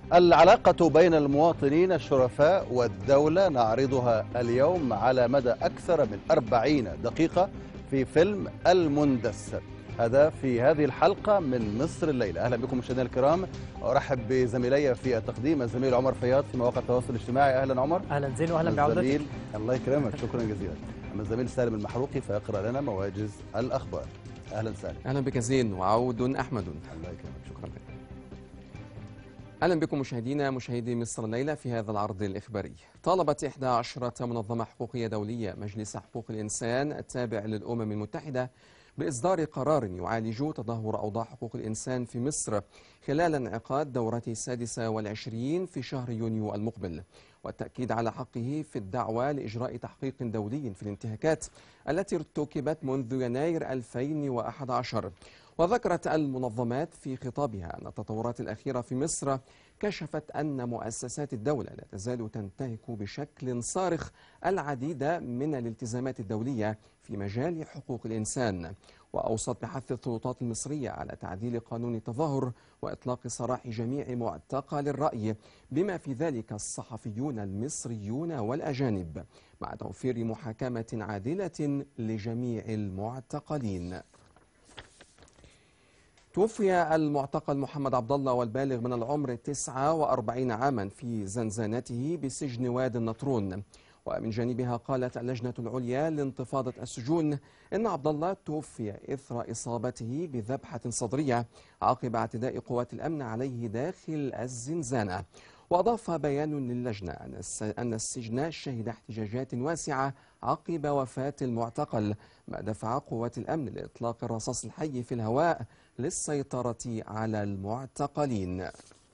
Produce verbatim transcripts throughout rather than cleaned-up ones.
العلاقة بين المواطنين الشرفاء والدولة نعرضها اليوم على مدى أكثر من أربعين دقيقة في فيلم المندس، هذا في هذه الحلقة من مصر الليلة. أهلا بكم مشاهدينا الكرام، أرحب بزميلي في التقديم الزميل عمر فياض في مواقع التواصل الاجتماعي. أهلا عمر. أهلا زين وأهلا بعودتك. الزميل الله يكرمك، شكرا جزيلا. أما الزميل سالم المحروقي فيقرأ لنا مواجز الأخبار. أهلا سالم. أهلا بك زين وعود أحمد. الله يكرمك، شكرا لك. أهلا بكم مشاهدينا مشاهدي مصر الليلة في هذا العرض الإخباري. طالبت إحدى عشرة منظمة حقوقية دولية مجلس حقوق الإنسان التابع للأمم المتحدة بإصدار قرار يعالج تدهور أوضاع حقوق الإنسان في مصر خلال انعقاد دورته السادسة والعشرين في شهر يونيو المقبل، والتأكيد على حقه في الدعوة لإجراء تحقيق دولي في الانتهاكات التي ارتكبت منذ يناير ألفين وأحد عشر. وذكرت المنظمات في خطابها أن التطورات الأخيرة في مصر كشفت أن مؤسسات الدولة لا تزال تنتهك بشكل صارخ العديد من الالتزامات الدولية في مجال حقوق الإنسان، وأوصت بحث السلطات المصرية على تعديل قانون التظاهر وإطلاق سراح جميع معتقل الرأي بما في ذلك الصحفيون المصريون والأجانب، مع توفير محاكمة عادلة لجميع المعتقلين. توفي المعتقل محمد عبد الله والبالغ من العمر تسعة وأربعين عاما في زنزانته بسجن وادي النطرون. ومن جانبها قالت اللجنة العليا لانتفاضة السجون إن عبد الله توفي إثر إصابته بذبحة صدرية عقب اعتداء قوات الأمن عليه داخل الزنزانة. وأضاف بيان للجنة أن السجن شهد احتجاجات واسعة عقب وفاة المعتقل، ما دفع قوات الأمن لإطلاق الرصاص الحي في الهواء للسيطرة على المعتقلين.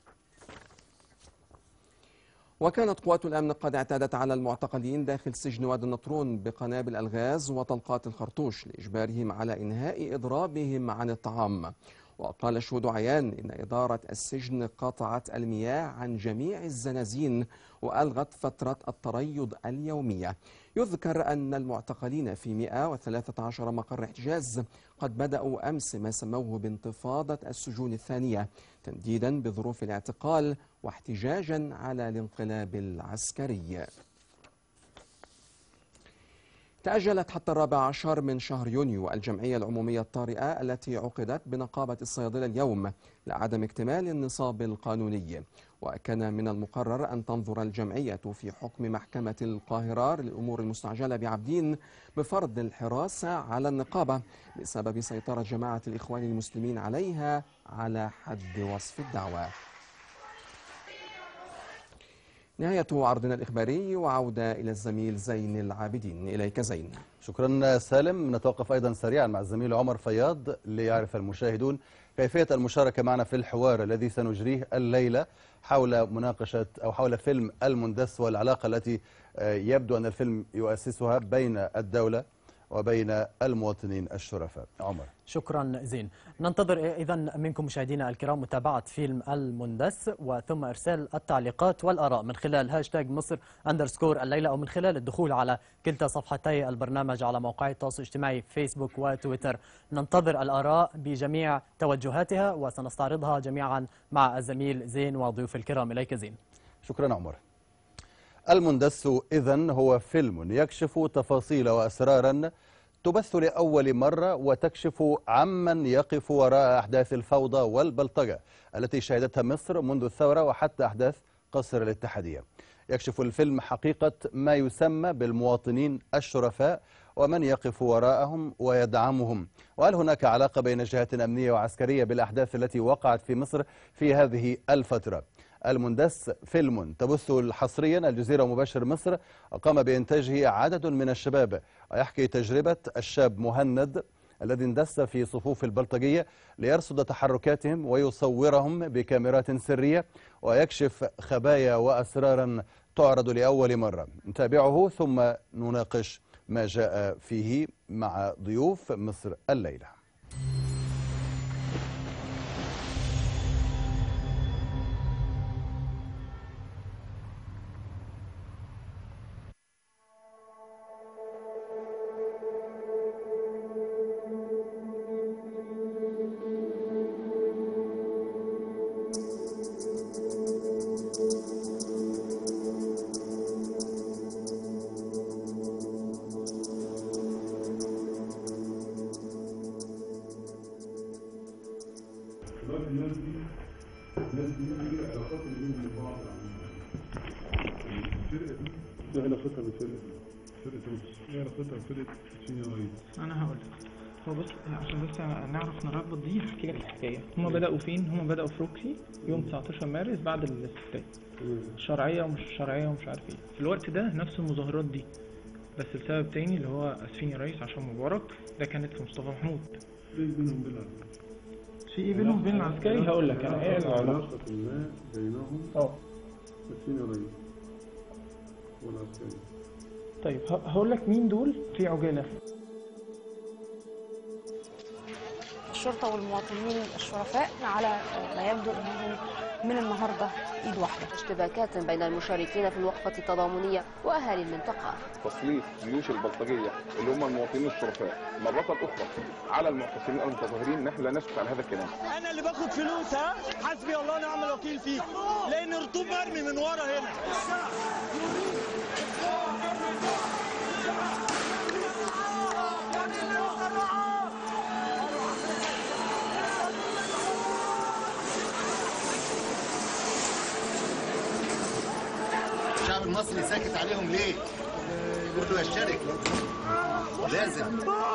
وكانت قوات الأمن قد اعتادت على المعتقلين داخل سجن وادي النطرون بقنابل الغاز وطلقات الخرطوش لإجبارهم على إنهاء إضرابهم عن الطعام. وقال شهود عيان إن إدارة السجن قطعت المياه عن جميع الزنازين وألغت فترة التريض اليومية. يذكر أن المعتقلين في مئة وثلاثة عشر مقر احتجاز قد بدأوا أمس ما سموه بانتفاضة السجون الثانية، تنديدا بظروف الاعتقال واحتجاجا على الانقلاب العسكري. تأجلت حتى الرابع عشر من شهر يونيو الجمعية العمومية الطارئة التي عقدت بنقابة الصيادلة اليوم لعدم اكتمال النصاب القانوني. وكان من المقرر أن تنظر الجمعية في حكم محكمة القاهرة للأمور المستعجلة بعبدين بفرض الحراسة على النقابة بسبب سيطرة جماعة الإخوان المسلمين عليها على حد وصف الدعوة. نهاية عرضنا الإخباري وعودة إلى الزميل زين العابدين. إليك زين. شكرا سالم. نتوقف أيضا سريعا مع الزميل عمر فياض ليعرف المشاهدون كيفية المشاركة معنا في الحوار الذي سنجريه الليلة حول مناقشة أو حول فيلم المندس والعلاقة التي يبدو أن الفيلم يؤسسها بين الدولة وبين المواطنين الشرفاء. عمر. شكرا زين. ننتظر إذا منكم مشاهدينا الكرام متابعة فيلم المندس وثم إرسال التعليقات والآراء من خلال هاشتاج مصر أندرسكور الليلة أو من خلال الدخول على كلتا صفحتي البرنامج على موقعي التواصل الاجتماعي فيسبوك وتويتر. ننتظر الآراء بجميع توجهاتها وسنستعرضها جميعا مع الزميل زين وضيوف الكرام. إليك زين. شكرا عمر. المندس إذن هو فيلم يكشف تفاصيل وأسرارا تبث لأول مرة وتكشف عمن يقف وراء أحداث الفوضى والبلطجة التي شهدتها مصر منذ الثورة وحتى أحداث قصر الاتحادية. يكشف الفيلم حقيقة ما يسمى بالمواطنين الشرفاء ومن يقف وراءهم ويدعمهم، وهل هناك علاقة بين جهات أمنية وعسكرية بالأحداث التي وقعت في مصر في هذه الفترة. المندس فيلم تبثه حصريا الجزيرة مباشر مصر، قام بإنتاجه عدد من الشباب، ويحكي تجربة الشاب مهند الذي اندس في صفوف البلطجية ليرصد تحركاتهم ويصورهم بكاميرات سرية ويكشف خبايا وأسرارا تعرض لأول مرة. نتابعه ثم نناقش ما جاء فيه مع ضيوف مصر الليلة. دلوقتي الناس دي الناس دي ايه العلاقات اللي بينهم وبين بعض؟ الفرقه دي ايه علاقتها بالفرقه دي؟ فرقه روس ايه علاقتها بفرقه تشيني رئيس؟ انا هقول لك. هو بص عشان بس نعرف نربط دي هحكي لك الحكايه. هم بداوا فين؟ هم بداوا في روكسي يوم تسعتاشر مارس بعد الاستفتاء. شرعيه ومش شرعيه ومش عارف ايه. في الوقت ده نفس المظاهرات دي بس لسبب تاني اللي هو اسفين يا ريس عشان مبارك، ده كانت في مصطفى محمود. ايه بينهم وبين العسكري؟ في ايه بينهم وبين العسكري؟ هقول لك انا ايه العلاقه ما بينهم اه اسفين يا ريس والعسكري. طيب هقول لك مين دول في عجاله. الشرطة والمواطنين الشرفاء على ما يبدو أنهم من النهاردة إيد واحدة. اشتباكات بين المشاركين في الوقفة التضامنية وأهالي المنطقة. تسليط جيوش البلطجية اللي هم المواطنين الشرفاء مرة أخرى على المعتصمين أو المتظاهرين، نحن لا نسكت على هذا الكلام. أنا اللي باخد فلوس، ها حسبي الله ونعم الوكيل فيك، لأن الرطوب مرمي من ورا هنا. الشعب المصري ساكت عليهم ليه؟ كله يشترك لازم.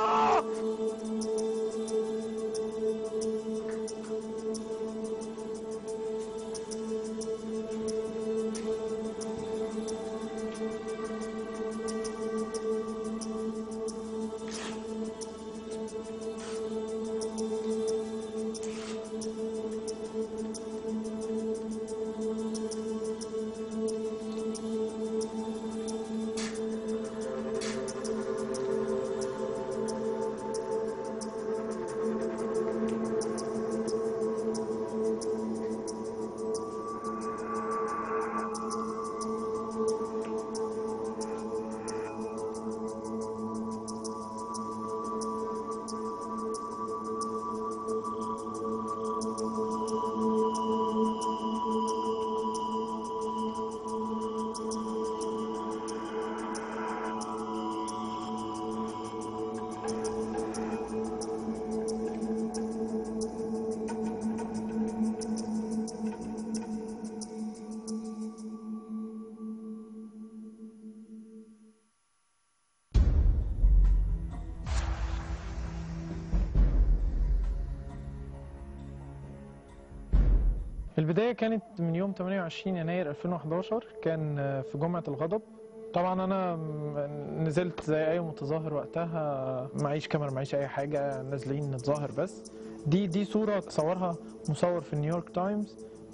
البداية كانت من يوم ثمانية وعشرين يناير ألفين وحداشر، كان في جمعة الغضب. طبعا أنا نزلت زي أي متظاهر وقتها، معيش كاميرا معيش أي حاجة، نازلين نتظاهر بس. دي دي صورة صورها مصور في نيويورك تايمز،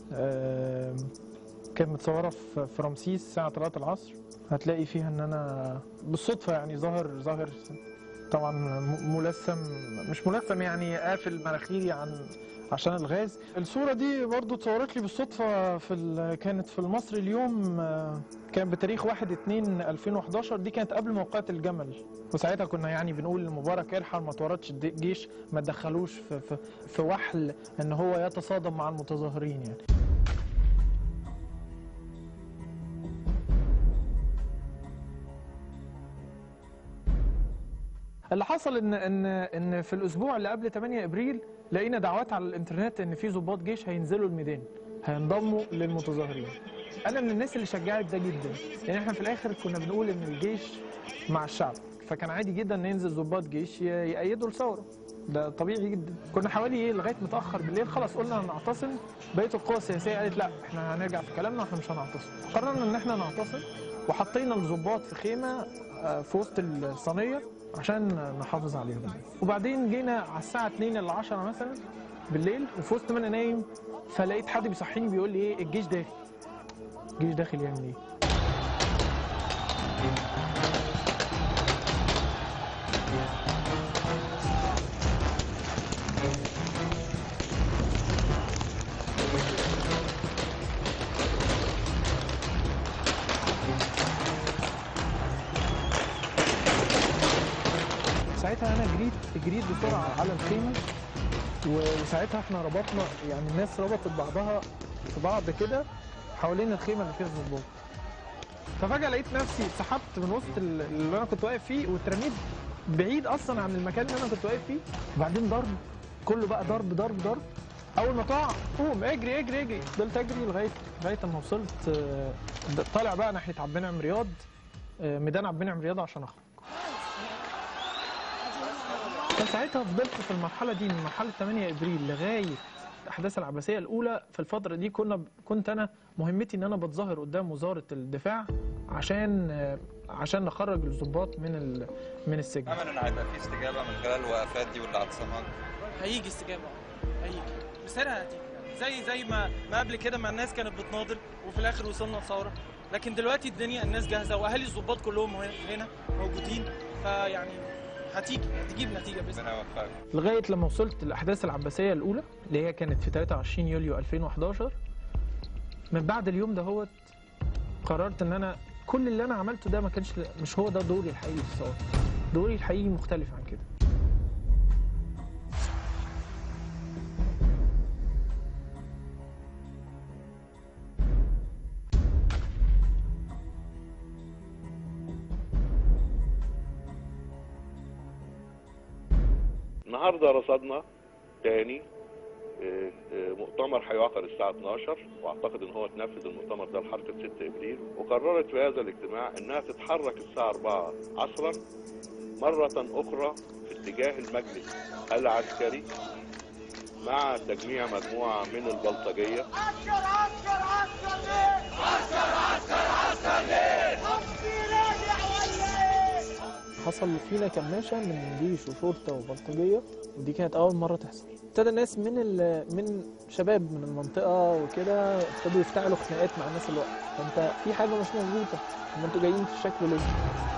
كانت متصورة في رمسيس الساعة ثلاثة العصر. هتلاقي فيها إن أنا بالصدفة يعني ظاهر ظاهر طبعا ملثم، مش ملثم يعني قافل مناخيري عن عشان الغاز. الصورة دي برضو اتصورت لي بالصدفة في كانت في المصري اليوم، كان بتاريخ واحد اتنين ألفين وحداشر. دي كانت قبل موقعة الجمل، وساعتها كنا يعني بنقول لمبارك ارحل، ما تورطش الجيش، ما تدخلوش في, في, في وحل ان هو يتصادم مع المتظاهرين يعني. اللي حصل ان ان ان في الاسبوع اللي قبل ثمانية ابريل لقينا دعوات على الانترنت ان في ضباط جيش هينزلوا الميدان، هينضموا للمتظاهرين. انا من الناس اللي شجعت ده جدا، يعني احنا في الاخر كنا بنقول ان الجيش مع الشعب، فكان عادي جدا ان ينزل ضباط جيش يأيدوا الثوره، ده طبيعي جدا. كنا حوالي ايه لغايه متاخر بالليل، خلاص قلنا هنعتصم. بقيه القوى السياسيه قالت لا احنا هنرجع في كلامنا واحنا مش هنعتصم. قررنا ان احنا نعتصم، وحطينا الضباط في خيمه في وسط الصينيه عشان نحافظ عليهم. وبعدين جينا على الساعه اتنين الا عشرة مثلا بالليل، وفي وسط ما انا نايم فلقيت حد بيصحيني بيقول لي ايه الجيش داخل. الجيش داخل يعمل ايه؟ ساعتها انا جريت جريت بسرعه على الخيمه، وساعتها احنا ربطنا يعني الناس ربطت بعضها في بعض كده حوالين الخيمه اللي فيها الضباط. ففجاه لقيت نفسي اتسحبت من وسط اللي انا كنت واقف فيه واترميت بعيد اصلا عن المكان اللي انا كنت واقف فيه. وبعدين ضرب، كله بقى ضرب ضرب ضرب اول ما طلع قوم اجري اجري اجري، فضلت اجري لغايه لغايه اما وصلت آه، طالع بقى ناحيه عبد المنعم رياض، آه، ميدان عبد المنعم رياض عشان اخرج. كان ساعتها فضلت في المرحله دي من مرحله ثمانية ابريل لغايه احداث العباسيه الاولى. في الفتره دي كنا كنت انا مهمتي ان انا بتظاهر قدام وزاره الدفاع عشان آه، عشان نخرج الضباط من ال... من السجن. امل ان هيبقى في استجابه من خلال الوقفات دي والاعتصامات. هيجي استجابه، هيجي مصيرها هتيجي، زي زي ما ما قبل كده ما الناس كانت بتناضل وفي الاخر وصلنا لثوره، لكن دلوقتي الدنيا الناس جاهزه واهالي الضباط كلهم هنا موجودين، فيعني هتيجي هتجيب نتيجه باذن الله. لغايه لما وصلت لاحداث العباسيه الاولى اللي هي كانت في ثلاثة وعشرين يوليو ألفين وأحد عشر. من بعد اليوم ده هو قررت ان انا كل اللي انا عملته ده ما كانش مش هو ده دوري الحقيقي في الثوره. دوري الحقيقي مختلف عن كده. النهارده رصدنا تاني مؤتمر هيعقد الساعة اتناشر، واعتقد ان هو اتنفذ المؤتمر ده لحركة ستة ابريل، وقررت في هذا الاجتماع انها تتحرك الساعة أربعة عصرا مرة اخرى في اتجاه المجلس العسكري مع تجميع مجموعة من البلطجية. عسكر عسكر عسكر ليه؟ عسكر عسكر عسكر ليه؟ حمصي راجع ولا ايه؟ حصل فينا كماشة من جيش وشرطة وبلطجية، ودي كانت أول مرة تحصل. ابتدى ناس من من شباب من المنطقة وكده ابتدوا يفتعلوا خناقات مع الناس الوقت. فأنت في حاجة مش مظبوطة، أما أنتوا جايين في شكل ليه؟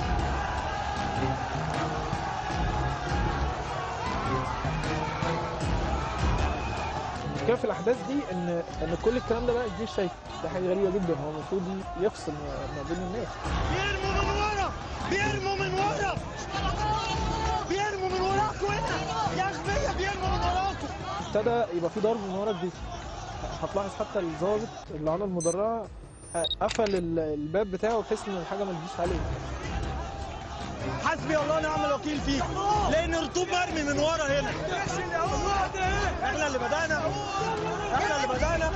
المشكلة في الأحداث دي إن إن كل الكلام ده بقى الجيش شايفه، ده حاجة غريبة جدا. هو المفروض يفصل ما بين الناس. بيرموا من ورا، بيرموا من ورا، بيرموا من وراكوا هنا يا أغبياء، بيرموا من وراكوا. ابتدى يبقى في ضرب من ورا الجيش. هتلاحظ حتى الضابط اللي على المدرعة قفل الباب بتاعه بحيث إن الحاجة ما تجيش عليه. حسبي الله ونعم الوكيل فيك، لأن الرطوب مرمي من ورا هنا. احنا اللي بدأنا، احنا اللي بدأنا.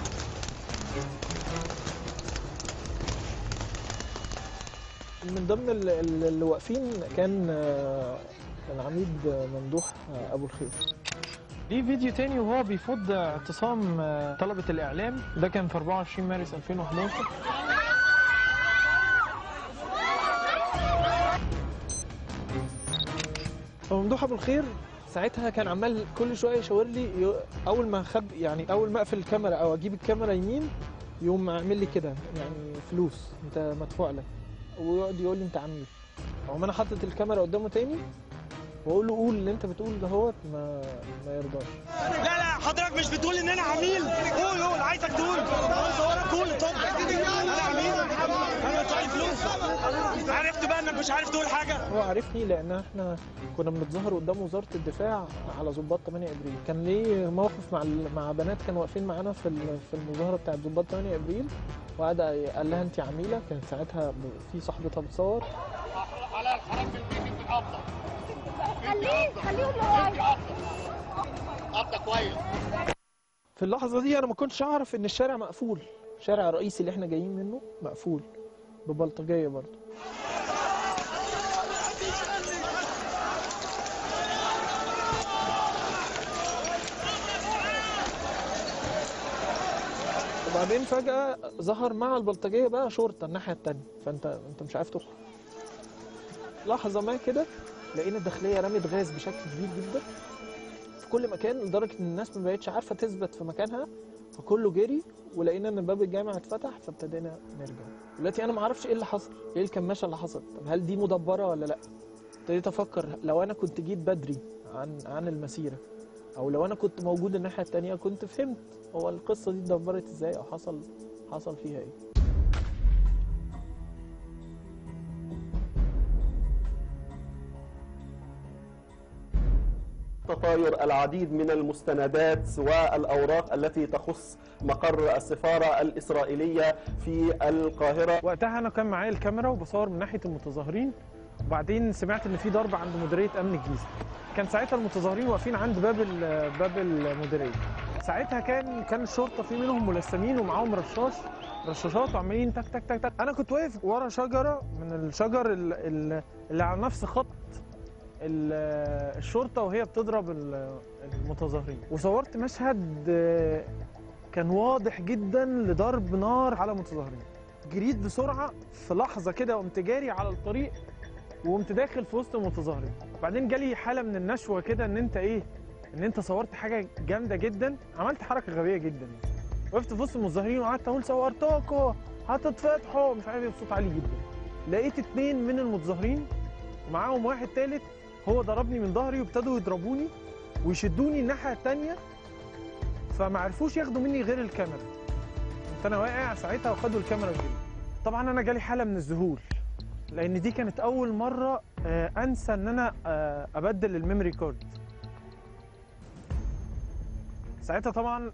من ضمن اللي واقفين كان العميد ممدوح أبو الخير. ليه فيديو تاني وهو بيفض اعتصام طلبة الإعلام، ده كان في أربعة وعشرين مارس ألفين وأحد عشر. ممدوح أبو الخير ساعتها كان عمال كل شويه يشاور لي، اول ما خب يعني اول ما اقفل الكاميرا او اجيب الكاميرا يمين يقوم عامل لي كده يعني فلوس انت مدفوع لك، ويقعد يقول لي انت عميل. اقوم انا حاطط الكاميرا قدامه تاني واقول له قول اللي انت بتقول دهوت، ما ما يرضاش. لا لا حضرتك مش بتقول ان انا عميل، قول قول عايزك تقول، قول اتفضل. انا عميل، انا بدفع لي فلوس. عرفت بقى انك مش عارف تقول حاجه؟ هو عرفني لان احنا كنا بنتظاهر قدام وزاره الدفاع على ضباط ثمانية ابريل. كان ليه موقف مع مع بنات كانوا واقفين معانا في في المظاهره بتاعت ضباط ثمانية ابريل، وقعد قال لها انت عميله. كانت ساعتها في صاحبتها بتصور. على الحرام في البيت في القبضه. خليه خليهم لغايه قبضه كويس. في اللحظه دي انا ما كنتش اعرف ان الشارع مقفول، الشارع الرئيسي اللي احنا جايين منه مقفول ببلطجيه برضه. وبعدين فجأة ظهر مع البلطجية بقى شرطة الناحية التانية، فأنت أنت مش عارف تخرج. لحظة ما كده لقينا الداخلية رمت غاز بشكل كبير جدا في كل مكان، لدرجة إن الناس ما بقتش عارفة تثبت في مكانها، فكله جري ولقينا إن باب الجامع اتفتح فابتدينا نرجع. دلوقتي أنا ما أعرفش إيه اللي حصل، إيه الكماشة اللي حصلت، طب هل دي مدبرة ولا لأ؟ ابتديت أفكر لو أنا كنت جيت بدري عن عن المسيرة، أو لو أنا كنت موجود الناحية التانية كنت فهمت هو القصة دي اتدبرت إزاي أو حصل حصل فيها إيه. تطاير العديد من المستندات والأوراق التي تخص مقر السفارة الإسرائيلية في القاهرة. وقتها أنا كان معايا الكاميرا وبصور من ناحية المتظاهرين، وبعدين سمعت إن في ضرب عند مديرية أمن الجيزة. كان ساعتها المتظاهرين واقفين عند باب باب المديرية. ساعتها كان كان الشرطه في منهم ملثمين ومعاهم رشاش رشاشات وعمالين تك تك تك تك. انا كنت واقف ورا شجره من الشجر اللي, اللي على نفس خط الشرطه وهي بتضرب المتظاهرين، وصورت مشهد كان واضح جدا لضرب نار على متظاهرين. جريت بسرعه في لحظه كده وقمت جاري على الطريق وقمت داخل في وسط المتظاهرين. بعدين جالي حاله من النشوه كده ان انت ايه ان انت صورت حاجه جامده جدا. عملت حركه غبيه جدا، وقفت في وسط المتظاهرين وقعدت اقول صورتكم هتتفتحوا مش عارف ايه بصوت عالي جدا. لقيت اتنين من المتظاهرين ومعاهم واحد تالت هو ضربني من ظهري وابتدوا يضربوني ويشدوني الناحيه الثانيه، فما عرفوش ياخدوا مني غير الكاميرا. كنت انا واقع ساعتها وخدوا الكاميرا وجري. طبعا انا جالي حاله من الذهول لان دي كانت اول مره انسى ان انا ابدل الميموري كارد. ساعتها طبعا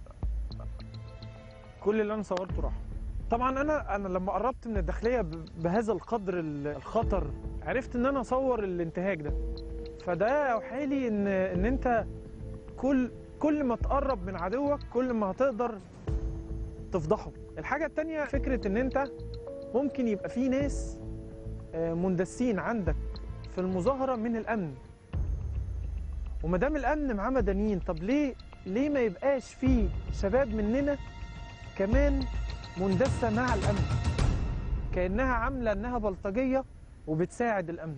كل اللي انا صورته راح. طبعا انا انا لما قربت من الداخليه بهذا القدر الخطر عرفت ان انا اصور الانتهاك ده، فده اوحى لي ان ان انت كل كل ما تقرب من عدوك كل ما هتقدر تفضحه. الحاجه الثانيه فكره ان انت ممكن يبقى في ناس مندسين عندك في المظاهره من الامن، وما دام الامن معاه مدنيين، طب ليه ليه ما يبقاش في شباب مننا كمان مندسه مع الامن كانها عامله انها بلطجيه وبتساعد الامن.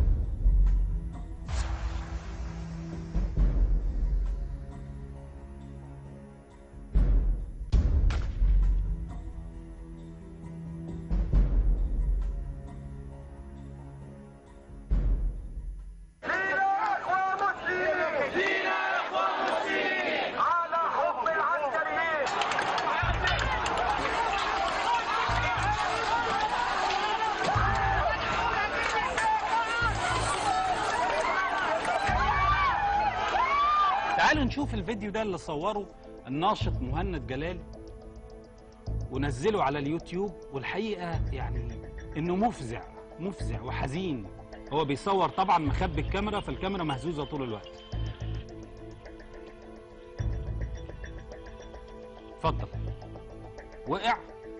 تعالوا نشوف الفيديو ده اللي صوره الناشط مهند جلال ونزله على اليوتيوب، والحقيقة يعني انه مفزع مفزع وحزين. هو بيصور طبعا مخبي الكاميرا، فالكاميرا مهزوزة طول الوقت. اتفضل. وقع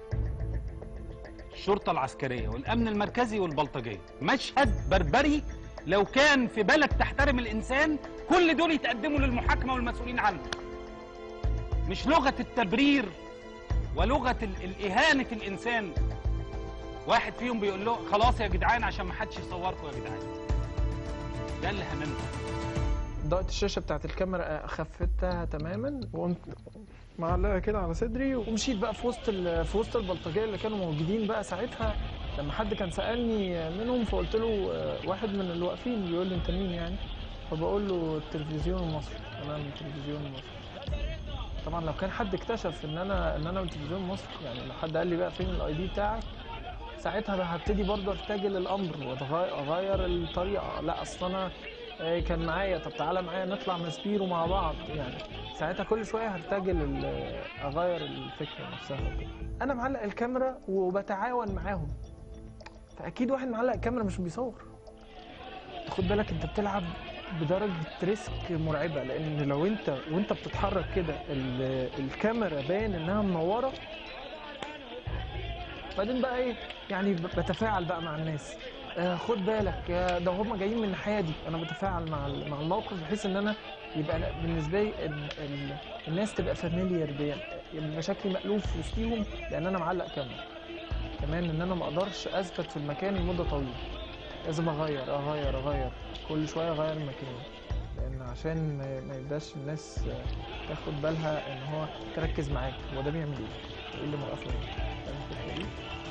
الشرطة العسكرية والأمن المركزي والبلطجية. مشهد بربري لو كان في بلد تحترم الإنسان كل دول يتقدموا للمحاكمة والمسؤولين عنه. مش لغة التبرير ولغة الإهانة الإنسان. واحد فيهم بيقول له خلاص يا جدعان عشان ما حدش يصوركم يا جدعان. ده اللي هممنا. ضغط الشاشة بتاعت الكاميرا خفتها تماما وقمت معلقها كده على صدري ومشيت بقى في وسط في وسط البلطجيه اللي كانوا موجودين بقى ساعتها. لما حد كان سألني منهم فقلت له واحد من اللي واقفين بيقول لي انت مين يعني؟ فبقول له التلفزيون المصري، انا من التلفزيون المصري. طبعا لو كان حد اكتشف ان انا ان انا من التلفزيون المصري، يعني لو حد قال لي بقى فين الاي دي بتاعك، ساعتها بقى هبتدي برضه ارتجل الامر واغير الطريقه. لا اصل انا كان معايا، طب تعالى معايا نطلع مسبيرو مع بعض. يعني ساعتها كل شويه هرتجل اغير الفكره نفسها. انا معلق الكاميرا وبتعاون معاهم، فاكيد واحد معلق الكاميرا مش بيصور. خد بالك انت بتلعب بدرجه ريسك مرعبه، لان لو انت وانت بتتحرك كده الكاميرا باين انها منوره. بعدين بقى ايه يعني بتفاعل بقى مع الناس. آه خد بالك ده هم جايين من الناحيه دي، انا بتفاعل مع مع الموقف بحيث ان انا يبقى بالنسبه لي ال ال الناس تبقى فاميليار بيا، يبقى شكلي مألوف وسطيهم لان انا معلق كاميرا. كمان ان انا ما اقدرش اثبت في المكان لمده طويله، لازم اغير اغير اغير كل شويه اغير المكان، لان عشان ما يبقاش الناس تاخد بالها ان هو تركز معاك هو ده بيعمل ايه، ايه اللي موقفه هنا.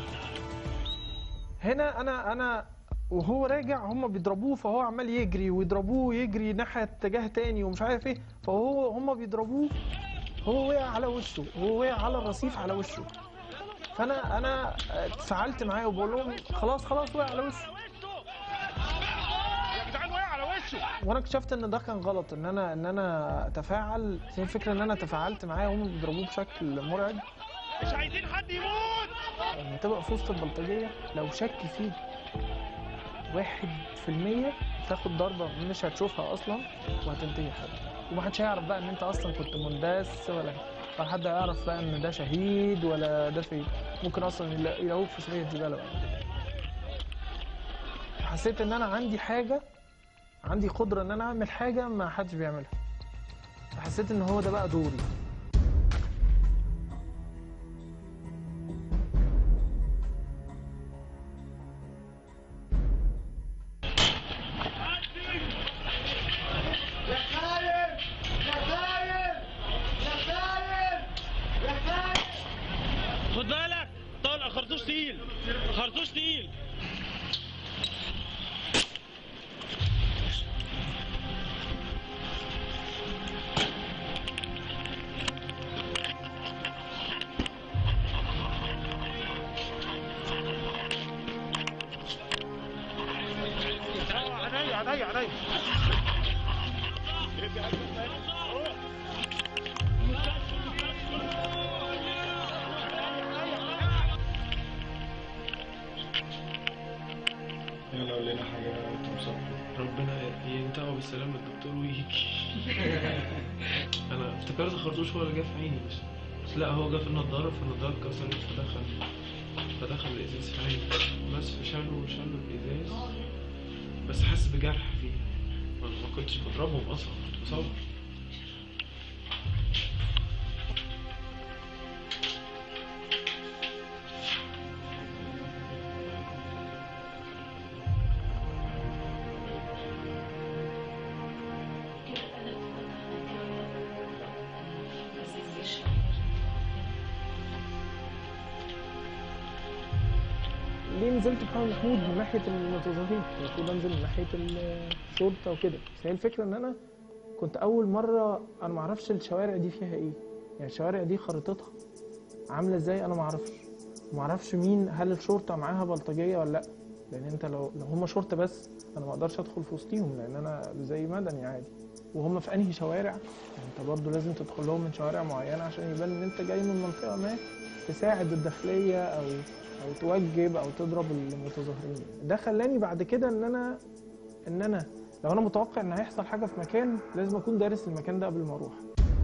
هنا انا انا وهو راجع هم بيضربوه، فهو عمال يجري ويضربوه يجري ناحيه اتجاه تاني ومش عارف ايه، فهو هم بيضربوه هو وقع على وشه، هو وقع على الرصيف على وشه. فانا انا اتفاعلت معاه وبقول لهم خلاص خلاص وقع على وشه يا جدعان، وقع على وشه. وانا اكتشفت ان ده كان غلط، ان انا ان انا اتفاعل. هي الفكره ان انا تفاعلت معاه وهم بيضربوه بشكل مرعب. مش عايزين حد يموت. لما تبقى في وسط البلطجيه لو شك فيك واحد في المية تاخد ضربه مش هتشوفها اصلا وهتنتهي حاجه. ومحدش هيعرف بقى ان انت اصلا كنت مندس، ولا ولا حد هيعرف بقى ان ده شهيد ولا ده شهيد. ممكن اصلا يلاقوك في سرية زبالة بقى. حسيت ان انا عندي حاجة، عندي قدرة ان انا اعمل حاجة ما حدش بيعملها. حسيت ان هو ده بقى دوري. خد بالك طلع خرطوش تقيل، خرطوش تقيل. عينيا عينيا عينيا. لو لقينا حاجة تمسك ربنا ينتهوا بالسلامة الدكتور ويجي. أنا افتكرت خرطوش هو اللي جه في عيني، بس بس لا، هو جه في النضارة، فالنضارة اتكسرت فدخل فدخل الإزاز في عيني، بس فشالوا شالوا الإزاز، بس حاسس بجرح فيه. ما ما كنتش بضربهم أصلا، كنت بصور. ليه نزلت محمد محمود من ناحيه المتظاهرين؟ المفروض انزل من ناحيه الشرطه وكده، بس هي الفكره ان انا كنت اول مره انا ما اعرفش الشوارع دي فيها ايه، يعني الشوارع دي خريطتها عامله ازاي انا ما اعرفش، ما اعرفش مين، هل الشرطه معاها بلطجيه ولا لا، لان انت لو لو هم شرطه بس انا ما اقدرش ادخل في وسطيهم لان انا زي مدني عادي، وهم في انهي شوارع، يعني انت برضو لازم تدخل لهم من شوارع معينه عشان يبان ان انت جاي من منطقه ما تساعد الداخليه او او توجب او تضرب المتظاهرين. ده خلاني بعد كده ان انا ان انا لو انا متوقع ان هيحصل حاجه في مكان لازم اكون دارس المكان ده قبل ما اروح.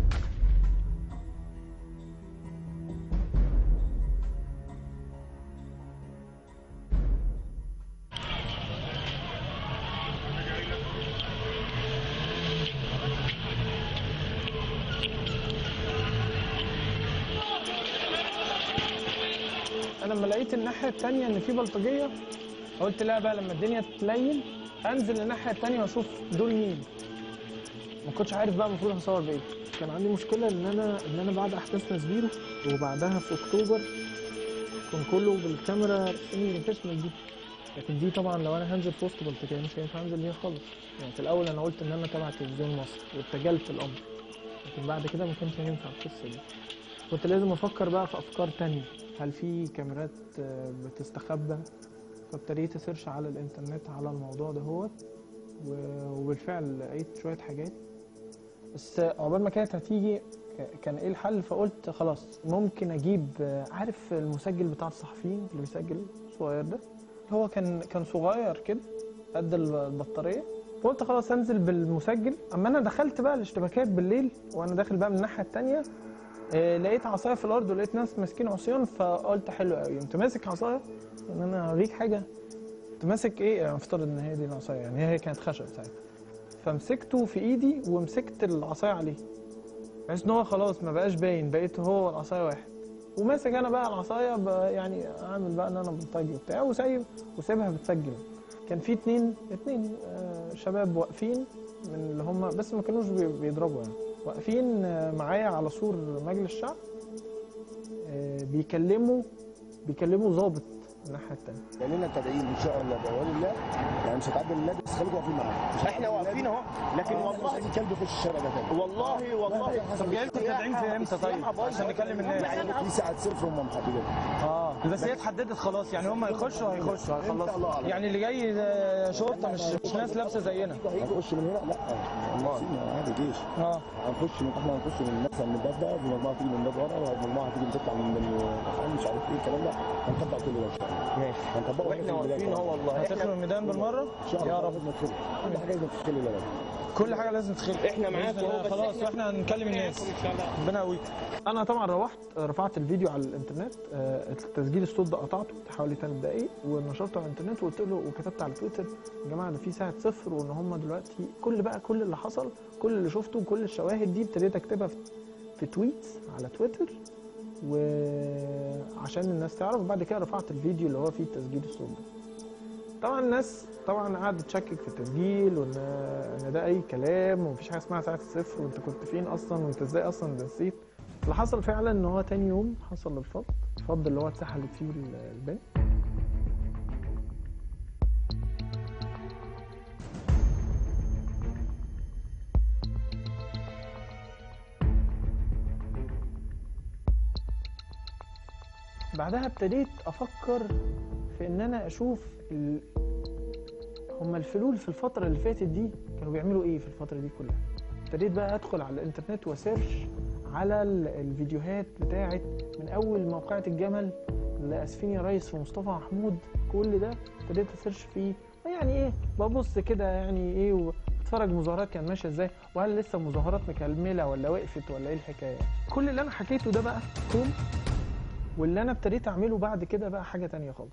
انا لما لقيت الناحيه الثانيه ان في بلطجيه قلت لا بقى لما الدنيا تليل انزل الناحيه الثانيه واشوف دول مين. ما كنتش عارف بقى المفروض هصور بايه. كان عندي مشكله ان انا ان انا بعد احداث نسبيرو وبعدها في اكتوبر كان كله بالكاميرا سيمي بروفيشنال دي، لكن دي طبعا لو انا هنزل في وسط بلطجيه مش هينفع انزل بيها خالص. يعني في الاول انا قلت ان انا تبع تلفزيون مصر واتجلت الامر، لكن بعد كده ما كانش هينفع القصه دي. كنت لازم افكر بقى في افكار تانية، هل في كاميرات بتستخبى؟ فابتديت اسيرش على الانترنت على الموضوع ده هو، وبالفعل لقيت شويه حاجات، بس عقبال ما كانت هتيجي كان ايه الحل؟ فقلت خلاص ممكن اجيب، عارف المسجل بتاع الصحفيين اللي بيسجل الصغير ده، هو كان كان صغير كده قد البطاريه، فقلت خلاص انزل بالمسجل. اما انا دخلت بقى الاشتباكات بالليل وانا داخل بقى من الناحيه الثانيه، لقيت عصايه في الارض ولقيت ناس ماسكين عصيان، فقلت حلو قوي، انت ماسك عصايه ان انا اوريك حاجه، انت ماسك ايه؟ افترض ان هي دي العصايه، يعني هي كانت خشب ساعتها، فمسكته في ايدي ومسكت العصايه عليه بحيث ان هو خلاص ما بقاش باين، بقيت هو والعصايه واحد، وماسك انا بقى العصايه يعني اعمل بقى ان انا بلطجي وبتاع، وسايب وسايبها بتسجل. كان في اتنين اتنين شباب واقفين من اللي هم، بس ما كانوش بيضربوا يعني، واقفين معايا على سور مجلس الشعب بيكلموا بيكلموا ضابط الناحيه الثانيه. يعني لنا التدعيم ان شاء الله باول الله، يعني مش هتعدي النادي، بس خليكم واقفين معانا. احنا واقفين اهو، لكن آه والله في كلب يخش الشارع ده تاني. والله والله. طب جايين التدعيم في امتى طيب؟ عشان نكلم الناس. يعني في ساعه صفر هم محددين. اه بس هي اتحددت خلاص، يعني هم هيخشوا هيخشوا هيخلصوا، يعني اللي جاي شرطه مش مش ناس لابسه زينا. هنخش من هنا؟ لا والله عادي جيش. اه هنخش من احنا هنخش من مثلا من الباب ده، ومجموعه تيجي من الباب ورا، ومجموعه تيجي تطلع من مش عارف ايه الكلام ده، هنطبق كل ده ان شاء الله. ماشي هنطبقه واحنا واقفين اهو والله. هتدخلوا الميدان بالمره؟ ان شاء الله. يا رب ندخل كل حاجه لازم تدخل البلد. كل حاجه لازم تخلق. احنا معاك بإذن الله. اهو، بس خلاص إحنا واحنا هنكلم الناس ربنا يقويك. انا طبعا روحت رفعت الفيديو على الانترنت، آه، التسجيل الصوت ده قطعته حوالي ثلاث دقائق ونشرته على الانترنت وقلت له وكتبت على تويتر يا جماعه ده في ساعه صفر وان هم دلوقتي كل بقى كل اللي حصل كل اللي شفته كل الشواهد دي ابتديت اكتبها في, في تويتس على تويتر وعشان الناس تعرف. بعد كده رفعت الفيديو اللي هو فيه تسجيل الصوت ده. طبعا الناس طبعا قعدت تشكك في التسجيل وان ان ده اي كلام ومفيش حاجه اسمها ساعه الصفر وانت كنت فين اصلا وانت ازاي اصلا ده نسيت. اللي حصل فعلا ان هو تاني يوم حصل الفض، الفض اللي هو اتسحلت فيه البنت. بعدها ابتديت افكر في ان انا اشوف ال... هما الفلول في الفترة اللي فاتت دي كانوا بيعملوا ايه في الفترة دي كلها. ابتديت بقى ادخل على الانترنت وسيرش على الفيديوهات بتاعت من اول موقعة الجمل لاسفين يا ريس في مصطفى محمود، كل ده ابتديت اسيرش فيه يعني ايه، ببص كده يعني ايه واتفرج مظاهرات كان ماشيه ازاي وهل لسه مظاهرات مكمله ولا وقفت ولا ايه الحكايه. كل اللي انا حكيته ده بقى كوم، واللي انا ابتديت اعمله بعد كده بقى حاجه تانية خالص.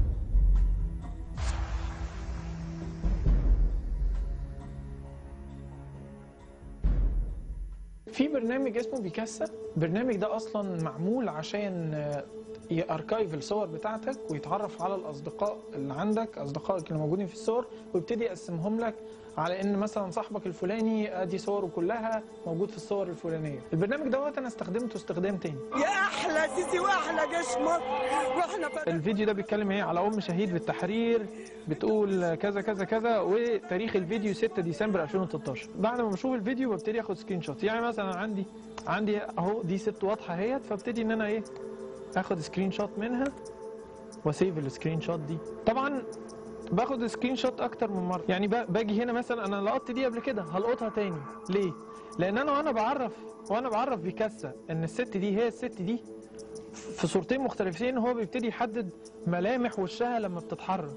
في برنامج اسمه بيكاسا، البرنامج ده اصلا معمول عشان ياركايف الصور بتاعتك ويتعرف على الاصدقاء اللي عندك، اصدقائك اللي موجودين في الصور، ويبتدي يقسمهم لك على ان مثلا صاحبك الفلاني ادي صوره كلها موجود في الصور الفلانيه. البرنامج دوت انا استخدمته استخدام تاني. يا احلى سيسي واحلى جيش مصر واحنا ف... الفيديو ده بيتكلم ايه على ام شهيد بالتحرير بتقول كذا كذا كذا، وتاريخ الفيديو ستة ديسمبر ألفين وتلتاشر. بعد ما بشوف الفيديو ببتدي اخد سكرين شوت، يعني مثلا عندي عندي اهو دي ست واضحه اهيت، فابتدي ان انا ايه اخد سكرين شوت منها واسيف السكرين شوت دي. طبعا باخد سكرين شوت اكتر من مره، يعني باجي هنا مثلا انا لقطت دي قبل كده هلقطها تاني. ليه؟ لان انا وانا بعرف وانا بعرف بيكاسا ان الست دي هي الست دي في صورتين مختلفتين، هو بيبتدي يحدد ملامح وشها لما بتتحرك،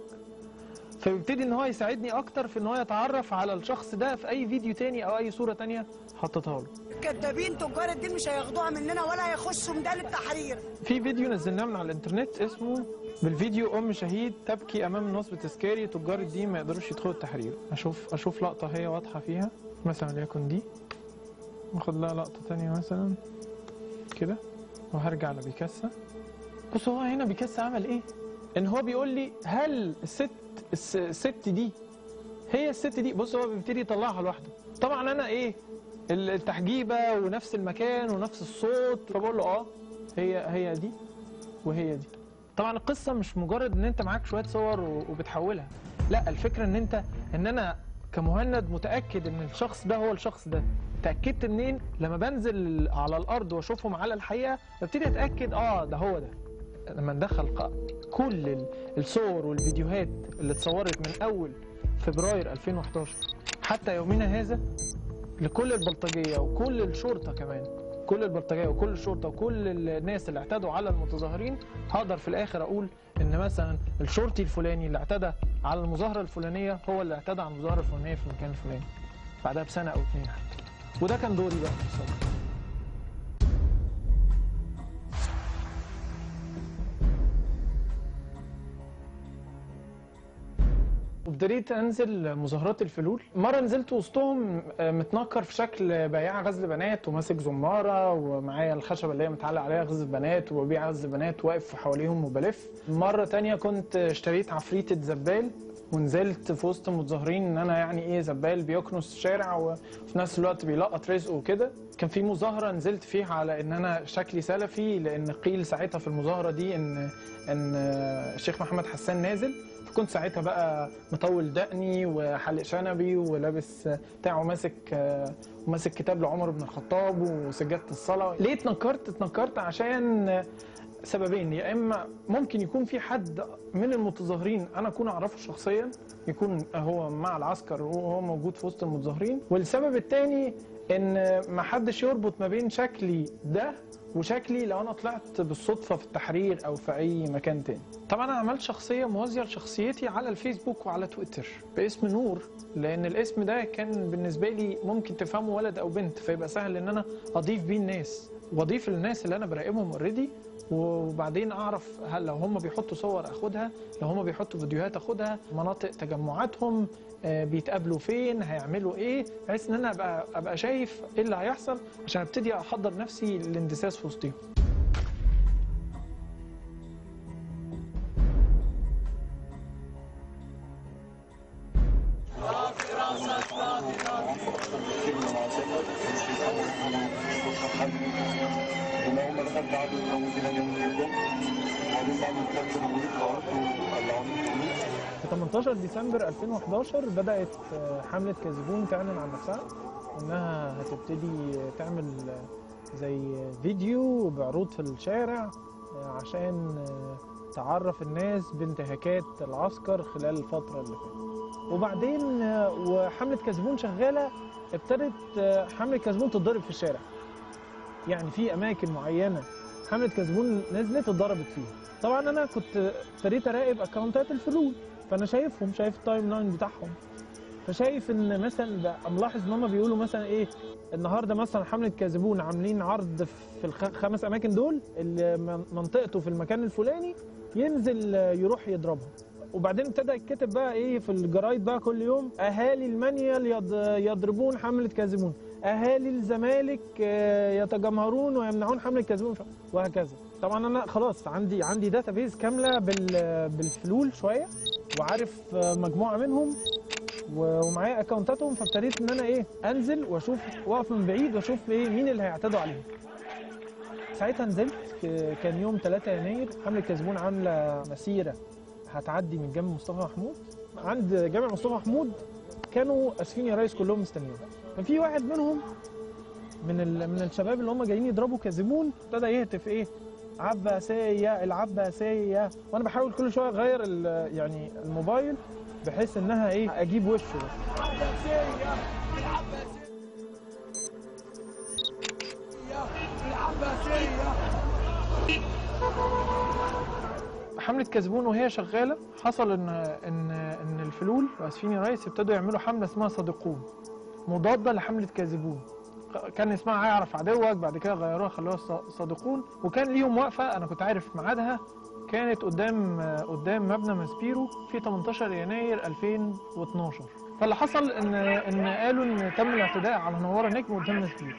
فبيبتدي ان هو يساعدني اكتر في ان هو يتعرف على الشخص ده في اي فيديو تاني او اي صوره تانيه حطيتها له. كدابين تجار الدين مش هياخدوها مننا ولا هيخشوا ميدان التحرير. في فيديو نزلناه من على الانترنت اسمه بالفيديو ام شهيد تبكي امام النصب التذكاري، تجار الدين ما يقدروش يدخلوا التحرير. اشوف اشوف لقطه هي واضحه فيها مثلا ليكن دي، واخد لها لقطه ثانيه مثلا كده وهرجع لبيكاسا. بص هو هنا بيكاسا عمل ايه؟ ان هو بيقول لي هل الست الست دي هي الست دي. بص هو بيبتدي يطلعها لوحده. طبعا انا ايه التحجيبه ونفس المكان ونفس الصوت، فبقول له اه هي هي دي وهي دي. طبعا القصه مش مجرد ان انت معاك شويه صور وبتحولها، لا الفكره ان انت ان انا كمهند متاكد ان الشخص ده هو الشخص ده. تاكدت منين؟ لما بنزل على الارض واشوفهم على الحقيقه ببتدي اتاكد اه ده هو ده. لما ندخل كل الصور والفيديوهات اللي اتصورت من اول فبراير ألفين وحداشر حتى يومنا هذا لكل البلطجيه وكل الشرطه كمان، كل البلطجيه وكل الشرطه وكل الناس اللي اعتدوا على المتظاهرين، هقدر في الاخر اقول ان مثلا الشرطي الفلاني اللي اعتدى على المظاهره الفلانيه هو اللي اعتدى على المظاهره الفلانيه في المكان الفلاني بعدها بسنه او اتنين حتى. وده كان دوري بقى في الصبر. وابتديت انزل مظاهرات الفلول. مره نزلت وسطهم متنكر في شكل بياع غزل بنات وماسك زماره ومعايا الخشبه اللي هي متعلق عليها غزل بنات وببيع غزل بنات واقف حواليهم وبلف. مره تانية كنت اشتريت عفريته زبال ونزلت في وسط المتظاهرين ان انا يعني ايه زبال بيكنس الشارع وفي نفس الوقت بيلقط رزقه وكده. كان في مظاهره نزلت فيها على ان انا شكلي سلفي، لان قيل ساعتها في المظاهره دي ان ان الشيخ محمد حسان نازل، كنت ساعتها بقى مطول دقني وحلق شنبي ولابس بتاع وماسك وماسك كتاب لعمر بن الخطاب وسجادة الصلاة. ليه اتنكرت؟ اتنكرت عشان سببين، يا اما ممكن يكون في حد من المتظاهرين انا اكون اعرفه شخصيا، يكون هو مع العسكر وهو موجود في وسط المتظاهرين، والسبب الثاني ان ما حدش يربط ما بين شكلي ده وشكلي لو انا طلعت بالصدفه في التحرير او في اي مكان تاني. طبعا انا عملت شخصيه موازيه لشخصيتي على الفيسبوك وعلى تويتر باسم نور، لان الاسم ده كان بالنسبه لي ممكن تفهمه ولد او بنت، فيبقى سهل ان انا اضيف بيه الناس واضيف الناس اللي انا براقبهم اوريدي، وبعدين اعرف هل لو هم بيحطوا صور اخدها، لو هم بيحطوا فيديوهات اخدها، مناطق تجمعاتهم، آه بيتقابلوا فين، هيعملوا ايه، بحيث ان انا ابقى ابقى شايف ايه اللي هيحصل عشان ابتدي احضر نفسي للاندساس في وسطهم. في تمنتاشر ديسمبر ألفين وحداشر بدأت حملة كازيبون تعلن عن نفسها إنها هتبتدي تعمل زي فيديو بعروض في الشارع عشان تعرف الناس بانتهاكات العسكر خلال الفترة اللي فاتت. وبعدين وحملة كازيبون شغالة ابتدت حملة كازيبون تتضرب في الشارع. يعني في أماكن معينة حملة كازيبون نزلت اتضربت فيها. طبعا أنا كنت ابتديت أراقب أكونتات الفلول، فأنا شايفهم، شايف التايم لاين بتاعهم، فشايف إن مثلا ملاحظ إن هم بيقولوا مثلا إيه النهارده مثلا حملة كازيبون عاملين عرض في الخمس أماكن دول اللي منطقته في المكان الفلاني ينزل يروح يضربها. وبعدين ابتدى يتكتب بقى ايه في الجرايد بقى كل يوم اهالي المنيل يضربون حمله كازيبون، اهالي الزمالك يتجمهرون ويمنعون حمله كازيبون، وهكذا. طبعا انا خلاص عندي عندي داتابيز كامله بالفلول شويه، وعارف مجموعه منهم ومعايا اكونتاتهم، فابتديت ان انا ايه انزل واشوف، واقف من بعيد واشوف ايه مين اللي هيعتدوا عليهم. ساعتها نزلت، كان يوم ثلاثة يناير، حمله كازيبون عامله مسيره هتعدي من جامع مصطفى محمود. عند جامع مصطفى محمود كانوا اسفين يا ريس كلهم مستنيين. كان في واحد منهم من من الشباب اللي هم جايين يضربوا كازيبون ابتدى يهتف ايه عباسيه العباسيه، وانا بحاول كل شويه اغير يعني الموبايل بحيث انها ايه اجيب وشه بس. العباسيه العباسيه العباسيه. حملة كازيبون وهي شغالة حصل ان ان ان الفلول واسفين يا ريس ابتدوا يعملوا حملة اسمها صادقون مضادة لحملة كازيبون. كان اسمها اعرف عدوك، بعد كده غيروها خلوها صادقون، وكان ليهم وقفة انا كنت عارف ميعادها، كانت قدام قدام مبنى ماسبيرو في تمنتاشر يناير ألفين واتناشر. فاللي حصل ان ان قالوا ان تم الاعتداء على نوارة نجم قدام ماسبيرو.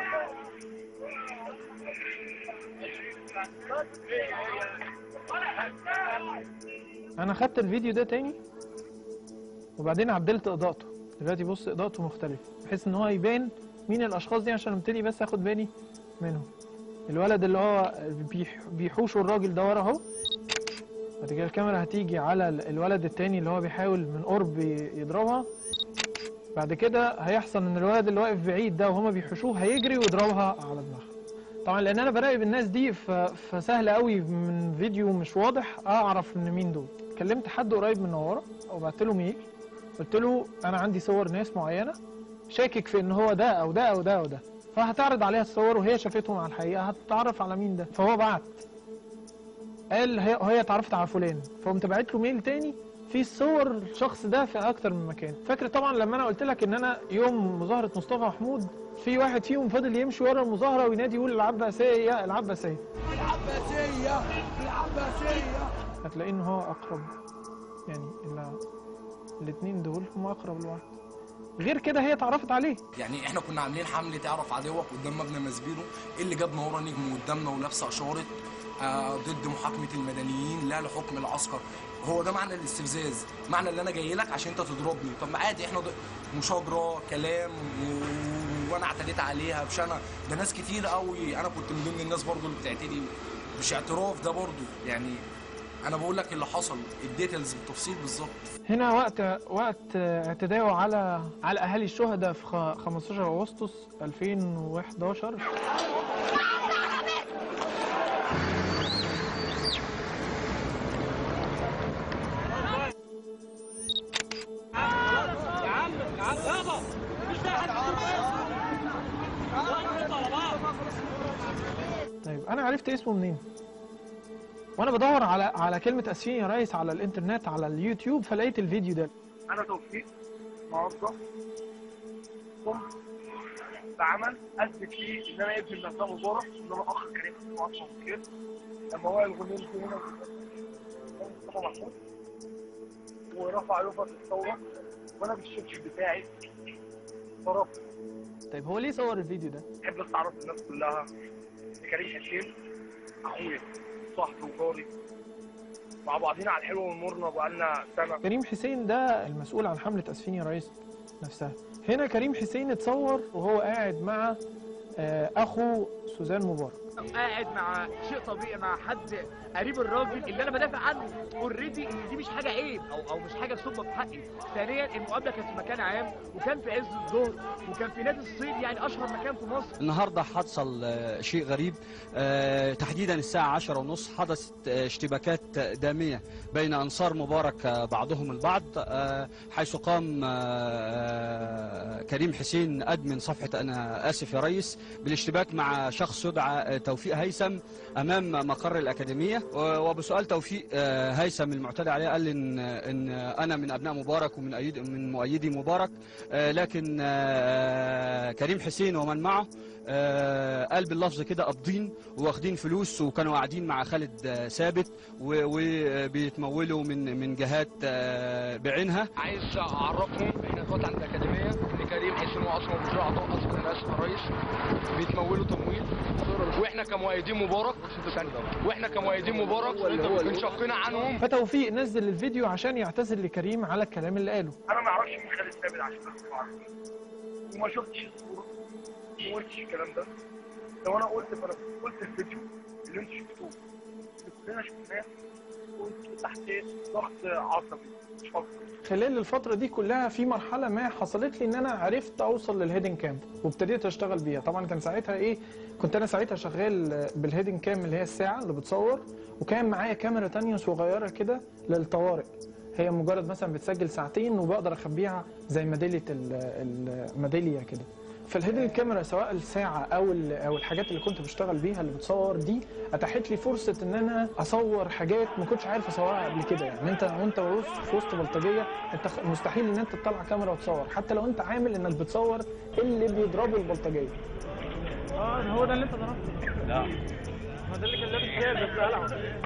انا خدت الفيديو ده تاني وبعدين عدلت اضاءته، دلوقتي بص اضاءته مختلفه بحيث ان هو يبان مين الاشخاص دي عشان ابتدي بس اخد بالي منهم. الولد اللي هو بيحوشه الراجل ده ورا اهو، بعد كده الكاميرا هتيجي على الولد التاني اللي هو بيحاول من قرب يضربها، بعد كده هيحصل ان الولد اللي واقف بعيد ده وهما بيحوشوه هيجري ويضربها على دماغها. طبعا لان انا براقب الناس دي فسهل قوي من فيديو مش واضح اعرف ان مين دول. كلمت حد قريب من نوارة وبعت له ميل، قلت له انا عندي صور ناس معينه شاكك في ان هو ده او ده او ده او ده، فهتعرض عليها الصور وهي شافتهم على الحقيقه هتتعرف على مين ده. فهو بعت قال هي هي اتعرفت على فلان، فقمت باعت له ميل تاني في صور الشخص ده في اكتر من مكان. فاكر طبعا لما انا قلت لك ان انا يوم مظاهره مصطفى محمود في واحد فيهم فضل يمشي ورا المظاهره وينادي يقول العباسيه العباسيه العباسيه العباسيه. هتلاقي ان هو اقرب، يعني الاثنين دول هم اقرب لواحد. غير كده هي اتعرفت عليه. يعني احنا كنا عاملين حمله تعرف عدوك قدام مبنى ماسبيرو، اللي جاب نوارة نجم قدامنا ولابسه اشاره آه ضد محاكمه المدنيين لا لحكم العسكر. هو ده معنى الاستفزاز، معنى اللي انا جاي لك عشان انت تضربني. طب ما عادي احنا مشاجره كلام و... وانا اعتديت عليها بشنه، ده ناس كتير قوي انا كنت من ضمن الناس برضو اللي بتعتدي، مش اعتراف ده برضو. يعني انا بقول لك اللي حصل الديتيلز بالتفصيل بالظبط. هنا وقت وقت اعتداؤه على على اهالي الشهداء في خمستاشر أغسطس ألفين وحداشر. ايوه انا عرفت اسمه منين؟ وانا بدور على على كلمه اسفين يا ريس على الانترنت على اليوتيوب فلقيت الفيديو ده. انا توفيق النهارده قمت بعمل اثبت فيه ان انا ابن النظام مبارك، ان انا اخ كريم حسين وعصام بخير. لما وقع الغنيم في هنا مصطفى محمود ورفع يوفا الثوره وانا بالشبشب بتاعي ضربت. طيب هو ليه صور الفيديو ده؟ بحب بس اعرف الناس كلها ان كريم حسين اخويا صاحبي وجاري مع بعضينا على الحلوه والمرنا بقالنا سنه. كريم حسين ده المسؤول عن حمله اسفين يا ريس نفسها. هنا كريم حسين اتصور وهو قاعد مع اخو سوزان مبارك، قاعد مع شيء طبيعي مع حد قريب الراجل اللي انا بدافع عنه اوريدي، ان دي مش حاجه عيب او او مش حاجه سبه في حقي. ثانيا المقابله كانت في مكان عام وكان في عز الظهر وكان في نادي الصيد يعني اشهر مكان في مصر. النهارده حصل شيء غريب، تحديدا الساعه عشرة ونص حدثت اشتباكات داميه بين انصار مبارك بعضهم البعض، حيث قام كريم حسين ادمن صفحه انا اسف يا ريس بالاشتباك مع شخص يدعى توفيق هيثم امام مقر الاكاديميه. وبسؤال توفيق هيثم المعتدى عليه قال ان ان انا من ابناء مبارك ومن أيد من مؤيدي مبارك، لكن كريم حسين ومن معه قال باللفظ كده قابضين واخدين فلوس وكانوا قاعدين مع خالد ثابت وبيتمولوا من من جهات بعينها. عايز اعرفهم احنا اخوات عند الاكاديميه ان كريم حسين وعصام مدير اعضاء اصل انا اسف يا ريس بيتمولوا تمويل، واحنا كمؤيدين مبارك واحنا كمؤيدين مبارك انشقينا عنهم. فتوفيق نزل الفيديو عشان يعتذر لكريم على الكلام اللي قاله. انا ما اعرفش مين خالد ثابت عشان اسمع وما شفتش الصوره وما قلتش الكلام ده. لو انا قلت فانا قلت الفيديو اللي انتوا شفتوه اللي كلنا شفناه قلت تحت ضغط عصبي مش اكتر. خلال الفترة دي كلها في مرحلة ما حصلت لي ان انا عرفت اوصل للهيدن كام وابتديت اشتغل بيها. طبعا كان ساعتها ايه، كنت انا ساعتها شغال بالهيدن كام اللي هي الساعة اللي بتصور، وكان معايا كاميرا تانية صغيرة كده للطوارئ، هي مجرد مثلا بتسجل ساعتين وبقدر اخبيها زي ميدالية الميدالية كده. فالهيدن كاميرا سواء الساعة او او الحاجات اللي كنت بشتغل بيها اللي بتصور دي اتاحت لي فرصة ان انا اصور حاجات ما كنتش عارف اصورها قبل كده. يعني انت وانت في وسط بلطجية انت مستحيل ان انت تطلع كاميرا وتصور حتى لو انت عامل انك بتصور اللي بيضربوا البلطجية. اه هو ده اللي انت ضربته؟ لا ما ده اللي كان لابس كاب بس قلعه.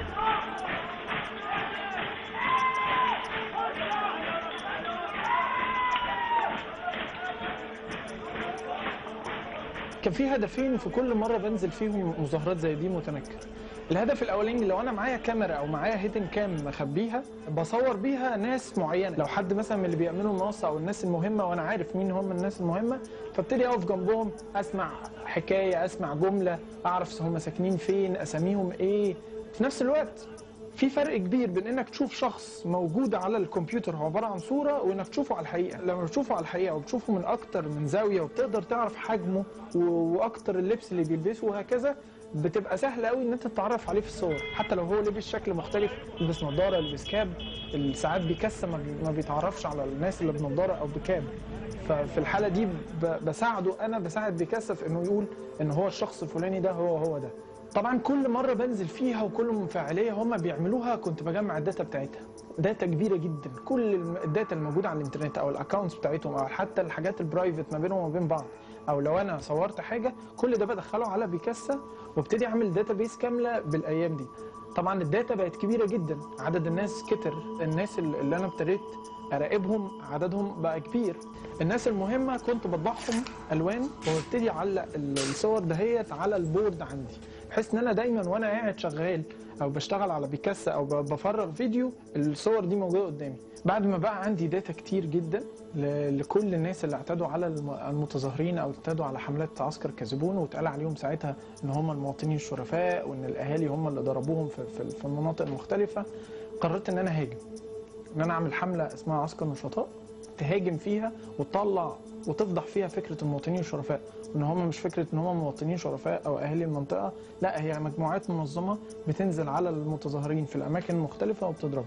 كان في هدفين في كل مره بنزل فيهم مظاهرات زي دي متنكر. الهدف الاولاني لو انا معايا كاميرا او معايا هيدن كام مخبيها بصور بيها ناس معينه، لو حد مثلا من اللي بيعملوا النص او الناس المهمه وانا عارف مين هم الناس المهمه فابتدي اقف جنبهم اسمع حكايه اسمع جمله اعرف هم ساكنين فين اساميهم ايه. في نفس الوقت في فرق كبير بين انك تشوف شخص موجود على الكمبيوتر هو عباره عن صوره وانك تشوفه على الحقيقه. لما بتشوفه على الحقيقه وبتشوفه من اكتر من زاويه وبتقدر تعرف حجمه واكتر اللبس اللي بيلبسه وهكذا بتبقى سهل قوي ان انت تتعرف عليه في الصور. حتى لو هو لبس شكل مختلف، لبس نظاره لبس كاب، ساعات بيكسر ما بيتعرفش على الناس اللي بنظاره او بكاب. ففي الحاله دي بساعده انا بساعد بيكسف انه يقول ان هو الشخص الفلاني ده هو هو ده. طبعا كل مره بنزل فيها وكل فعاليه هم بيعملوها كنت بجمع الداتا بتاعتها، داتا كبيره جدا. كل الداتا الموجوده على الانترنت او الاكونتس بتاعتهم او حتى الحاجات البرايفت ما بينهم وما بين بعض، او لو انا صورت حاجه كل ده بدخله على بيكاسا وابتدي اعمل داتا بيس كامله بالايام دي. طبعا الداتا بقت كبيره جدا، عدد الناس كتر، الناس اللي انا ابتديت اراقبهم عددهم بقى كبير. الناس المهمه كنت بطبعهم الوان وابتدي اعلق الصور دهيت على البورد عندي، بحيث ان انا دايما وانا قاعد شغال او بشتغل على بيكاسا او بفرغ فيديو الصور دي موجوده قدامي. بعد ما بقى عندي داتا كتير جدا لكل الناس اللي اعتدوا على المتظاهرين او اعتدوا على حملات عسكر كاذبون واتقال عليهم ساعتها ان هم المواطنين الشرفاء وان الاهالي هم اللي ضربوهم في في المناطق المختلفه، قررت ان انا هاجم، ان انا اعمل حمله اسمها عسكر نشطاء تهاجم فيها وتطلع وتفضح فيها فكره المواطنين الشرفاء، ان هم مش فكره ان هم مواطنين شرفاء او اهالي المنطقه، لا هي مجموعات منظمه بتنزل على المتظاهرين في الاماكن المختلفه وبتضربهم.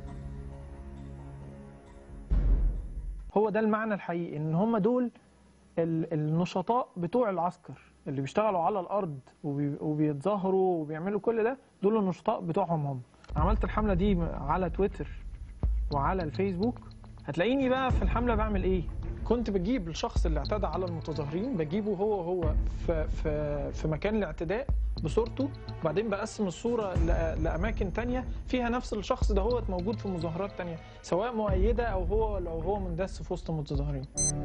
هو ده المعنى الحقيقي، ان هم دول ال- النشطاء بتوع العسكر اللي بيشتغلوا على الارض وبي- وبيتظاهروا وبيعملوا كل ده، دول النشطاء بتوعهم هم. عملت الحمله دي على تويتر وعلى الفيسبوك. هتلاقيني بقى في الحمله بعمل ايه؟ كنت بجيب الشخص اللي اعتدى على المتظاهرين، بجيبه هو هو في في في مكان الاعتداء بصورته، وبعدين بقسم الصوره ل- لاماكن تانية فيها نفس الشخص ده هو موجود في مظاهرات تانية، سواء مؤيده او هو لو هو مندس في وسط المتظاهرين.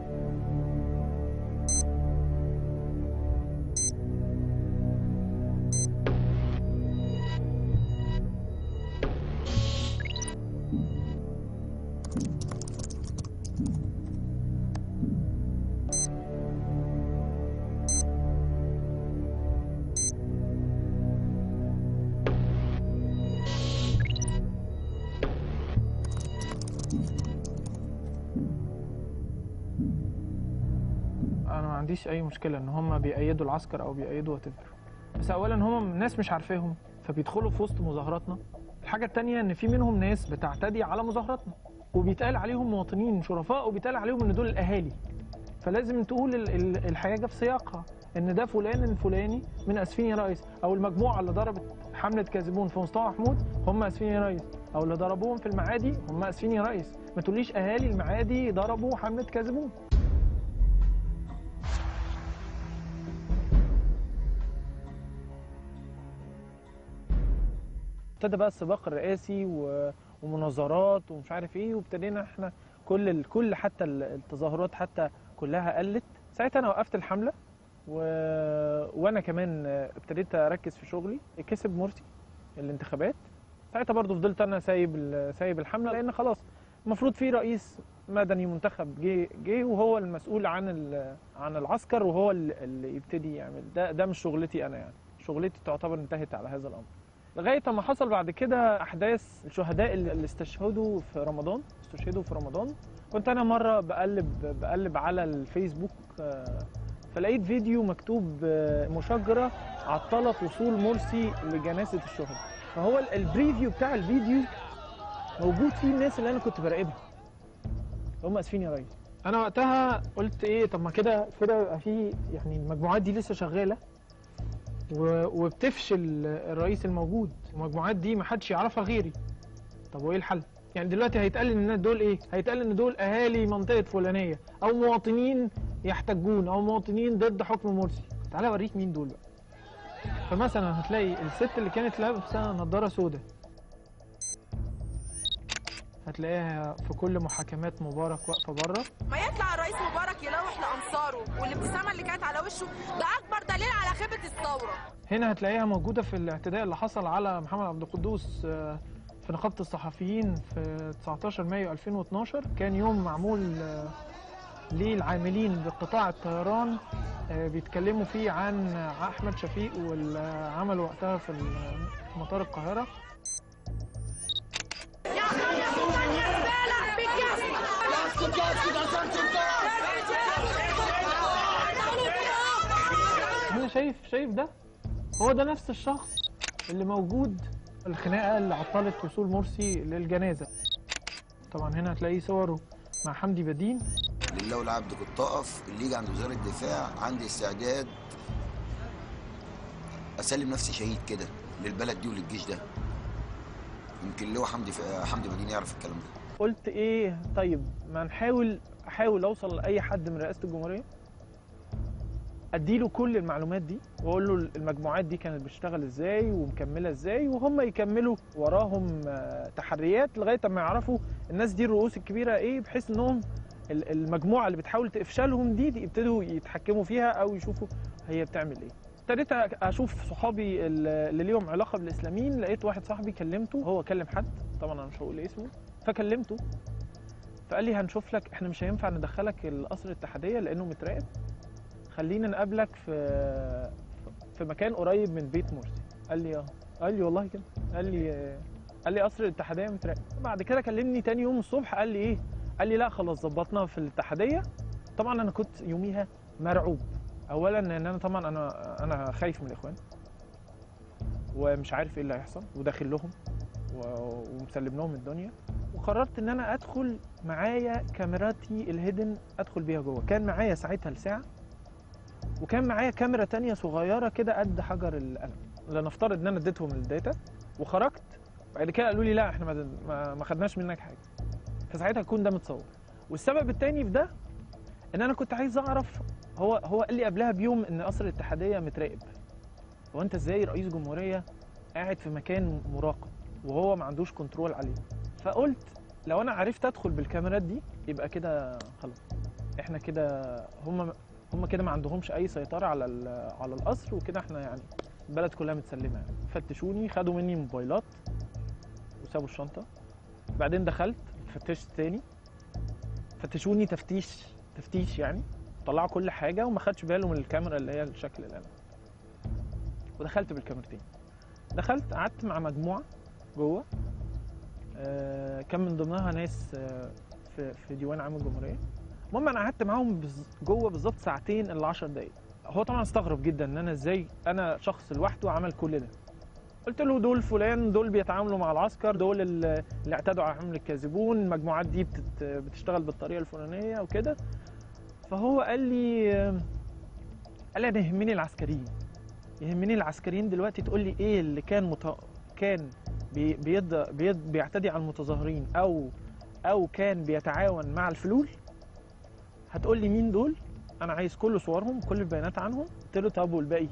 انا ما عنديش اي مشكله ان هم بيأيدوا العسكر او بيأيدوا وات ايفر، بس اولا هم ناس مش عارفاهم فبيدخلوا في وسط مظاهراتنا. الحاجه الثانيه ان في منهم ناس بتعتدي على مظاهراتنا وبيتقال عليهم مواطنين شرفاء وبيتقال عليهم ان دول الاهالي، فلازم تقول ال- ال- الحاجه في سياقها، ان ده فلان الفلاني من اسفين يا ريس، او المجموعه اللي ضربت حمله كاذبون في مصطفى محمود هم اسفين يا ريس، او اللي ضربوهم في المعادي هم اسفين يا ريس. ما تقوليش اهالي المعادي ضربوا حمله كاذبون. ابتدى بقى السباق الرئاسي و- ومناظرات ومش عارف ايه، وابتدينا احنا كل ال- كل حتى ال- التظاهرات حتى كلها قلت. ساعتها انا وقفت الحمله و... وانا كمان ابتديت اركز في شغلي. كسب مرسي الانتخابات، ساعتها برضو فضلت انا سايب ال- سايب الحمله، لان خلاص المفروض في رئيس مدني منتخب جه جه وهو المسؤول عن ال- عن العسكر، وهو اللي اللي يبتدي يعمل ده. ده مش شغلتي انا، يعني شغلتي تعتبر انتهت على هذا الامر. لغايه ما حصل بعد كده احداث الشهداء اللي اللي استشهدوا في رمضان استشهدوا في رمضان. كنت انا مره بقلب بقلب على الفيسبوك، آه، فلقيت فيديو مكتوب آه، مشاجره عطلت وصول مرسي لجنازه الشهداء. فهو ال- البريفيو بتاع الفيديو موجود فيه الناس اللي انا كنت براقبها، هم اسفين يا ريس. انا وقتها قلت ايه، طب ما كده كده يبقى في يعني المجموعات دي لسه شغاله و- وبتفشل الرئيس الموجود، المجموعات دي ما حدش يعرفها غيري. طب وايه الحل؟ يعني دلوقتي هيتقال ان دول ايه؟ هيتقال ان دول اهالي منطقه فلانيه او مواطنين يحتجون او مواطنين ضد حكم مرسي. تعالى اوريك مين دول بقى. فمثلا هتلاقي الست اللي كانت لابسه نظاره سوداء، هتلاقيها في كل محاكمات مبارك واقفه بره. ما يطلع الرئيس مبارك يلوح لانصاره، والابتسامه اللي كانت على وشه ده اكبر دليل على خيبه الثوره. هنا هتلاقيها موجودة في الاعتداء اللي حصل على محمد عبد القدوس آه، في نقابة الصحفيين في تسعتاشر مايو ألفين واثناشر. كان يوم معمول آه، للعاملين بقطاع الطيران، آه، بيتكلموا فيه عن أحمد شفيق والعمل وقتها في مطار القاهرة. أنا شايف شايف ده هو ده نفس الشخص اللي موجود الخناقة اللي عطلت وصول مرسي للجنازة. طبعا هنا هتلاقي صوره مع حمدي بدين. لله والعبد كنت اقف اللي يجي عند وزاره الدفاع عندي استعداد اسلم نفسي شهيد كده للبلد دي وللجيش ده. يمكن اللي هو حمدي حمدي بدين يعرف الكلام ده. قلت ايه، طيب ما نحاول احاول اوصل لاي حد من رئاسه الجمهوريه، اديله كل المعلومات دي واقول له المجموعات دي كانت بتشتغل ازاي ومكمله ازاي، وهم يكملوا وراهم آه، تحريات لغايه ما يعرفوا الناس دي الرؤوس الكبيره ايه، بحيث انهم ال- المجموعه اللي بتحاول تفشلهم دي, دي يبتدوا يتحكموا فيها او يشوفوا هي بتعمل ايه. ابتديت اشوف صحابي اللي ليهم علاقه بالاسلاميين. لقيت واحد صاحبي كلمته، هو كلم حد طبعا انا مش هقول اسمه، فكلمته فقال لي هنشوف لك، احنا مش هينفع ندخلك القصر الاتحاديه لانه متراقب، خلينا نقابلك في في مكان قريب من بيت مرسي. قال لي اه قال لي والله كده، قال لي قال لي قصر الاتحاديه متراقب. بعد كده كلمني تاني يوم الصبح قال لي ايه، قال لي لا خلاص ظبطنا في الاتحاديه. طبعا انا كنت يوميها مرعوب، اولا ان انا طبعا انا انا خايف من الاخوان ومش عارف ايه اللي هيحصل وداخل لهم ومسلم لهم الدنيا، وقررت ان انا ادخل معايا كاميراتي الهيدن، ادخل بيها جوه. كان معايا ساعتها الساعه، وكان معايا كاميرا تانية صغيره كده قد حجر القلم. لنفترض ان انا اديتهم الداتا وخرجت، بعد كده قالوا لي لا احنا ما ما خدناش منك حاجه، فساعتها يكون ده متصور. والسبب التاني في ده ان انا كنت عايز اعرف، هو هو قال لي قبلها بيوم ان قصر الاتحاديه متراقب. هو انت ازاي رئيس جمهوريه قاعد في مكان مراقب وهو ما عندوش كنترول عليه؟ فقلت لو انا عرفت ادخل بالكاميرات دي يبقى كده خلاص، احنا كده هم هم كده ما عندهمش اي سيطره على على القصر، وكده احنا يعني البلد كلها متسلمه يعني. فتشوني، خدوا مني موبايلات وسابوا الشنطه. بعدين دخلت فتشت تاني، فتشوني تفتيش تفتيش يعني، طلعوا كل حاجه وما خدش باله من الكاميرا اللي هي الشكل القلم. ودخلت بالكاميرتين. دخلت قعدت مع مجموعه جوه، آه كان من ضمنها ناس آه في في ديوان عام الجمهوريه. المهم انا قعدت معاهم جوه بالظبط ساعتين الا عشر دقايق. هو طبعا استغرب جدا ان انا ازاي انا شخص لوحده عمل كل ده. قلت له دول فلان، دول بيتعاملوا مع العسكر، دول اللي اعتادوا على حمل الكاذبون، المجموعات دي بتت بتشتغل بالطريقه الفلانيه وكده. فهو قال لي قال لي انا يهمني العسكريين، يهمني العسكريين دلوقتي تقول لي ايه اللي كان مت... كان بي... بيد... بيد... بيعتدي على المتظاهرين او او كان بيتعاون مع الفلول، هتقول لي مين دول؟ انا عايز كل صورهم، كل البيانات عنهم. قلت له طب والباقي؟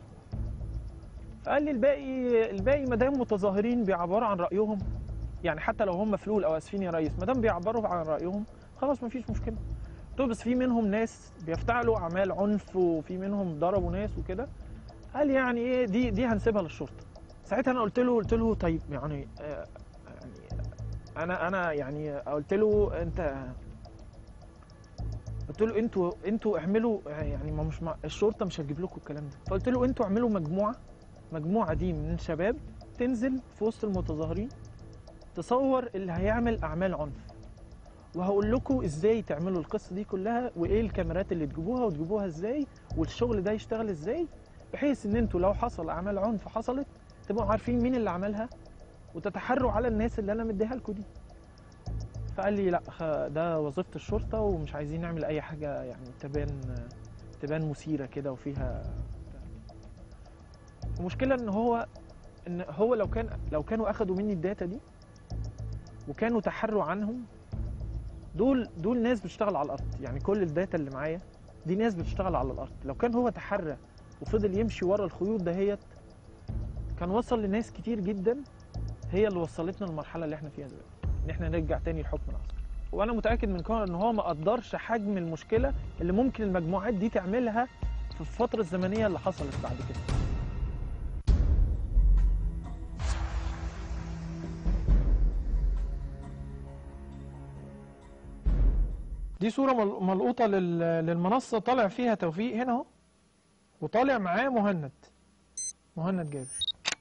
فقال لي الباقي الباقي ما دام متظاهرين بيعبروا عن رايهم، يعني حتى لو هم فلول او اسفين يا ريس، ما دام بيعبروا عن رايهم خلاص ما فيش مشكله. قلت له بس في منهم ناس بيفتعلوا اعمال عنف، وفي منهم ضربوا ناس وكده. قال لي يعني ايه دي دي هنسيبها للشرطه. ساعتها انا قلت له قلت له طيب يعني آه يعني انا انا يعني قلت له انت قلت له انتوا انتوا اعملوا يعني ما مش مع الشرطه مش هتجيب لكم الكلام ده. فقلت له انتوا اعملوا مجموعه مجموعه دي من شباب تنزل في وسط المتظاهرين تصور اللي هيعمل اعمال عنف، وهقول لكم ازاي تعملوا القصه دي كلها، وايه الكاميرات اللي تجيبوها وتجيبوها ازاي، والشغل ده يشتغل ازاي، بحيث ان انتوا لو حصل اعمال عنف حصلت تبقوا عارفين مين اللي عملها وتتحروا على الناس اللي انا مديها لكم دي. فقال لي لا ده وظيفه الشرطه ومش عايزين نعمل اي حاجه يعني تبان تبان مثيره كده وفيها. المشكله ان هو ان هو لو كان لو كانوا اخذوا مني الداتا دي وكانوا تحروا عنهم، دول دول ناس بتشتغل على الارض، يعني كل الداتا اللي معايا دي ناس بتشتغل على الارض. لو كان هو تحرى وفضل يمشي ورا الخيوط دهيت كان وصل لناس كتير جدا، هي اللي وصلتنا للمرحله اللي احنا فيها دلوقتي، ان احنا نرجع تاني لحكم العسكر. وانا متاكد من كون ان هو ما قدرش حجم المشكله اللي ممكن المجموعات دي تعملها في الفتره الزمنيه اللي حصلت بعد كده. دي صورة ملقوطة للمنصة طالع فيها توفيق هنا اهو، وطالع معاه مهند مهند جابر.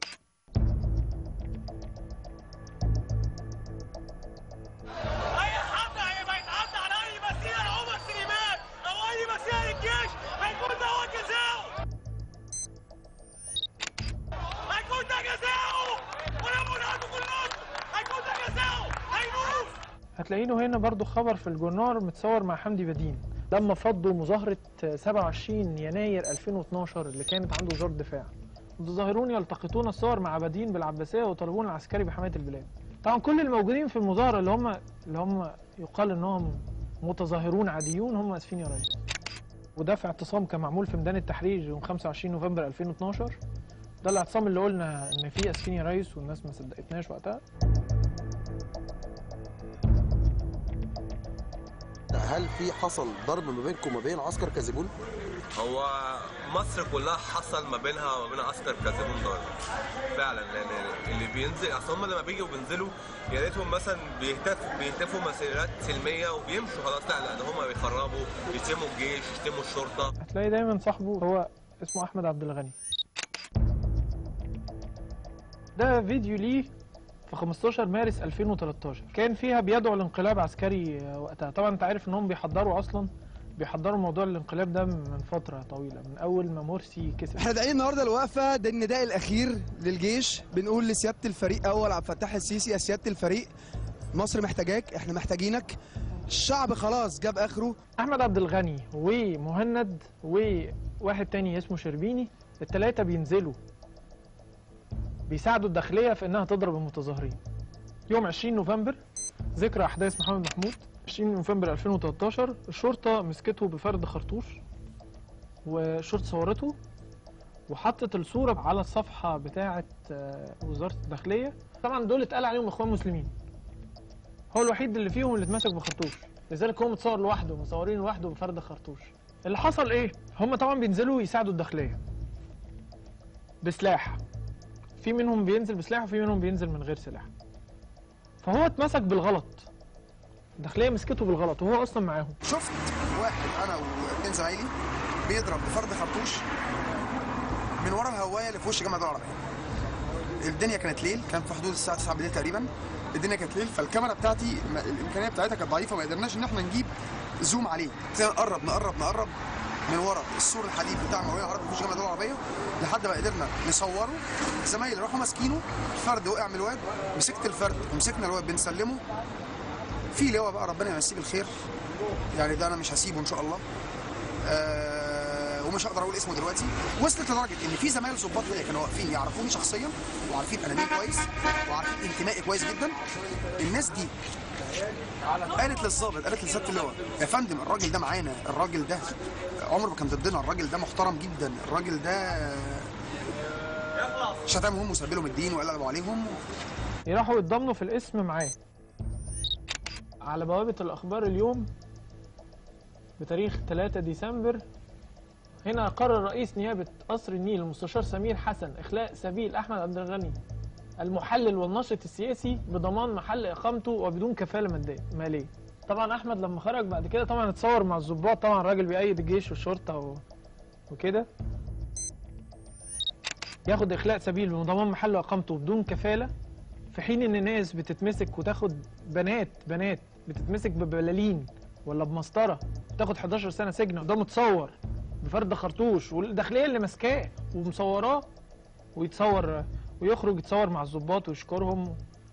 اي حد هيبقى يتعدى على اي مسيره لعمر سليمان او اي مسيره للجيش هيكون ده هو جزاؤه، هيكون ده جزاؤه، ولما نقعدوا كلهم هيكون ده جزاؤه، هيموت. هتلاقينه هنا برضو خبر في الجورنال متصور مع حمدي بدين لما فضوا مظاهرة سبعة وعشرين يناير ألفين واثناشر اللي كانت عنده وزارة الدفاع. متظاهرون يلتقطون الصور مع بدين بالعباسية ويطالبون العسكري بحماية البلاد. طبعا كل الموجودين في المظاهرة اللي هم اللي هم يقال انهم متظاهرون عاديون هم اسفين يا ريس. وده في اعتصام كان معمول في ميدان التحرير يوم خمسة وعشرين نوفمبر ألفين واثناشر. ده الاعتصام اللي قلنا ان فيه اسفين يا ريس والناس ما صدقتناش وقتها. هل في حصل ضرب ما بينكم وما بين عسكر كاذبون؟ هو مصر كلها حصل ما بينها وما بين عسكر كاذبون ضرب فعلا، لان اللي بينزل اصل هم لما بيجوا بينزلوا يا ريتهم مثلا بيهتفوا بيهتفوا مسيرات سلميه وبيمشوا خلاص، لا لا ده هم بيخربوا، يشتموا الجيش، يشتموا الشرطه. هتلاقي دايما صاحبه هو اسمه احمد عبد الغني. ده فيديو ليه في خمستاشر مارس ألفين وتلتاشر، كان فيها بيدعو لانقلاب عسكري وقتها. طبعا انت عارف انهم بيحضروا اصلا بيحضروا موضوع الانقلاب ده من فتره طويله، من اول ما مرسي كسب. احنا داعيين النهارده الوقفه ده النداء الاخير للجيش، بنقول لسياده الفريق اول عبد الفتاح السيسي يا سياده الفريق مصر محتاجاك، احنا محتاجينك، الشعب خلاص جاب اخره. احمد عبد الغني ومهند وواحد تاني اسمه شربيني، الثلاثه بينزلوا بيساعدوا الداخليه في انها تضرب المتظاهرين. يوم عشرين نوفمبر ذكرى احداث محمد محمود، عشرين نوفمبر ألفين وتلتاشر، الشرطه مسكته بفرد خرطوش والشرطه صورته وحطت الصوره على الصفحه بتاعه وزاره الداخليه. طبعا دول اتقال عليهم اخوان مسلمين، هو الوحيد اللي فيهم اللي اتمسك بخرطوش، لذلك هو متصور لوحده، مصورين لوحده بفرد خرطوش. اللي حصل ايه؟ هم طبعا بينزلوا يساعدوا الداخليه بسلاح، في منهم بينزل بسلاح وفي منهم بينزل من غير سلاح. فهو اتمسك بالغلط، الداخليه مسكته بالغلط وهو اصلا معاهم. شفت واحد انا واثنين زمايلي بيضرب بفرد خرطوش من ورا الهوايه اللي في وش جامعه الدول العربيه. الدنيا كانت ليل، كان في حدود الساعه تسعة بالليل تقريبا. الدنيا كانت ليل، فالكاميرا بتاعتي الامكانيه بتاعتها كانت ضعيفه، ما قدرناش ان احنا نجيب زوم عليه. نقرب نقرب نقرب من ورا السور الحديد بتاع المعاويه العربي في وش جامعه الدول العربيه لحد ما قدرنا نصوره. زمايلي راحوا ماسكينه، الفرد وقع من الواد، مسكت الفرد ومسكنا الواد بنسلمه في لواء بقى ربنا يمسيه بالخير، يعني ده انا مش هسيبه ان شاء الله. أه ومش هقدر اقول اسمه دلوقتي. وصلت لدرجه ان في زمايل ظباط ليا كانوا واقفين يعرفوني شخصيا وعارفين انا مين كويس وعارفين انتمائي كويس جدا. الناس دي قالت للظابط، قالت لسياده اللواء يا فندم الراجل ده معانا، الراجل ده عمره ما كان ضدنا، الراجل ده محترم جدا، الراجل ده شتمهم وسبلهم الدين وقلبوا عليهم. يروحوا يتضامنوا في الاسم معاه. على بوابة الأخبار اليوم بتاريخ ثلاثة ديسمبر، هنا قرر رئيس نيابة قصر النيل المستشار سمير حسن إخلاء سبيل أحمد عبد الغني المحلل والناشط السياسي بضمان محل إقامته وبدون كفالة مالية. طبعا أحمد لما خرج بعد كده طبعا اتصور مع الضباط، طبعا راجل بيأيد الجيش والشرطة و... وكده، ياخد إخلاء سبيل وضمان محل إقامته بدون كفالة، في حين ان ناس بتتمسك وتاخد بنات بنات بتتمسك ببلالين ولا بمسطره تاخد حداشر سنه سجن، وده متصور بفرد خرطوش والداخليه اللي ماسكاه ومصوراه، ويتصور ويخرج يتصور مع الضباط ويشكرهم.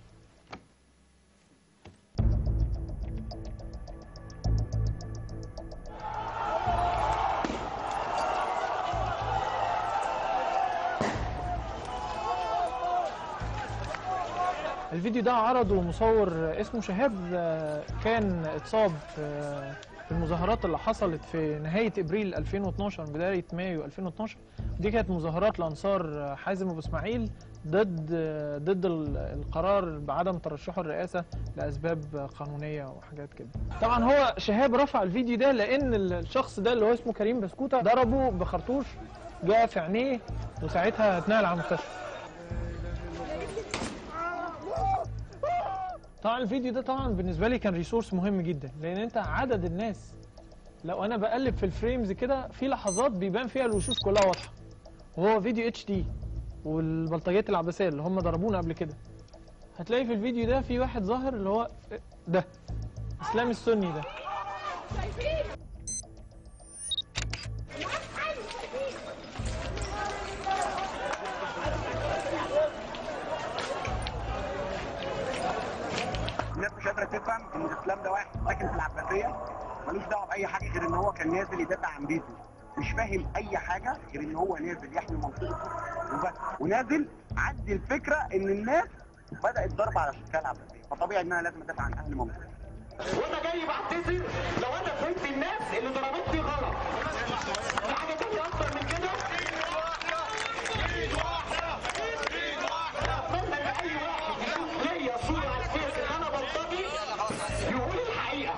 الفيديو ده عرضه مصور اسمه شهاب، كان اتصاب في المظاهرات اللي حصلت في نهاية ابريل ألفين واتناشر بداية مايو ألفين واتناشر. دي كانت مظاهرات لأنصار حازم أبو اسماعيل ضد ضد القرار بعدم ترشحه الرئاسة لأسباب قانونية وحاجات كده. طبعا هو شهاب رفع الفيديو ده لأن الشخص ده اللي هو اسمه كريم بسكوتة ضربه بخرطوش جاء في عينيه وساعتها اتنقل على المستشفى. طبعا الفيديو ده طبعا بالنسبه لي كان ريسورس مهم جدا، لان انت عدد الناس لو انا بقلب في الفريمز كده في لحظات بيبان فيها الوشوش كلها واضحه، وهو فيديو اتش دي والبلطجيات العباسيه اللي هم ضربونا قبل كده. هتلاقي في الفيديو ده في واحد ظاهر اللي هو ده اسلام السني ده. الناس مش قادره تفهم ان الاسلام ده واحد ساكن في العباسيه ملوش دعوه باي حاجه غير ان هو كان نازل يدافع عن بيته، مش فاهم اي حاجه غير ان هو نازل يحمي منطقته وبس، ونازل عندي الفكره ان الناس بدات ضرب على سكان العباسيه، فطبيعي ان انا لازم ادافع عن اهل منطقتي. وانا جاي بعتذر لو انا فهمت الناس اللي ضربتني غلط. في حاجه تانيه اكتر من كده؟ اتمنى ان اي واحد يشوف ليا صوره على الفيس ان انا بلطجي يقول الحقيقه.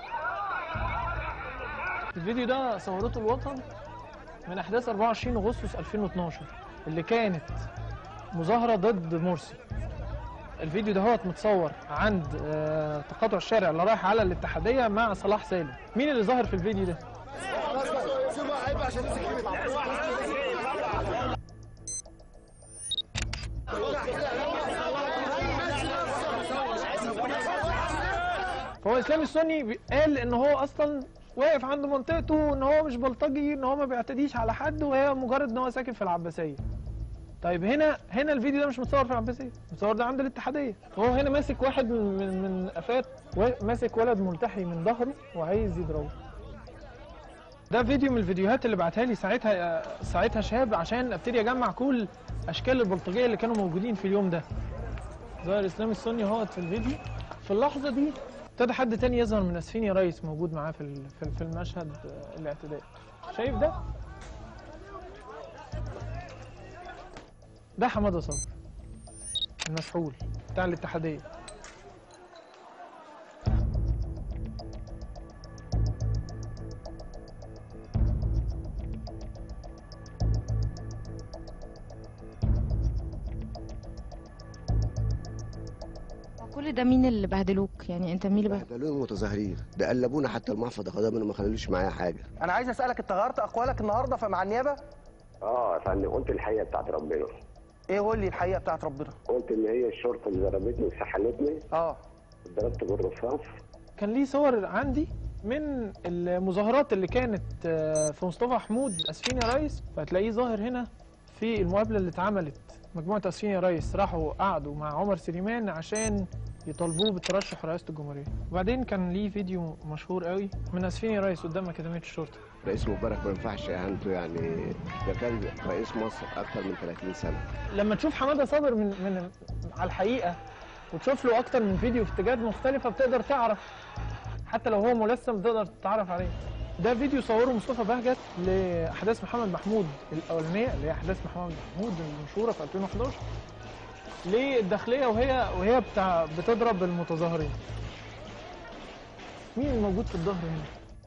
الفيديو ده صورته الوطن من احداث أربعة وعشرين أغسطس ألفين واتناشر اللي كانت مظاهره ضد مرسي. الفيديو ده هو متصور عند تقاطع الشارع اللي رايح على الاتحاديه مع صلاح سالم. مين اللي ظاهر في الفيديو ده؟ فهو اسلام السني قال ان هو اصلا واقف عند منطقته، ان هو مش بلطجي، ان هو ما بيعتديش على حد، وهي مجرد ان هو ساكن في العباسيه. طيب هنا هنا الفيديو ده مش متصور في العباسيه، متصور ده عند الاتحاديه. هو هنا ماسك واحد من من, من قفات، ماسك ولد ملتحي من ظهره وعايز يضربه. ده فيديو من الفيديوهات اللي بعتها لي ساعتها ساعتها شاب عشان ابتدي اجمع كل اشكال البلطجيه اللي كانوا موجودين في اليوم ده. ظاهر اسلام السني اهوت في الفيديو. في اللحظه دي ابتدى حد تاني يظهر من اسفين يا ريس موجود معاه في في المشهد الاعتداء. شايف ده؟ ده حماده صبر المسحول بتاع الاتحاديه. كل ده مين اللي بهدلوك؟ يعني انت مين اللي بهدلوك؟ بهدلونا المتظاهرين، ده قلبونا حتى المحفظه قدامنا ما خلوليش معايا حاجه. انا عايز اسالك، انت غيرت اقوالك النهارده مع النيابه؟ اه يا فندم، قلت الحقيقه بتاعت ربنا. ايه قول لي الحقيقه بتاعت ربنا؟ قلت ان هي الشرطه اللي ضربتني وسحلتني. اه اتضربت بالرصاص. كان ليه صور عندي من المظاهرات اللي كانت في مصطفى حمود اسفين يا ريس، فهتلاقيه ظاهر هنا في المقابله اللي اتعملت. مجموعه اسفين يا ريس راحوا قعدوا مع عمر سليمان عشان يطالبوه بالترشح رئاسه الجمهوريه. وبعدين كان ليه فيديو مشهور قوي من اسفين يا ريس قدام اكاديميه الشرطه. رئيس مبارك ما ينفعش اهانته، يعني ده كان رئيس مصر اكتر من ثلاثين سنه. لما تشوف حماده صابر من من على الحقيقه وتشوف له اكتر من فيديو في اتجاهات مختلفه بتقدر تعرف، حتى لو هو ملثم بتقدر تتعرف عليه. ده فيديو صوره مصطفى بهجت لاحداث محمد محمود الاولانيه اللي هي احداث محمد محمود المشهوره في ألفين وحداشر للداخليه وهي وهي بتاع بتضرب المتظاهرين. مين الموجود في الظهر هنا؟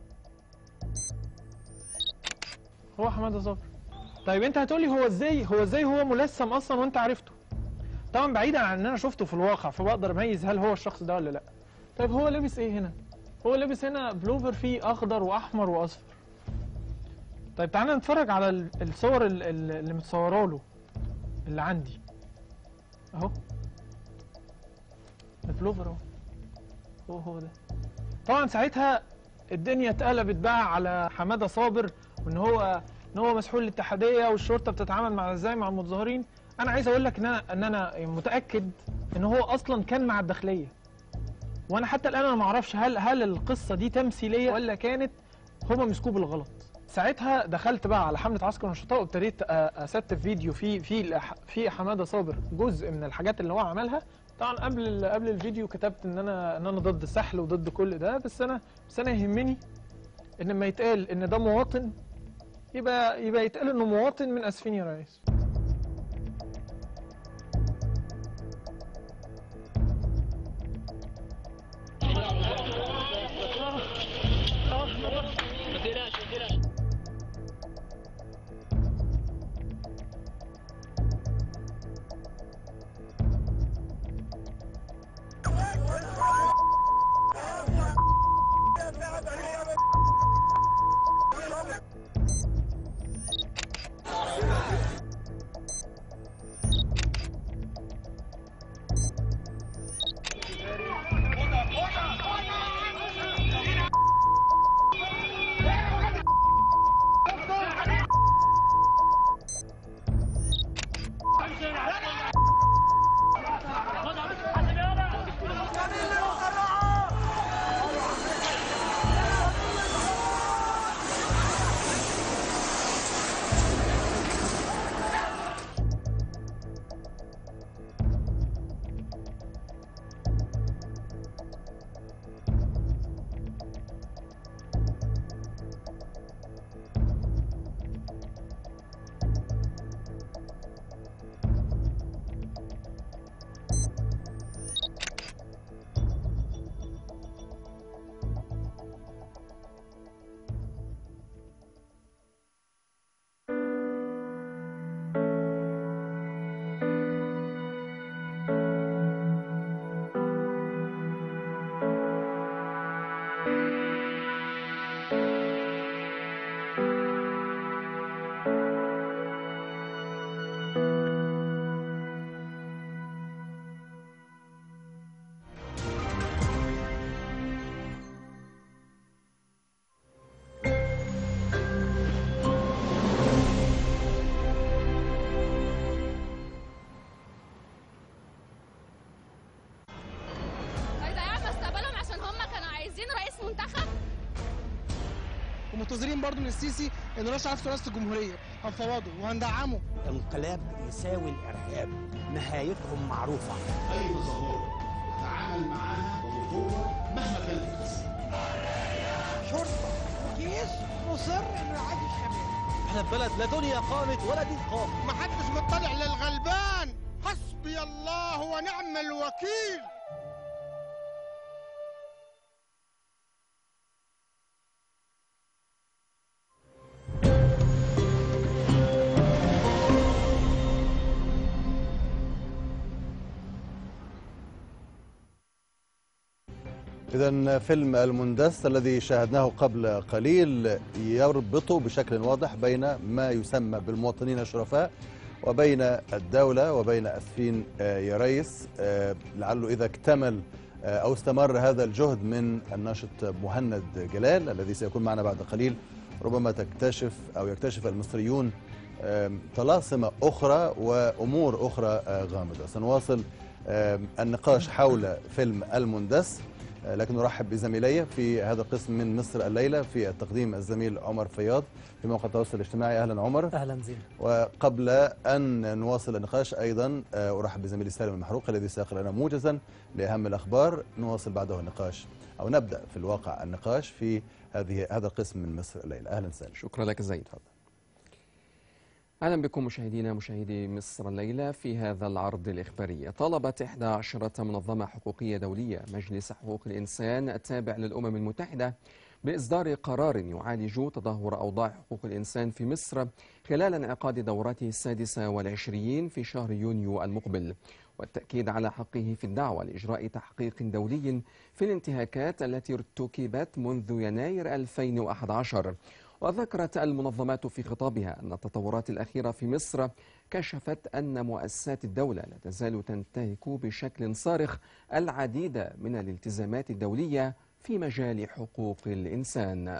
هو حماده صبري. طيب انت هتقولي هو ازاي هو ازاي هو ملثم اصلا وانت عرفته؟ طبعا بعيدا عن ان انا شفته في الواقع فبقدر اميز هل هو الشخص ده ولا لا. طيب هو لابس ايه هنا؟ هو لابس هنا بلوفر فيه اخضر واحمر واصفر. طيب تعالى نتفرج على الصور اللي متصوره له اللي عندي اهو. البلوفر اهو، هو هو ده. طبعا ساعتها الدنيا اتقلبت بقى على حماده صابر وان هو ان هو مسحول الاتحاديه والشرطه بتتعامل مع ازاي مع المتظاهرين. انا عايز اقول لك ان انا ان انا متاكد ان هو اصلا كان مع الداخليه، وانا حتى الان انا ما اعرفش هل هل القصه دي تمثيليه ولا كانت هما مسكوه بالغلط. ساعتها دخلت بقى على حمله عسكر النشطاء وابتديت استف فيديو في في في حماده صابر جزء من الحاجات اللي هو عملها. طبعا قبل قبل الفيديو كتبت ان انا ان انا ضد السحل وضد كل ده، بس انا بس انا يهمني ان لما يتقال ان ده مواطن يبقى يبقى يتقال انه مواطن من اسفين يا ريس. برضو من السيسي ان رشا عرفت رئاسه الجمهوريه، هنفوضه وهندعمه. انقلاب يساوي الارهاب، نهايتهم معروفه. اي تظاهره تعامل معاها بقوه مهما كانت الخساره. شرطه وجيش مصر انه يعادي الشباب. احنا في بلد لا دنيا قامت ولا دين قام. محدش مطلع للغلبان. حسبي الله ونعم الوكيل. إذا فيلم المندس الذي شاهدناه قبل قليل يربط بشكل واضح بين ما يسمى بالمواطنين الشرفاء وبين الدولة وبين أسفين يا ريس. لعله إذا اكتمل أو استمر هذا الجهد من الناشط مهند جلال الذي سيكون معنا بعد قليل، ربما تكتشف أو يكتشف المصريون طلاسم أخرى وأمور أخرى غامضة. سنواصل النقاش حول فيلم المندس، لكن نرحب بزميلي في هذا القسم من مصر الليلة. في التقديم الزميل عمر فياض في موقع التواصل الاجتماعي. أهلا عمر. أهلا زين. وقبل أن نواصل النقاش أيضا أرحب بزميلي سالم المحروق الذي سيقرأ لنا موجزا لأهم الأخبار. نواصل بعده النقاش أو نبدأ في الواقع النقاش في هذه هذا القسم من مصر الليلة. أهلا سالم. شكرا لك زيد. أهلا بكم مشاهدينا مشاهدي مصر الليلة في هذا العرض الإخباري. طالبت إحدى عشرة منظمة حقوقية دولية مجلس حقوق الإنسان التابع للأمم المتحدة بإصدار قرار يعالج تدهور أوضاع حقوق الإنسان في مصر خلال انعقاد دورته السادسة والعشرين في شهر يونيو المقبل، والتأكيد على حقه في الدعوة لإجراء تحقيق دولي في الانتهاكات التي ارتكبت منذ يناير ألفين وأحد عشر. وذكرت المنظمات في خطابها أن التطورات الأخيرة في مصر كشفت أن مؤسسات الدولة لا تزال تنتهك بشكل صارخ العديد من الالتزامات الدولية في مجال حقوق الإنسان.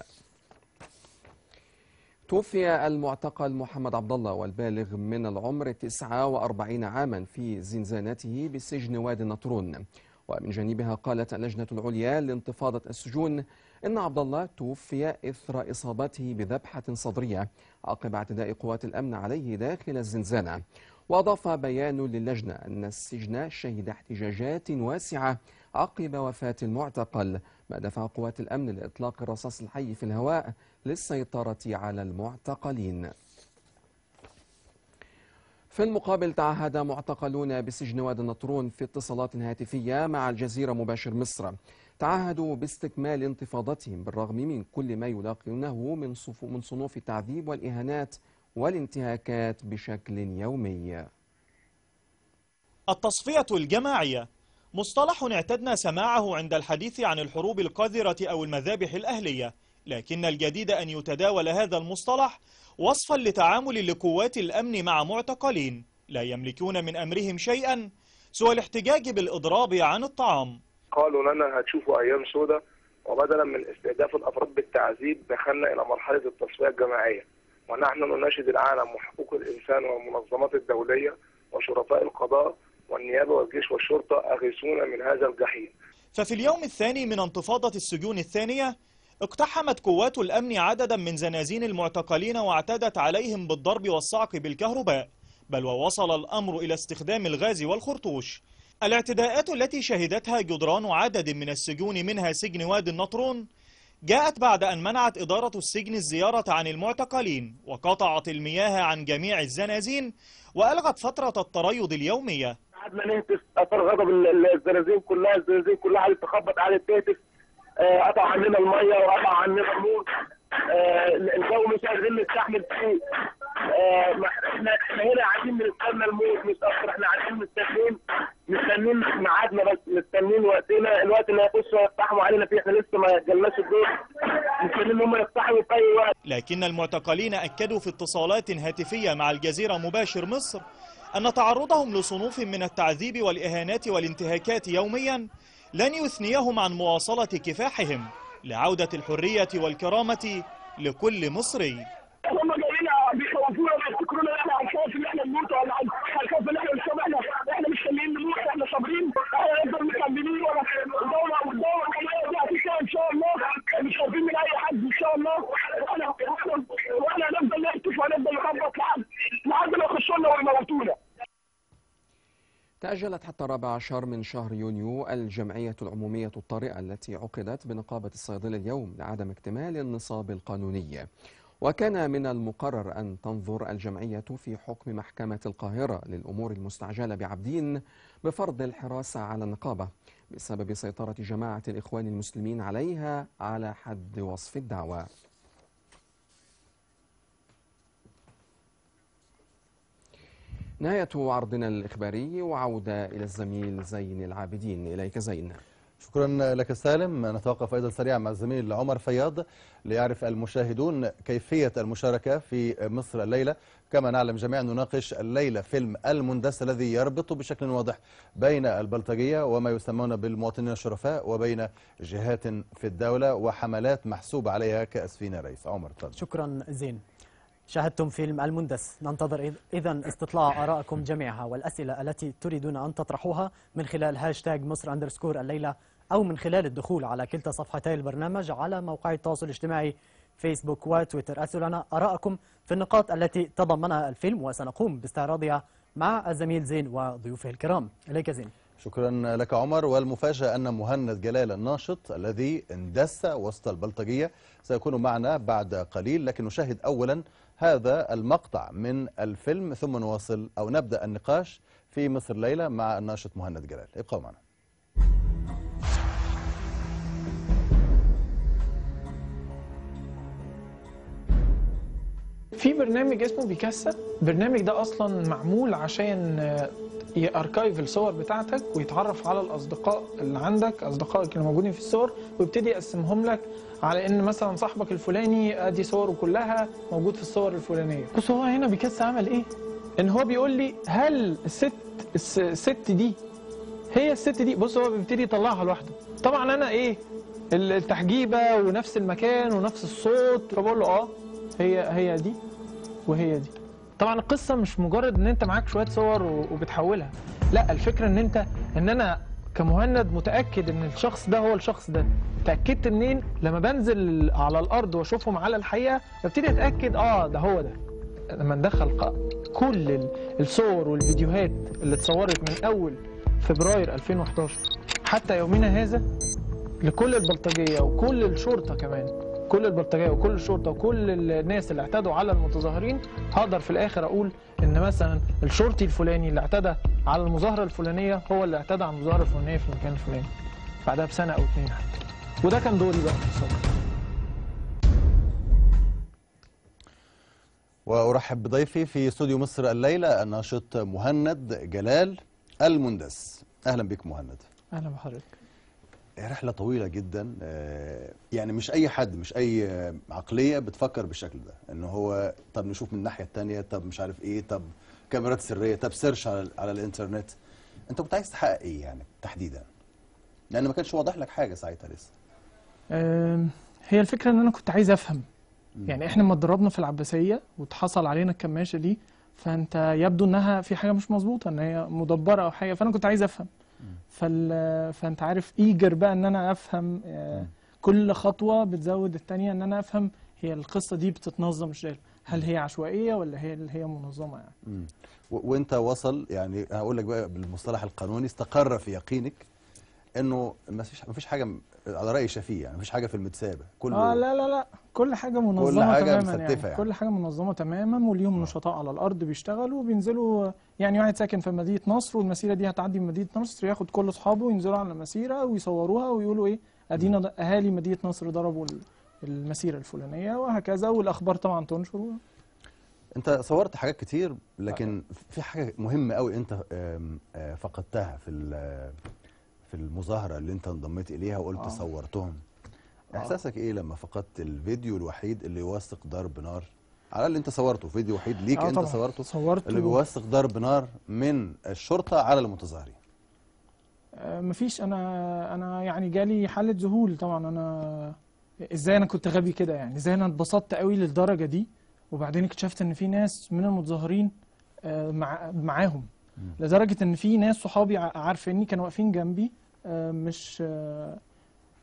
توفي المعتقل محمد عبد الله والبالغ من العمر تسعة وأربعين عاما في زنزانته بسجن وادي النطرون. ومن جانبها قالت اللجنة العليا لانتفاضة السجون إن عبد الله توفي إثر إصابته بذبحة صدرية عقب اعتداء قوات الأمن عليه داخل الزنزانة. وأضاف بيان للجنة أن السجن شهد احتجاجات واسعة عقب وفاة المعتقل، ما دفع قوات الأمن لإطلاق الرصاص الحي في الهواء للسيطرة على المعتقلين. في المقابل تعهد معتقلون بسجن وادي النطرون في اتصالات هاتفية مع الجزيرة مباشر مصر، تعهدوا باستكمال انتفاضتهم بالرغم من كل ما يلاقونه من من صنوف التعذيب والإهانات والانتهاكات بشكل يومي. التصفية الجماعية مصطلح اعتدنا سماعه عند الحديث عن الحروب القذرة أو المذابح الأهلية، لكن الجديد أن يتداول هذا المصطلح وصفا لتعامل لقوات الأمن مع معتقلين لا يملكون من أمرهم شيئا سوى الاحتجاج بالإضراب عن الطعام. قالوا لنا هتشوفوا أيام سودة، وبدلا من استهداف الأفراد بالتعذيب دخلنا إلى مرحلة التصفية الجماعية، ونحن نناشد العالم وحقوق الإنسان والمنظمات الدولية وشرفاء القضاء والنيابة والجيش والشرطة أغيثونا من هذا الجحيم. ففي اليوم الثاني من انتفاضة السجون الثانية اقتحمت قوات الأمن عددا من زنازين المعتقلين واعتدت عليهم بالضرب والصعق بالكهرباء، بل ووصل الأمر إلى استخدام الغاز والخرطوش. الاعتداءات التي شهدتها جدران عدد من السجون منها سجن وادي النطرون جاءت بعد أن منعت إدارة السجن الزيارة عن المعتقلين وقطعت المياه عن جميع الزنازين وألغت فترة التريض اليومية. قعدنا نهتف أثر غضب الزنازين كلها، الزنازين كلها قعدت تخبط، قعدت تهتف، قطع عننا المية وقطع عننا النور، الجو مش قادرين نستحمل فيه. احنا احنا هنا قاعدين بنستنى الموت مش اكتر، احنا قاعدين مستنيين مستنيين ميعادنا، بس مستنيين وقتنا، الوقت اللي هيخشوا يقتحموا علينا فيه، احنا لسه ما جالناش الدور، مستنيين هم يقتحموا في اي وقت. لكن المعتقلين اكدوا في اتصالات هاتفيه مع الجزيره مباشر مصر ان تعرضهم لصنوف من التعذيب والاهانات والانتهاكات يوميا لن يثنيهم عن مواصله كفاحهم لعوده الحريه والكرامه لكل مصري. هم جايين بيخوفونا ويفتكرونا ان احنا هنخاف ان احنا نموت ولا هنخاف ان احنا نصاب، احنا احنا مش خليين نموت، احنا صابرين، احنا هنفضل مكملين ورا الدوله والدوله كمان دي هتيجي ان شاء الله، مش خايفين من اي حد ان شاء الله، احنا يقتلونا ويموتونا. تأجلت حتى الرابع عشر من شهر يونيو الجمعية العمومية الطارئة التي عقدت بنقابة الصيدلة اليوم لعدم اكتمال النصاب القانوني. وكان من المقرر أن تنظر الجمعية في حكم محكمة القاهرة للأمور المستعجلة بعبدين بفرض الحراسة على النقابة بسبب سيطرة جماعة الإخوان المسلمين عليها على حد وصف الدعوة. نهاية عرضنا الإخباري وعودة إلى الزميل زين العابدين. إليك زين. شكرا لك سالم. نتوقف أيضا سريعا مع الزميل عمر فياض ليعرف المشاهدون كيفية المشاركة في مصر الليلة. كما نعلم جميعا نناقش الليلة فيلم المندس الذي يربط بشكل واضح بين البلطجية وما يسمون بالمواطنين الشرفاء وبين جهات في الدولة وحملات محسوب عليها كأسفين رئيس. عمر تفضل. شكرا زين. شاهدتم فيلم المندس، ننتظر إذن استطلاع آرائكم جميعها والأسئلة التي تريدون أن تطرحوها من خلال هاشتاج مصر أندرسكور الليلة أو من خلال الدخول على كلتا صفحتي البرنامج على موقع التواصل الاجتماعي فيسبوك وتويتر. أرسلوا لنا آرائكم في النقاط التي تضمنها الفيلم وسنقوم باستعراضها مع الزميل زين وضيوفه الكرام. إليك زين. شكرا لك عمر. والمفاجأة أن مهند جلال الناشط الذي اندس وسط البلطجية سيكون معنا بعد قليل، لكن نشاهد أولا هذا المقطع من الفيلم ثم نواصل أو نبدأ النقاش في مصر ليلة مع الناشط مهند جلال. ابقوا معنا. في برنامج اسمه بيكاسا، البرنامج ده اصلا معمول عشان ياركايف الصور بتاعتك ويتعرف على الاصدقاء اللي عندك، اصدقائك اللي موجودين في الصور، ويبتدي يقسمهم لك على ان مثلا صاحبك الفلاني ادي صوره كلها موجود في الصور الفلانيه. بص هو هنا بيكاسا عمل ايه؟ ان هو بيقول لي هل الست الست دي هي الست دي؟ بص هو بيبتدي يطلعها لوحده. طبعا انا ايه التحجيبه ونفس المكان ونفس الصوت، فبقول له اه هي هي دي وهي دي. طبعا القصه مش مجرد ان انت معاك شويه صور وبتحولها، لا الفكره ان انت ان انا كمهند متاكد ان الشخص ده هو الشخص ده. تاكدت منين؟ لما بنزل على الارض واشوفهم على الحقيقه ببتدي اتاكد اه ده هو ده. لما ندخل كل الصور والفيديوهات اللي اتصورت من اول فبراير ألفين وأحد عشر حتى يومنا هذا لكل البلطجيه وكل الشرطه كمان، كل البلطجيه وكل الشرطه وكل الناس اللي اعتدوا على المتظاهرين، هقدر في الاخر اقول ان مثلا الشرطي الفلاني اللي اعتدى على المظاهره الفلانيه هو اللي اعتدى على المظاهره الفلانيه في المكان الفلاني بعدها بسنه او اتنين حتى. وده كان دوري بقى في الصور. وارحب بضيفي في استوديو مصر الليله الناشط مهند جلال المندس. اهلا بك مهند. اهلا بحضرتك. رحلة طويلة جدا، يعني مش أي حد مش أي عقلية بتفكر بالشكل ده، إنه هو طب نشوف من الناحية التانية، طب مش عارف إيه، طب كاميرات سرية، طب سيرش على, على الإنترنت. أنت كنت عايز تحقق إيه يعني تحديدا؟ لأن ما كانش واضح لك حاجة ساعتها لسه. هي الفكرة إن أنا كنت عايز أفهم. يعني إحنا لما اتدربنا في العباسية واتحصل علينا الكماشة دي، فأنت يبدو إنها في حاجة مش مظبوطة، إن هي مدبرة أو حاجة، فأنا كنت عايز أفهم. فال... فانت عارف ايجر بقى ان انا افهم، كل خطوه بتزود الثانيه ان انا افهم هي القصه دي بتتنظم ازاي، هل هي عشوائيه ولا هي اللي هي منظمه يعني. امم وانت وصل يعني هقول لك بقى بالمصطلح القانوني استقر في يقينك انه ما فيش ما فيش حاجه على راي شفيع، يعني ما فيش حاجه في المتسابه، كله اه لا لا لا كل حاجه منظمه كل حاجة تماما يعني. يعني كل حاجه منظمه تماما، واليوم نشطاء على الارض بيشتغلوا وبينزلوا. يعني واحد ساكن في مدينه نصر والمسيره دي هتعدي من مدينه نصر، ياخد كل اصحابه وينزلوا على المسيره ويصوروها ويقولوا ايه ادينا اهالي مدينه نصر ضربوا المسيره الفلانيه وهكذا، والاخبار طبعا تنشر. انت صورت حاجات كتير، لكن في حاجه مهمه قوي انت فقدتها في في المظاهره اللي انت انضميت اليها وقلت آه. صورتهم. احساسك ايه لما فقدت الفيديو الوحيد اللي يوثق ضرب نار؟ على اللي انت صورته، فيديو وحيد ليك آه انت طبعا. صورته صورته اللي بيوثق ضرب نار من الشرطه على المتظاهرين. آه مفيش. انا انا يعني جالي حاله ذهول طبعا. انا ازاي انا كنت غبي كده يعني؟ ازاي انا اتبسطت قوي للدرجه دي وبعدين اكتشفت ان في ناس من المتظاهرين آه مع معاهم، لدرجه ان في ناس صحابي عارفيني كانوا واقفين جنبي آه مش آه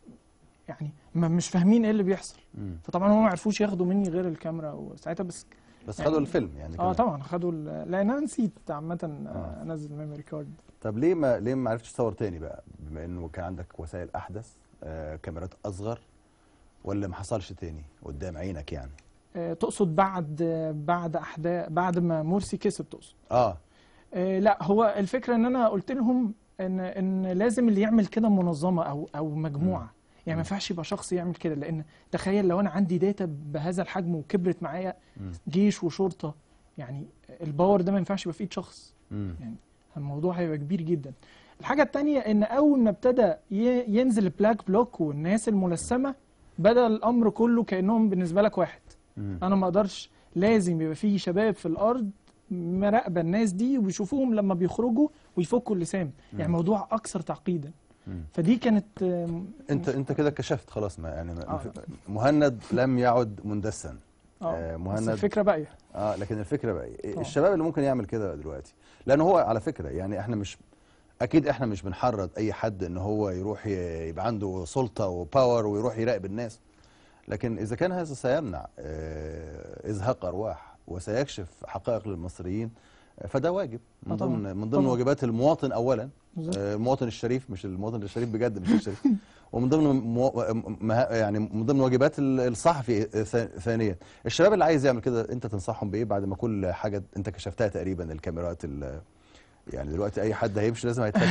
يعني مش فاهمين ايه اللي بيحصل. مم. فطبعا هم ما عرفوش ياخدوا مني غير الكاميرا وساعتها. بس بس يعني خدوا الفيلم يعني اه كمان. طبعا خدوا ال- لان انا نسيت عامه آه. انزل ميموري كارد. طب ليه ما ليه ما عرفتش تصور تاني بقى بما انه كان عندك وسائل احدث، آه كاميرات اصغر، ولا ما حصلش تاني قدام عينك يعني؟ آه تقصد بعد بعد احداث بعد ما مرسي كسب تقصد؟ اه, آه لا، هو الفكره ان انا قلت لهم ان ان لازم اللي يعمل كده منظمه او او مجموعه. م. يعني ما ينفعش يبقى شخص يعمل كده، لان تخيل لو انا عندي داتا بهذا الحجم وكبرت معايا جيش وشرطه، يعني الباور ده ما ينفعش يبقى في ايد شخص. م. يعني الموضوع هيبقى كبير جدا. الحاجه الثانيه ان اول ما ابتدى ينزل البلاك بلوك والناس الملثمه، بدا الامر كله كانهم بالنسبه لك واحد. م. انا ما اقدرش، لازم يبقى في شباب في الارض مراقبه الناس دي وبيشوفوهم لما بيخرجوا ويفكوا اللسان. يعني الموضوع اكثر تعقيدا. فدي كانت انت انت كده كشفت خلاص. ما يعني آه. مهند لم يعد مندسا. اه مهند، بس الفكره باقيه. اه لكن الفكره باقيه. آه. الشباب اللي ممكن يعمل كده دلوقتي، لان هو على فكره يعني احنا مش اكيد احنا مش بنحرض اي حد ان هو يروح يبقى عنده سلطه وباور ويروح يراقب الناس، لكن اذا كان هذا سيمنع آه ازهاق ارواح وسيكشف حقائق للمصريين، فده واجب من ضمن من ضمن واجبات المواطن اولا. آه المواطن الشريف، مش المواطن الشريف بجد، مش الشريف. ومن ضمن مو... يعني من ضمن واجبات الصحفي ثانيا. الشباب اللي عايز يعمل كده انت تنصحهم بايه بعد ما كل حاجه انت كشفتها تقريبا؟ الكاميرات يعني دلوقتي اي حد هيمشي لازم هيتفتش.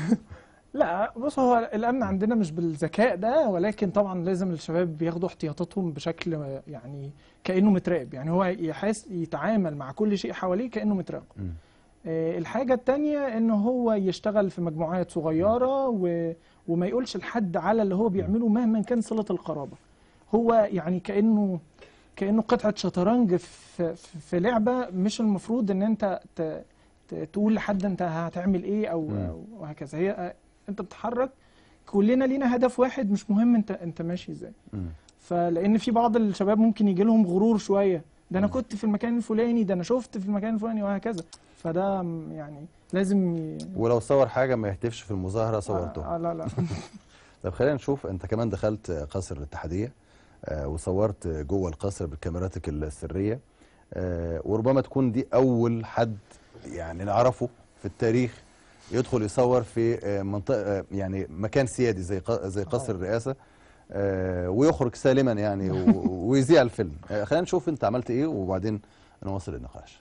لا بص، هو الامن عندنا مش بالذكاء ده، ولكن طبعا لازم الشباب بياخدوا احتياطاتهم بشكل يعني كانه متراقب. يعني هو يحس يتعامل مع كل شيء حواليه كانه متراقب. آه الحاجه الثانيه ان هو يشتغل في مجموعات صغيره و وما يقولش لحد على اللي هو بيعمله مهما كان صله القرابه. هو يعني كانه كانه قطعه شطرنج في في لعبه، مش المفروض ان انت تقول لحد انت هتعمل ايه او وهكذا. هي انت بتتحرك، كلنا لينا هدف واحد، مش مهم انت انت ماشي ازاي. فلان في بعض الشباب ممكن يجي لهم غرور شويه، ده انا كنت في المكان الفلاني، ده انا شفت في المكان الفلاني وهكذا. فده يعني لازم ي... ولو صور حاجه ما يهتفش في المظاهره صورته. آه, اه لا لا. طب خلينا نشوف، انت كمان دخلت قصر الاتحاديه آه وصورت جوه القصر بكاميراتك السريه، آه وربما تكون دي اول حد يعني نعرفه في التاريخ يدخل يصور في منطقه يعني مكان سيادي زي زي قصر الرئاسه، آه ويخرج سالما يعني ويذيع الفيلم. آه خلينا نشوف انت عملت ايه وبعدين نواصل النقاش.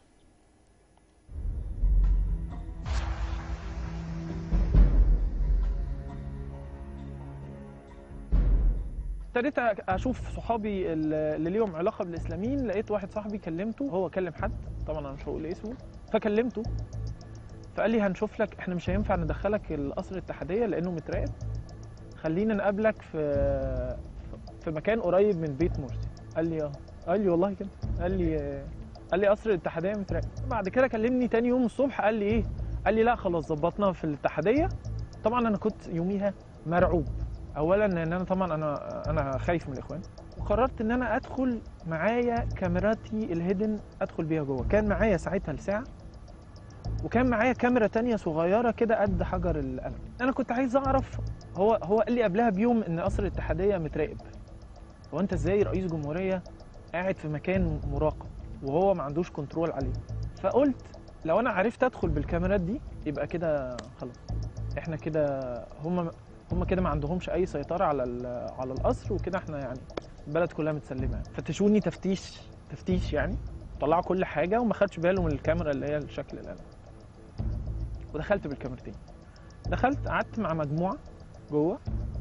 ابتديت اشوف صحابي اللي ليهم علاقه بالاسلاميين. لقيت واحد صاحبي كلمته، هو كلم حد طبعا انا مش هقول اسمه، فكلمته فقال لي هنشوف لك، احنا مش هينفع ندخلك القصر الاتحاديه لانه متراقب، خلينا نقابلك في في مكان قريب من بيت مرسي. قال لي اه قال لي والله كده، قال لي قال لي قصر الاتحاديه متراقب. بعد كده كلمني تاني يوم الصبح قال لي ايه، قال لي لا خلاص ظبطنا في الاتحاديه. طبعا انا كنت يوميها مرعوب، اولا ان انا طبعا انا انا خايف من الاخوان، وقررت ان انا ادخل معايا كاميراتي الهيدن ادخل بيها جوه. كان معايا ساعتها الساعه، وكان معايا كاميرا تانية صغيره كده قد حجر القلم. انا كنت عايز اعرف، هو هو قال لي قبلها بيوم ان قصر الاتحاديه متراقب. هو انت ازاي رئيس جمهوريه قاعد في مكان مراقب وهو ما عندوش كنترول عليه؟ فقلت لو انا عرفت ادخل بالكاميرات دي يبقى كده خلاص، احنا كده هم هم كده ما عندهمش اي سيطره على على القصر، وكده احنا يعني البلد كلها متسلمه. فتشوني تفتيش تفتيش يعني، طلعوا كل حاجه وما خدش باله من الكاميرا اللي هي الشكل القلم. ودخلت بالكاميرتين. دخلت قعدت مع مجموعه جوه،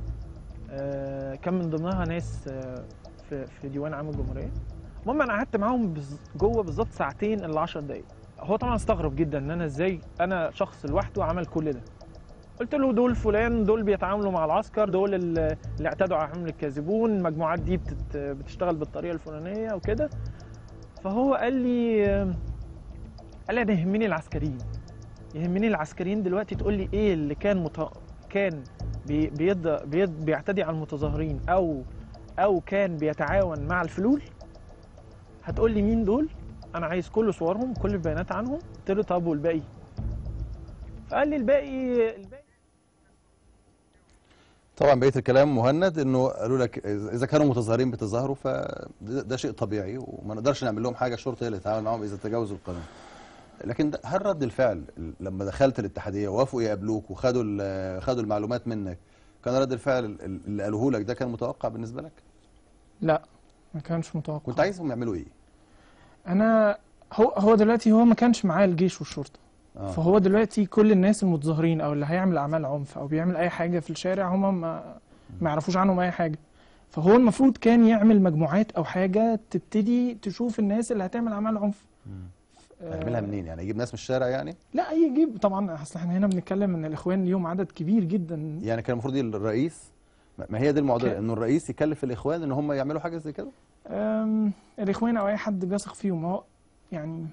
آه كان من ضمنها ناس آه في في ديوان عام الجمهوريه. المهم انا قعدت معاهم جوه بالظبط ساعتين الا عشر دقائق. هو طبعا استغرب جدا ان انا ازاي انا شخص لوحده عمل كل ده. قلت له دول فلان، دول بيتعاملوا مع العسكر، دول اللي اعتدوا على حمل الكاذبون، المجموعات دي بتت بتشتغل بالطريقه الفلانيه وكده. فهو قال لي قال لي انا يهمني العسكريين، يهمني العسكريين دلوقتي تقول لي ايه اللي كان مت... كان بي... بيض... بيض... بيعتدي على المتظاهرين او او كان بيتعاون مع الفلول، هتقول لي مين دول؟ انا عايز كل صورهم، كل البيانات عنهم. قلت له طب والباقي؟ فقال لي الباقي الباقي طبعا بقيه الكلام مهند انه قالوا لك اذا كانوا متظاهرين بتظاهروا فده شيء طبيعي وما نقدرش نعمل لهم حاجه، الشرطه هي اللي تتعامل معاهم اذا تجاوزوا القانون. لكن هل رد الفعل لما دخلت الاتحاديه وافقوا يقابلوك وخدوا خدوا المعلومات منك، كان رد الفعل اللي قالوه لك ده كان متوقع بالنسبه لك؟ لا ما كانش متوقع. كنت عايزهم يعملوا ايه؟ انا هو هو دلوقتي هو ما كانش معاه الجيش والشرطه. آه. فهو دلوقتي كل الناس المتظاهرين او اللي هيعمل اعمال عنف او بيعمل اي حاجه في الشارع هم ما ما يعرفوش عنهم اي حاجه. فهو المفروض كان يعمل مجموعات او حاجه تبتدي تشوف الناس اللي هتعمل اعمال عنف. هيعملها منين؟ يعني يجيب ناس من الشارع يعني؟ لا يجيب طبعا، اصل احنا هنا بنتكلم ان الاخوان ليهم عدد كبير جدا. يعني كان المفروض الرئيس، ما هي دي المعضله، انه الرئيس يكلف الاخوان ان هم يعملوا حاجه زي كده؟ الاخوان او اي حد بيثق فيهم، هو يعني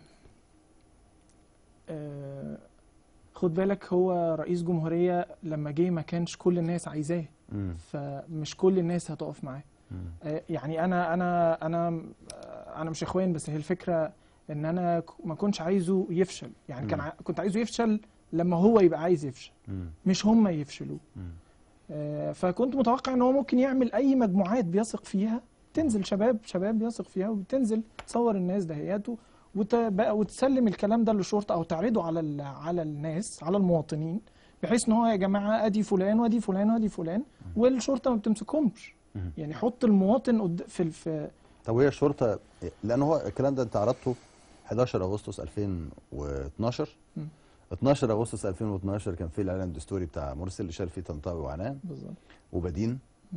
آه خد بالك هو رئيس جمهوريه لما جه ما كانش كل الناس عايزاه، فمش كل الناس هتقف معاه. آه يعني انا انا انا انا مش اخوان، بس هي الفكره ان انا ما كنتش عايزه يفشل، يعني كان ع... كنت عايزه يفشل لما هو يبقى عايز يفشل، مم. مش هم يفشلوه. آه فكنت متوقع ان هو ممكن يعمل اي مجموعات بيثق فيها، تنزل شباب شباب بيثق فيها وتنزل تصور الناس دهياته وت... وتسلم الكلام ده للشرطه او تعرضه على ال... على الناس، على المواطنين، بحيث ان هو يا جماعه ادي فلان وادي فلان وادي فلان، والشرطه ما بتمسكهمش. يعني حط المواطن قد... في في طب وهي الشرطه، لان هو الكلام ده انت عرضته حداشر أغسطس ألفين واثناشر، م. اتناشر أغسطس ألفين واثناشر كان في الاعلان الدستوري بتاع مرسي اللي شال فيه طنطاوي وعنان بالظبط، وبدين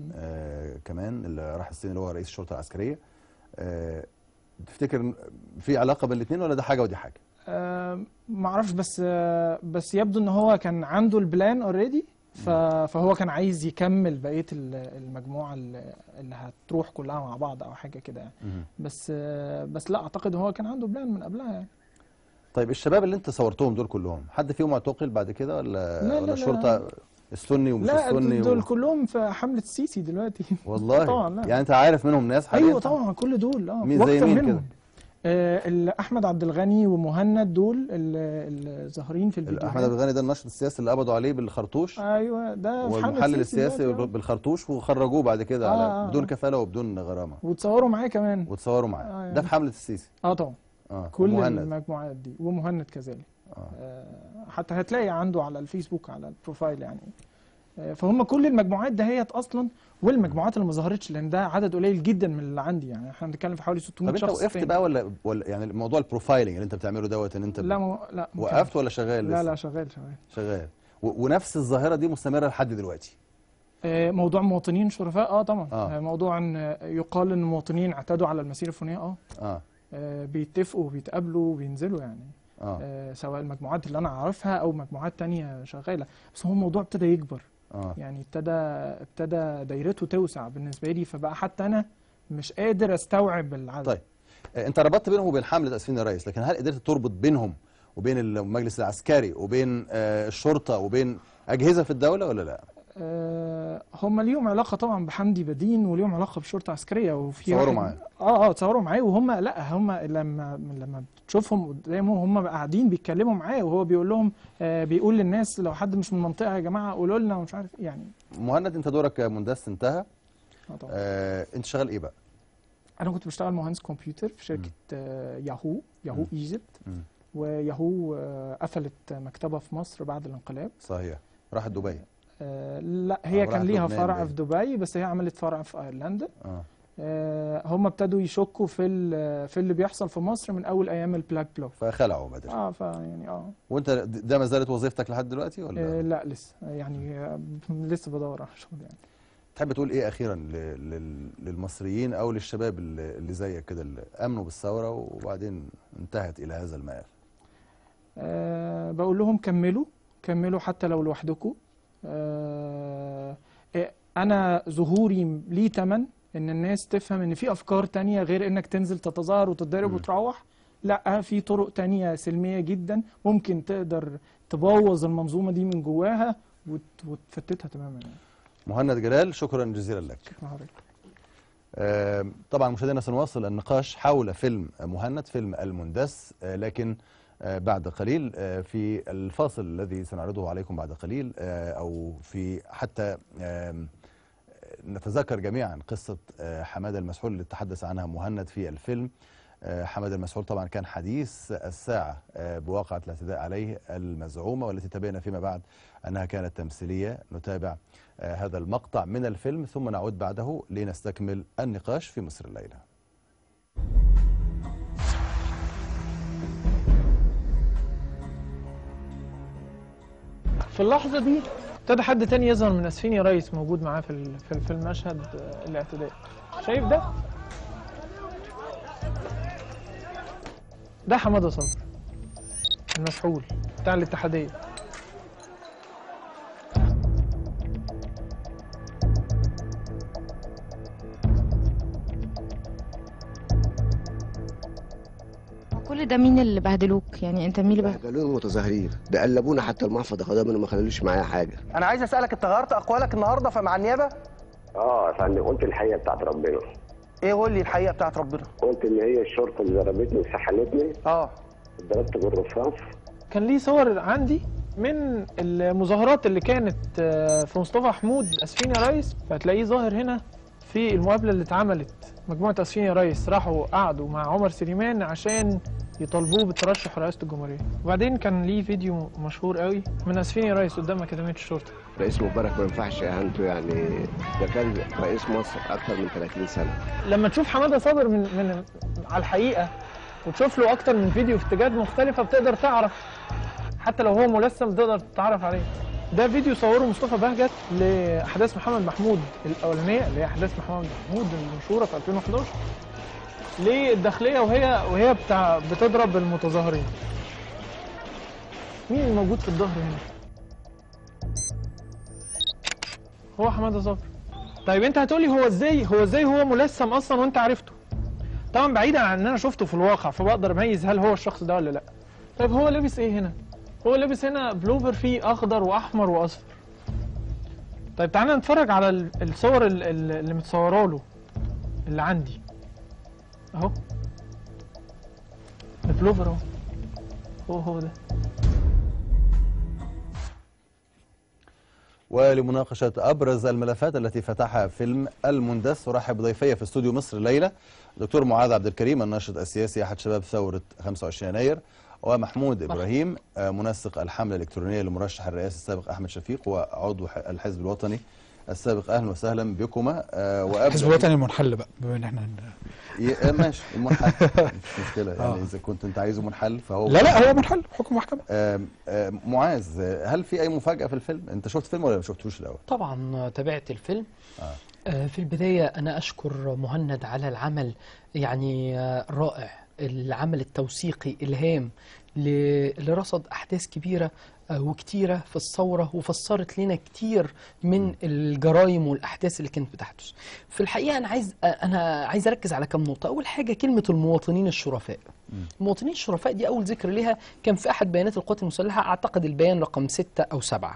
آه كمان اللي راح الصين اللي هو رئيس الشرطه العسكريه. آه تفتكر في علاقه بين الاثنين ولا ده حاجه ودي حاجه؟ آه ما اعرفش، بس آه بس يبدو ان هو كان عنده البلان اوريدي، فهو كان عايز يكمل بقيه المجموعه اللي هتروح كلها مع بعض او حاجه كده يعني. بس بس لا اعتقد هو كان عنده بلان من قبلها يعني. طيب الشباب اللي انت صورتهم دول كلهم حد فيهم اعتقل بعد كده ولا لا ولا لا الشرطه لا السني ومش لا السني؟ دول و... كلهم في حمله السيسي دلوقتي. والله طبعا لا. يعني انت عارف منهم ناس حاليا؟ ايوه طبعا كل دول اه مين زي مين كده؟ آه احمد عبد الغني ومهند دول اللي ظاهرين في الفيديو. احمد عبد الغني ده الناشط السياسي اللي قبضوا عليه بالخرطوش. ايوه ده في والمحلل السياسي بالخرطوش وخرجوه بعد كده آه على آه بدون كفاله وبدون غرامه، وتصوروا معاه كمان وتصوروا معاه آه يعني. ده في حمله السيسي اه طبعا اه كل ومهند. المجموعات دي ومهند كذلك آه. آه حتى هتلاقي عنده على الفيسبوك على البروفايل يعني. فهم كل المجموعات دهيت اصلا، والمجموعات اللي ما ظهرتش لان ده عدد قليل جدا من اللي عندي، يعني احنا بنتكلم في حوالي ستمية شخص. طب انت وقفت بقى ولا ولا يعني موضوع البروفايلنج اللي انت بتعمله دوت ان انت لا م... لا وقفت ولا شغال لسه؟ لا لا شغال شغال شغال و... ونفس الظاهره دي مستمره لحد دلوقتي؟ آه موضوع مواطنين شرفاء اه طبعا آه. موضوع ان يقال ان المواطنين اعتدوا على المسيره الفلانيه اه, آه. آه بيتفقوا وبيتقابلوا وبينزلوا يعني آه. آه سواء المجموعات اللي انا عارفها او مجموعات تانية شغاله، بس هو الموضوع ابتدى يكبر. آه. يعني ابتدى ابتدى دايرته توسع بالنسبه لي، فبقى حتى انا مش قادر استوعب العدد. طيب انت ربطت بينهم وبين حمله اسفين الرئيس، لكن هل قدرت تربط بينهم وبين المجلس العسكري وبين آه الشرطه وبين اجهزه في الدوله ولا لا؟ آه هم ليهم علاقه طبعا بحمدي بدين وليهم علاقه بالشرطه العسكريه، وفي تصوروا معاه اه اه تصوروا معاه، وهم لا هم لما لما بتشوفهم قدامهم هم قاعدين بيتكلموا معاه وهو بيقول لهم آه بيقول للناس لو حد مش من المنطقه يا جماعه قولوا لنا ومش عارف يعني. مهند انت دورك مندس انتهى. اه طبعا. آه انت شغال ايه بقى؟ انا كنت بشتغل مهندس كمبيوتر في شركه آه ياهو ياهو ايجيبت، وياهو آه قفلت مكتبها في مصر بعد الانقلاب. صحيح، راحت دبي. آه لا هي كان ليها فرع في دبي، بس هي عملت فرع في ايرلندا. اه, آه هم ابتدوا يشكوا في في اللي بيحصل في مصر من اول ايام البلاك بلوك، فخلعوا بدري. اه فيعني اه وانت ده ما زالت وظيفتك لحد دلوقتي ولا؟ آه لا لسه يعني آه لسه بدور على شغل يعني. تحب تقول ايه اخيرا للمصريين او للشباب اللي زيك كده اللي امنوا بالثوره وبعدين انتهت الى هذا المآل؟ آه بقول لهم كملوا كملوا حتى لو لوحدكم. آه انا ظهوري ليه تمن ان الناس تفهم ان في افكار تانية غير انك تنزل تتظاهر وتتضرب وتروح. لا في طرق تانية سلمية جدا ممكن تقدر تبوظ المنظومة دي من جواها وتفتتها تماما يعني. مهند جلال شكرا جزيلا لك. شكرا حضرتك. آه طبعا مشاهدينا سنواصل النقاش حول فيلم مهند، فيلم المندس، آه لكن بعد قليل في الفاصل الذي سنعرضه عليكم بعد قليل، أو في حتى نتذكر جميعا قصة حمادة المسحول اللي تحدث عنها مهند في الفيلم. حمادة المسحول طبعا كان حديث الساعة بواقعة الاعتداء عليه المزعومة، والتي تبين فيما بعد أنها كانت تمثيلية. نتابع هذا المقطع من الفيلم ثم نعود بعده لنستكمل النقاش في مصر الليلة. في اللحظة دي ابتدى حد تاني يظهر من اسفين يا ريس موجود معاه في في المشهد الاعتداء. شايف ده؟ ده حمادة صبري المسحول بتاع الاتحادية. كل ده مين اللي بهدلوك؟ يعني انت مين اللي بهدلوك؟ بهدلونا المتظاهرين، ده قلبونا حتى المحفظ خدوها منهم، ما خلوليش معايا حاجه. انا عايز اسالك، انت غيرت اقوالك النهارده فمع النيابه؟ اه يا فندم، قلت الحقيقه بتاعت ربنا. ايه قول لي الحقيقه بتاعت ربنا؟ قلت ان هي الشرطه اللي ضربتني وسحلتني. اه اتضربت بالرصاص. كان ليه صور عندي من المظاهرات اللي كانت في مصطفى حمود اسفين يا ريس، فهتلاقيه ظاهر هنا في المقابله اللي اتعملت. مجموعه اسفين يا ريس راحوا قعدوا مع عمر سليمان عشان يطالبوه بالترشح لرئاسه الجمهوريه. وبعدين كان ليه فيديو مشهور قوي من اسفين يا ريس قدام اكاديميه الشرطه. رئيس مبارك ما ينفعش اهانته، يعني ده كان رئيس مصر اكثر من ثلاثين سنه. لما تشوف حماده صابر من من على الحقيقه وتشوف له اكتر من فيديو في اتجاهات مختلفه بتقدر تعرف، حتى لو هو ملثم تقدر تتعرف عليه. ده فيديو صوره مصطفى بهجت لاحداث محمد محمود الاولانيه، اللي هي احداث محمد محمود المنشوره في ألفين وأحد عشر للداخليه وهي وهي بتاع بتضرب المتظاهرين. مين الموجود في الظهر هنا؟ هو حماده صبري. طيب انت هتقولي هو ازاي هو ازاي هو ملثم اصلا وانت عرفته؟ طبعا بعيدا عن ان انا شفته في الواقع فبقدر اميز هل هو الشخص ده ولا لا. طيب هو لابس ايه هنا؟ هو لابس هنا بلوفر فيه اخضر واحمر واصفر. طيب تعالى نتفرج على الصور اللي متصوره له اللي عندي اهو. البلوفر اهو، هو هو ده. ولمناقشة أبرز الملفات التي فتحها فيلم المندس أرحب بضيفي في استوديو مصر الليلة دكتور معاذ عبد الكريم الناشط السياسي أحد شباب ثورة خمسة وعشرين يناير، ومحمود إبراهيم منسق الحملة الإلكترونية لمرشح الرئاسة السابق أحمد شفيق وعضو الحزب الوطني السابق. أهلا وسهلا بكما. الحزب الوطني المنحل بقى بما ان احنا ماشي المنحل مش مشكلة يعني آه. إذا كنت أنت عايزه منحل فهو لا لا هو منحل حكم محكمة. آه آه معاذ، هل في أي مفاجأة في الفيلم؟ أنت شفت الفيلم ولا ما شفتوش الأول؟ طبعا تابعت الفيلم. آه. آه في البداية أنا أشكر مهند على العمل يعني آه رائع، العمل التوثيقي الهام اللي رصد أحداث كبيرة وكتيرة في الثورة وفسرت لنا كتير من الجرائم والأحداث اللي كانت بتحدث. في الحقيقة أنا عايز أنا عايز أركز على كم نقطة. أول حاجة كلمة المواطنين الشرفاء. المواطنين الشرفاء دي أول ذكر لها كان في أحد بيانات القوات المسلحة، أعتقد البيان رقم ستة أو سبعة.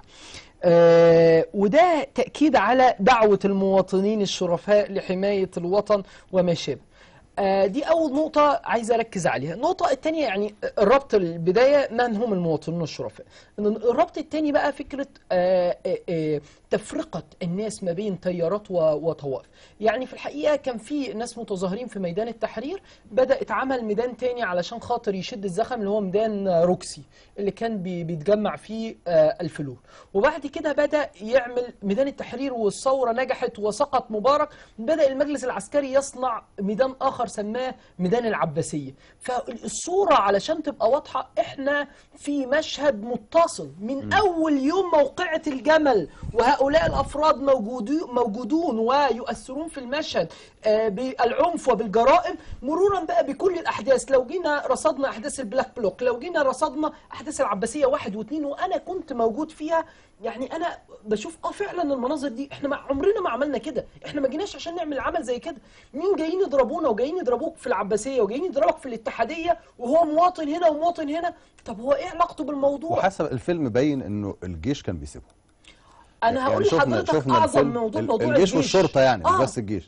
آه وده تأكيد على دعوة المواطنين الشرفاء لحماية الوطن وما شابه. آه دي أول نقطة عايز أركز عليها. النقطة الثانية يعني الربط البداية من هم المواطنين الشرفاء. الربط الثاني بقى فكرة آه آه آه تفرقة الناس ما بين تيارات وطوائف. يعني في الحقيقة كان في ناس متظاهرين في ميدان التحرير، بدأ اتعمل ميدان تاني علشان خاطر يشد الزخم اللي هو ميدان روكسي اللي كان بيتجمع فيه آه الفلول، وبعد كده بدأ يعمل ميدان التحرير والثورة نجحت وسقط مبارك، بدأ المجلس العسكري يصنع ميدان آخر سماه ميدان العباسية. فالصورة علشان تبقى واضحة احنا في مشهد متصل من أول يوم موقعة الجمل، وهؤلاء الأفراد موجودون موجودون ويؤثرون في المشهد آه بالعنف وبالجرائم، مرورا بقى بكل الأحداث. لو جينا رصدنا أحداث البلاك بلوك، لو جينا رصدنا أحداث العباسية واحد واثنين وأنا كنت موجود فيها، يعني أنا بشوف اه فعلا المناظر دي احنا مع عمرنا ما عملنا كده، احنا ما جيناش عشان نعمل عمل زي كده. مين جايين يضربونا وجايين يضربوك في العباسية وجايين يضربك في الاتحادية وهو مواطن هنا ومواطن هنا؟ طب هو ايه علاقته بالموضوع؟ وحسب الفيلم باين انه الجيش كان بيسيبه. انا هقول يعني لحضرتك اعظم موضوع موضوع الجيش والشرطه يعني مش آه. بس الجيش.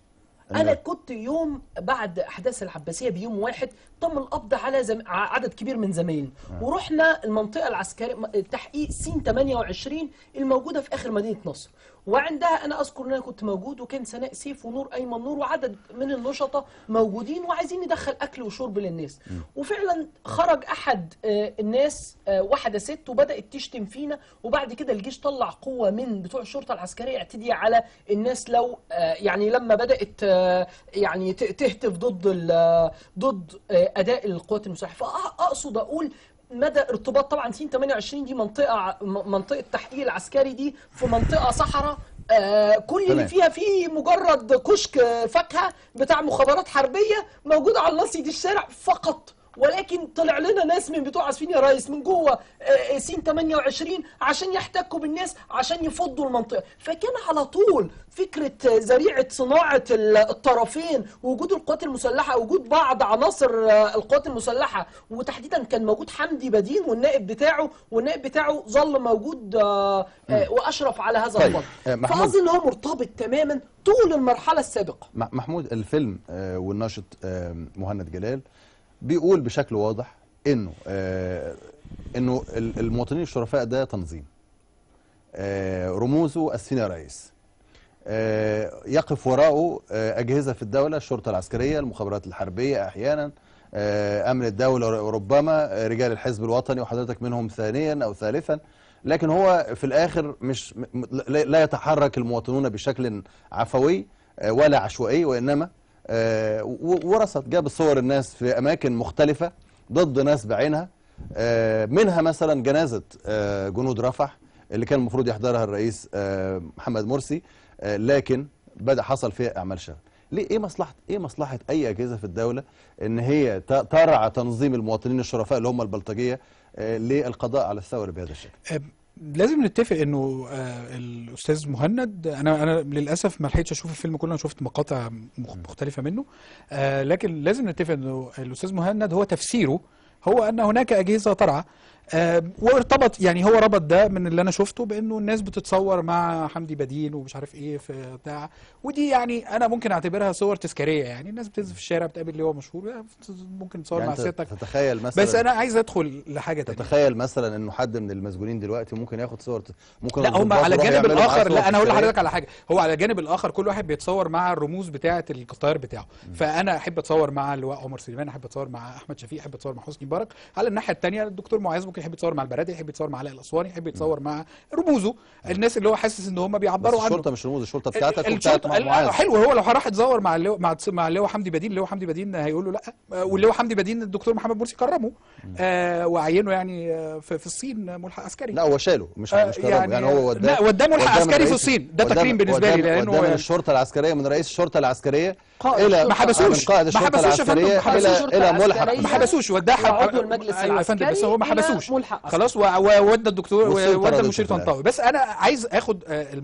انا كنت يوم بعد احداث العباسيه بيوم واحد تم القبض على زم... عدد كبير من زمايلنا، آه. ورحنا المنطقه العسكريه تحقيق سين ثمانية وعشرين الموجوده في اخر مدينه نصر، وعندها انا اذكر ان انا كنت موجود، وكان سناء سيف ونور ايمن نور وعدد من النشطاء موجودين وعايزين ندخل اكل وشرب للناس. م. وفعلا خرج احد الناس، واحده ست، وبدات تشتم فينا، وبعد كده الجيش طلع قوه من بتوع الشرطه العسكريه اعتدي على الناس. لو يعني لما بدات يعني تهتف ضد ضد اداء القوات المسلحه، فاقصد اقول مدى ارتباط. طبعا سين ثمانية وعشرين دي منطقه منطقه التحقيق العسكري، دي في منطقه صحراء، آه كل اللي فيها فيه مجرد كشك فاكهه بتاع مخابرات حربيه موجود على ناصيه الشارع فقط، ولكن طلع لنا ناس من بتوع عارفين يا ريس من جوه آه سين ثمانية وعشرين عشان يحتكوا بالناس عشان يفضوا المنطقه. فكان على طول فكره ذريعه صناعه الطرفين، وجود القوات المسلحه، وجود بعض عناصر القوات المسلحه، وتحديدا كان موجود حمدي بدين والنائب بتاعه، والنائب بتاعه ظل موجود آه آه واشرف على هذا طيب. الفضل. فاظن ان هو مرتبط تماما طول المرحله السابقه. محمود، الفيلم آه والناشط آه مهند جلال بيقول بشكل واضح انه آه انه المواطنين الشرفاء ده تنظيم، آه رموزه السيني رئيس، آه يقف وراءه آه اجهزه في الدوله، الشرطه العسكريه، المخابرات الحربيه احيانا، آه امن الدوله، وربما رجال الحزب الوطني وحضرتك منهم ثانيا او ثالثا، لكن هو في الاخر مش لا يتحرك المواطنون بشكل عفوي آه ولا عشوائي، وانما آه ورصد جاب صور الناس في أماكن مختلفة ضد ناس بعينها، آه منها مثلا جنازة آه جنود رفح اللي كان المفروض يحضرها الرئيس آه محمد مرسي، آه لكن بدأ حصل فيها أعمال شغب. ليه؟ إيه مصلحة إيه مصلحة أي أجهزة في الدولة إن هي ترعى تنظيم المواطنين الشرفاء اللي هم البلطجية آه للقضاء على الثورة بهذا الشكل؟ لازم نتفق انه آه الاستاذ مهند، انا انا للاسف ما لحقتش اشوف الفيلم كله، انا شفت مقاطع مختلفه منه، آه لكن لازم نتفق انه الاستاذ مهند هو تفسيره هو ان هناك اجهزه ترعى، آه وارتبط يعني هو ربط ده من اللي انا شفته بانه الناس بتتصور مع حمدي بدين ومش عارف ايه في بتاع، ودي يعني انا ممكن اعتبرها صور تذكاريه، يعني الناس بتنزل في الشارع بتقابل اللي هو مشهور ممكن تصور يعني مع سيادتك. تتخيل مثلا، بس انا عايز ادخل لحاجه تانية. تتخيل مثلا انه حد من المسجونين دلوقتي ممكن ياخد صور، ممكن لا هم على الجانب الاخر، لا انا هقول لحضرتك على حاجه، هو على الجانب الاخر كل واحد بيتصور مع الرموز بتاعه القطار بتاعه، م. فانا احب اتصور مع اللواء عمر سليمان، احب اتصور مع احمد شفيق، احب اتصور مع حسني مبارك. على الناحيه الثانيه الدكتور معاذ ممكن يحب يتصور مع البرادعي، يحب يتصور مع علاء الاسواني، يحب يتصور مع رموزه، الناس اللي هو حاسس ان هم بيعبروا عنه. الشرطه مش رموز، الشرطه بتاعتك وبتاعت معاذ. حلو، هو لو راح يتصور مع اللواء مع مع اللواء حمدي بدين، اللواء حمدي بدين هيقول له لا، واللواء حمدي بدين الدكتور محمد مرسي كرمه آه وعينه يعني في, في الصين ملحق عسكري. لا هو شاله مش مش كرمه، يعني, يعني هو وداه، لا وداه ملحق عسكري في الصين، ده تكريم بالنسبه لي، لانه وداه من الشرطه العسكريه، من رئيس الشرطه العسكريه الى ما حبسوش قائد الشرطه العسكريه الى الى ملحق، ما حبسوش، وداه عضو المجلس العسكري، بس هو ما حبسوش خلاص، وودى الدكتور وودى المشير طنطاوي. بس انا عايز اخد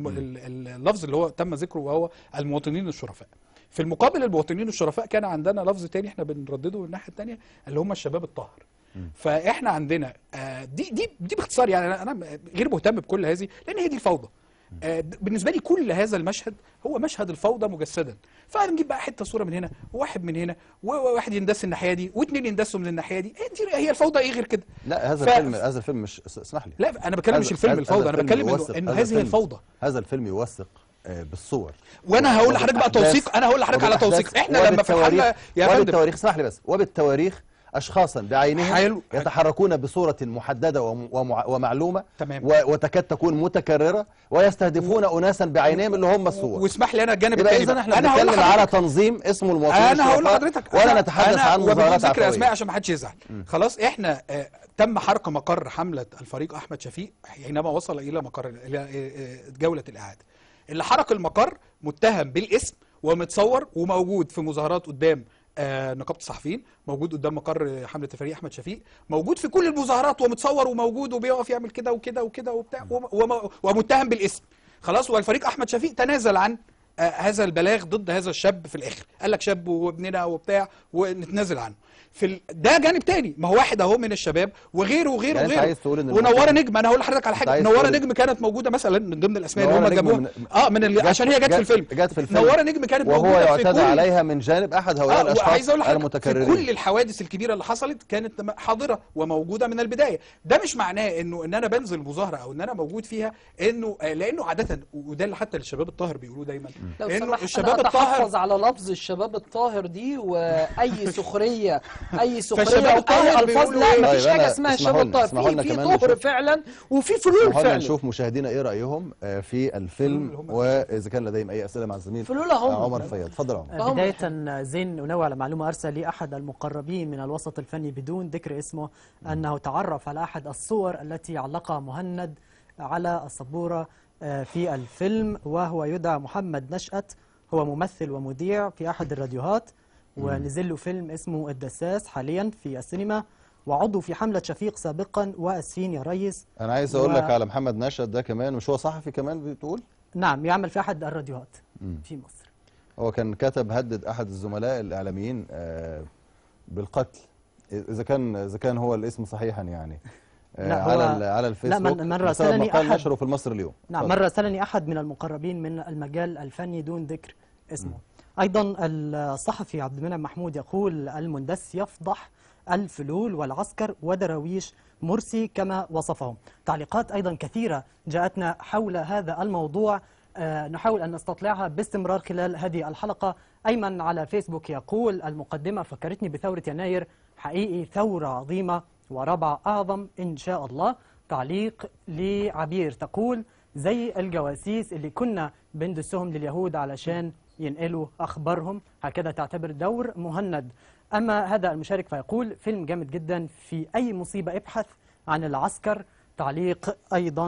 اللفظ اللي هو تم ذكره وهو المواطنين الشرفاء. في المقابل المواطنين الشرفاء كان عندنا لفظ تاني احنا بنردده من الناحيه الثانيه اللي هم الشباب الطاهر. فاحنا عندنا دي دي دي باختصار، يعني انا انا غير مهتم بكل هذه لان هي دي الفوضى. بالنسبه لي كل هذا المشهد هو مشهد الفوضى مجسدا. فنجيب بقى حته صوره من هنا وواحد من هنا وواحد يندس الناحيه دي واثنين يندسوا من الناحيه دي، هي الفوضى ايه غير كده؟ لا هذا ف... الفيلم هذا الفيلم مش اسمح لي، لا انا بتكلم مش الفيلم الفوضى، انا بتكلم انه, إنه هذه الفوضى. هذا الفيلم يوثق بالصور، وانا هقول لحضرتك بقى توثيق، انا هقول لحضرتك على توثيق. احنا لما فتحنا يا فندم وبالتواريخ، اسمح لي بس، وبالتواريخ اشخاصا بعينهم يتحركون بصوره محدده ومعلومه تمام. وتكاد تكون متكرره ويستهدفون و... اناسا بعينهم اللي هم الصور. واسمح لي انا الجانب الثاني، اذا احنا بنتكلم على تنظيم اسمه المواطنين انا هقول لحضرتك ولا نتحدث عن مظاهرات ذكر اسماء عشان ما حدش يزعل. خلاص احنا آه تم حرق مقر حمله الفريق احمد شفيق حينما وصل الى مقر الى جوله الاعاده. اللي حرق المقر متهم بالاسم ومتصور وموجود في مظاهرات قدام آه نقابه الصحفيين، موجود قدام مقر حمله الفريق احمد شفيق، موجود في كل المظاهرات ومتصور وموجود وبيقف يعمل كده وكده وكده وبتاع ومتهم بالاسم. خلاص والفريق احمد شفيق تنازل عن آه هذا البلاغ ضد هذا الشاب في الاخر، قال لك شاب وابننا وبتاع ونتنازل عنه. في ال... ده جانب تاني، ما هو واحد اهو من الشباب وغيره وغيره يعني وغيره. ونوره نجم، انا هقول لحضرتك على حاجه، نوره نجم كانت موجوده مثلا من ضمن الاسماء اللي هم جابوها من... اه من ال... عشان هي جت في الفيلم. جت في الفيلم نوره نجم كانت وهو موجوده يعتدى في كل... عليها من جانب احد هؤلاء آه الاشخاص المتكررين. في كل الحوادث الكبيره اللي حصلت كانت حاضره وموجوده من البدايه. ده مش معناه انه ان انا بنزل مظاهره او ان انا موجود فيها انه آه لانه عاده، وده اللي حتى الشباب الطاهر بيقولوه دايما، انه الشباب الطاهر حافظ على لفظ الشباب الطاهر دي، واي سخريه اي سخريه او اي الفاظ، لا مفيش حاجه اسمها الشباب الطاهر، في في طهر فعلا وفي فلول فعلا. نشوف مشاهدينا ايه رايهم في الفيلم، واذا كان لديهم اي اسئله مع الزميل عمر فياض. اتفضل عمر. بدايه زين انوه على معلومه ارسل لي احد المقربين من الوسط الفني بدون ذكر اسمه انه تعرف على احد الصور التي علقها مهند على السبوره في الفيلم، وهو يدعى محمد نشأت، هو ممثل ومذيع في احد الراديوهات، ونزل له فيلم اسمه الدساس حاليا في السينما، وعضو في حملة شفيق سابقا واسفين يا ريس. انا عايز اقول و... لك على محمد نشأت ده كمان، مش هو صحفي كمان بتقول؟ نعم، يعمل في احد الراديوهات مم. في مصر. هو كان كتب هدد احد الزملاء الاعلاميين بالقتل، اذا كان اذا كان هو الاسم صحيحا يعني. لا على على الفيسبوك. لا من مرة سألني أحد نشره في المصري اليوم. نعم مرة سألني أحد من المقربين من المجال الفني دون ذكر اسمه. م. أيضا الصحفي عبد المنعم محمود يقول المندس يفضح الفلول والعسكر ودراويش مرسي كما وصفهم. تعليقات أيضا كثيرة جاءتنا حول هذا الموضوع، أه نحاول أن نستطلعها باستمرار خلال هذه الحلقة. أيمن على فيسبوك يقول المقدمة فكرتني بثورة يناير، حقيقي ثورة عظيمة ورابعة أعظم إن شاء الله. تعليق لعبير تقول زي الجواسيس اللي كنا بندسهم لليهود علشان ينقلوا أخبارهم، هكذا تعتبر دور مهند. أما هذا المشارك فيقول فيلم جامد جدا، في أي مصيبة ابحث عن العسكر. تعليق أيضا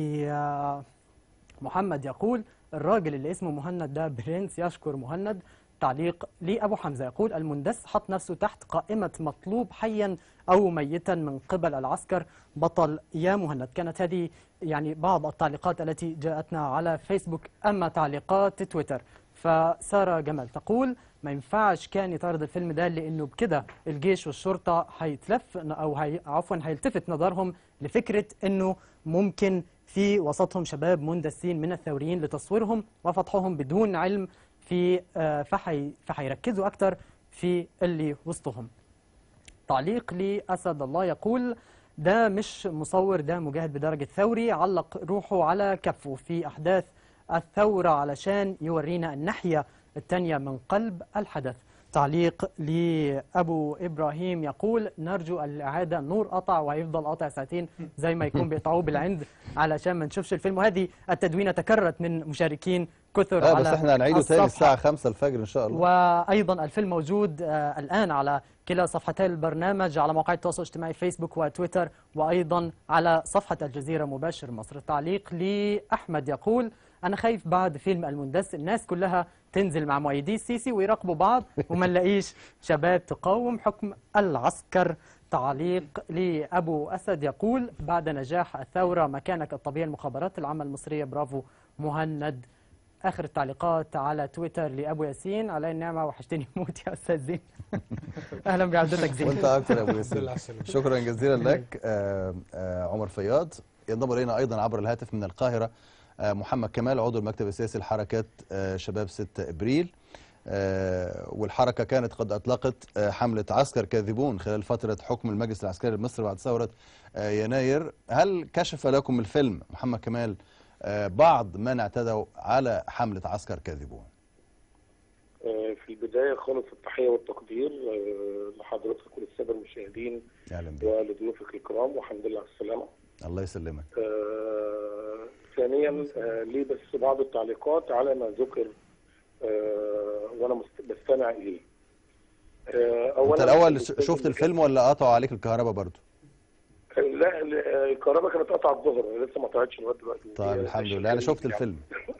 لمحمد يقول الراجل اللي اسمه مهند ده برنس، يشكر مهند. تعليق لأبو حمزة يقول المندس حط نفسه تحت قائمة مطلوب حيا أو ميتا من قبل العسكر، بطل يا مهند. كانت هذه يعني بعض التعليقات التي جاءتنا على فيسبوك. أما تعليقات تويتر فسارة جمال تقول ما ينفعش كان يتعرض الفيلم ده، لأنه بكده الجيش والشرطة هيتلف أو هي عفوا هيلتفت نظرهم لفكرة أنه ممكن في وسطهم شباب مندسين من الثوريين لتصويرهم وفتحهم بدون علم في فحي فحيركزوا أكتر في اللي وسطهم. تعليق لأسد الله يقول ده مش مصور، ده مجاهد بدرجة ثوري، علق روحه على كفه في أحداث الثورة علشان يورينا الناحية الثانية من قلب الحدث. تعليق لأبو إبراهيم يقول نرجو الإعادة، النور قطع وهيفضل قاطع ساعتين زي ما يكون بيقطعوه بالعند علشان ما نشوفش الفيلم. وهذه التدوينة تكررت من مشاركين كثر آه على بس احنا هنعيده تاني الساعة خمسة الفجر إن شاء الله. وأيضا الفيلم موجود آه الآن على كلا صفحتي البرنامج، على مواقع التواصل الاجتماعي فيسبوك وتويتر، وأيضا على صفحة الجزيرة مباشر مصر. تعليق لأحمد يقول أنا خايف بعد فيلم المندس الناس كلها تنزل مع مؤيدي السيسي ويراقبوا بعض وما نلاقيش شباب تقاوم حكم العسكر. تعليق لأبو أسد يقول بعد نجاح الثورة مكانك الطبيعي المخابرات العامة المصرية، برافو مهند. آخر التعليقات على تويتر لأبو ياسين، علي النعمة وحشتني موت يا أستاذ زين. أهلا بعودتك زين. وأنت أكثر يا أبو ياسين. شكرا جزيلا لك. آه آه عمر فياض. ينضم إلينا أيضا عبر الهاتف من القاهرة محمد كمال عضو المكتب السياسي لحركة شباب ستة إبريل، والحركة كانت قد أطلقت حملة عسكر كاذبون خلال فترة حكم المجلس العسكري المصري بعد ثورة يناير. هل كشف لكم الفيلم محمد كمال بعض من اعتدوا على حملة عسكر كاذبون؟ في البداية خالص التحية والتقدير لحضرتك وللسادة المشاهدين ولضيوفك الكرام، والحمد لله على السلامة. الله يسلمك. آه ثانيا آه ليه بس بعض التعليقات على ما ذكر آه وانا بستمع اليه. آه اولا انت الاول شفت الفيلم ولا قطعوا عليك الكهرباء برضو؟ لا الكهرباء كانت قطعت الظهر، لسه ما قطعتش لغايه دلوقتي. طيب الحمد لله. انا شفت الفيلم.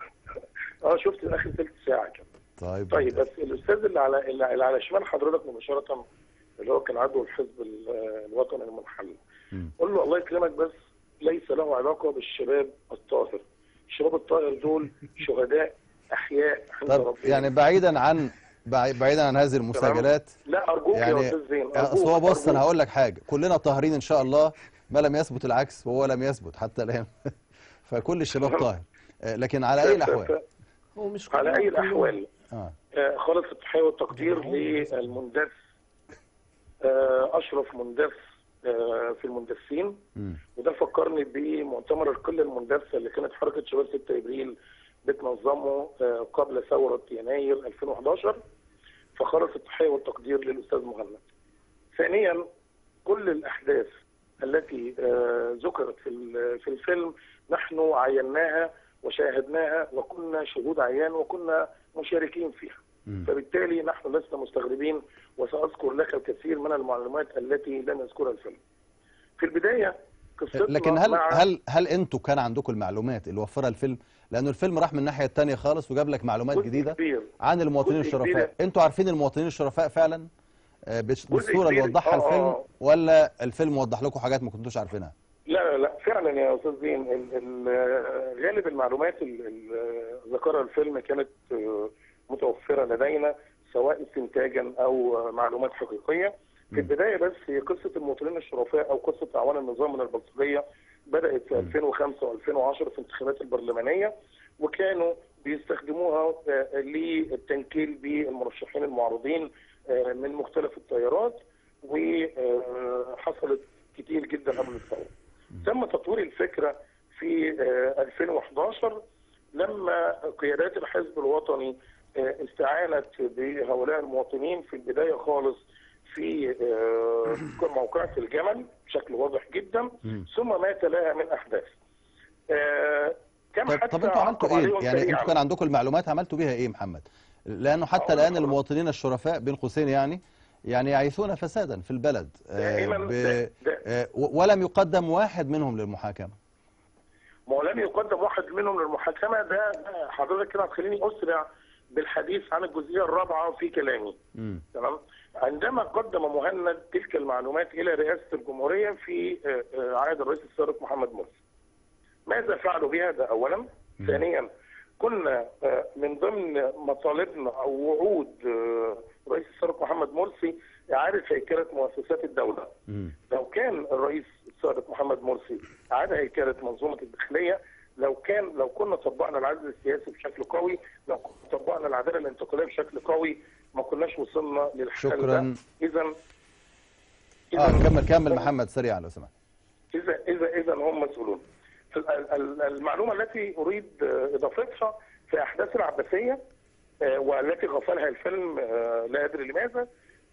اه شفت اخر ثلث ساعه كده. طيب طيب بس الاستاذ اللي على اللي على شمال حضرتك مباشره اللي هو كان عضو الحزب الوطني المنحل، قول له الله يكرمك بس ليس له علاقه بالشباب الطاهر. الشباب الطاهر دول شهداء احياء عند طب ربهم. يعني بعيدا عن بعيدا عن هذه المساجلات، لا ارجوك يعني يا استاذ زين، اصل هو بص انا هقول لك حاجه، كلنا طاهرين ان شاء الله، ما لم يثبت العكس وهو لم يثبت حتى الان. فكل الشباب طاهر، لكن على اي الاحوال هو مش على اي الاحوال اه آه خالص التحيه والتقدير للمندس آه اشرف مندس آه في المندسين. م. وده فكرني بمؤتمر القله المندسه اللي كانت حركه شباب ستة ابريل بتنظمه آه قبل ثوره يناير ألفين وأحد عشر. فخالص التحيه والتقدير للاستاذ مهند. ثانيا، كل الاحداث التي آه ذكرت في في الفيلم نحن عايناها وشاهدناها وكنا شهود عيان وكنا مشاركين فيها. م. فبالتالي نحن لسنا مستغربين، وسأذكر لك الكثير من المعلومات التي لم يذكرها الفيلم. في البداية قصتنا لكن هل مع هل هل انتوا كان عندكم المعلومات اللي وفرها الفيلم؟ لأنه الفيلم راح من الناحية الثانية خالص وجاب لك معلومات جديدة كبير. عن المواطنين الشرفاء. انتوا عارفين المواطنين الشرفاء فعلا بالصورة اللي وضحها آه الفيلم، آه. ولا الفيلم وضح لكم حاجات ما كنتوش عارفينها؟ لا لا فعلا يا استاذ زين، غالب المعلومات اللي ذكرها الفيلم كانت متوفره لدينا سواء استنتاجا او معلومات حقيقيه. في البدايه بس هي قصه المواطنين الشرفاء او قصه اعوان النظام من البلطجيه بدات في ألفين وخمسة وألفين وعشرة في الانتخابات البرلمانيه، وكانوا بيستخدموها للتنكيل بالمرشحين المعارضين من مختلف التيارات، وحصلت كتير جدا قبل الثوره. تم تطوير الفكره في ألفين وأحد عشر لما قيادات الحزب الوطني استعانت بهؤلاء المواطنين في البدايه خالص في موقعة الجمل بشكل واضح جدا، ثم ما تلاها من احداث. كم طب, طب انتوا عملتوا ايه؟ يعني انتوا كان عندكم المعلومات عملتوا بيها ايه محمد؟ لانه حتى الان المواطنين الشرفاء بين قوسين يعني يعني يعيثون فسادا في البلد، ب... ولم يقدم واحد منهم للمحاكمه. ما هو لم يقدم واحد منهم للمحاكمه، ده حضرتك كده هتخليني اسرع بالحديث عن الجزئيه الرابعه في كلامي. تمام؟ عندما قدم مهند تلك المعلومات الى رئاسه الجمهوريه في عهد الرئيس السابق محمد مرسي. ماذا فعلوا بها؟ ده اولا. م. ثانيا، كنا من ضمن مطالبنا او وعود الرئيس السابق محمد مرسي اعاده هيكله مؤسسات الدوله. م. لو كان الرئيس السابق محمد مرسي اعاد هيكله منظومه الداخليه، لو كان لو كنا طبقنا العدل السياسي بشكل قوي، لو كنا طبقنا العداله الانتقاليه بشكل قوي، ما كناش وصلنا للحل ده. شكرا. اذا اه كمل كمل محمد سريعا لو سمحت. اذا اذا اذا هم مسؤولون. المعلومه التي اريد اضافتها في احداث العباسيه والتي غفلها الفيلم لا ادري لماذا،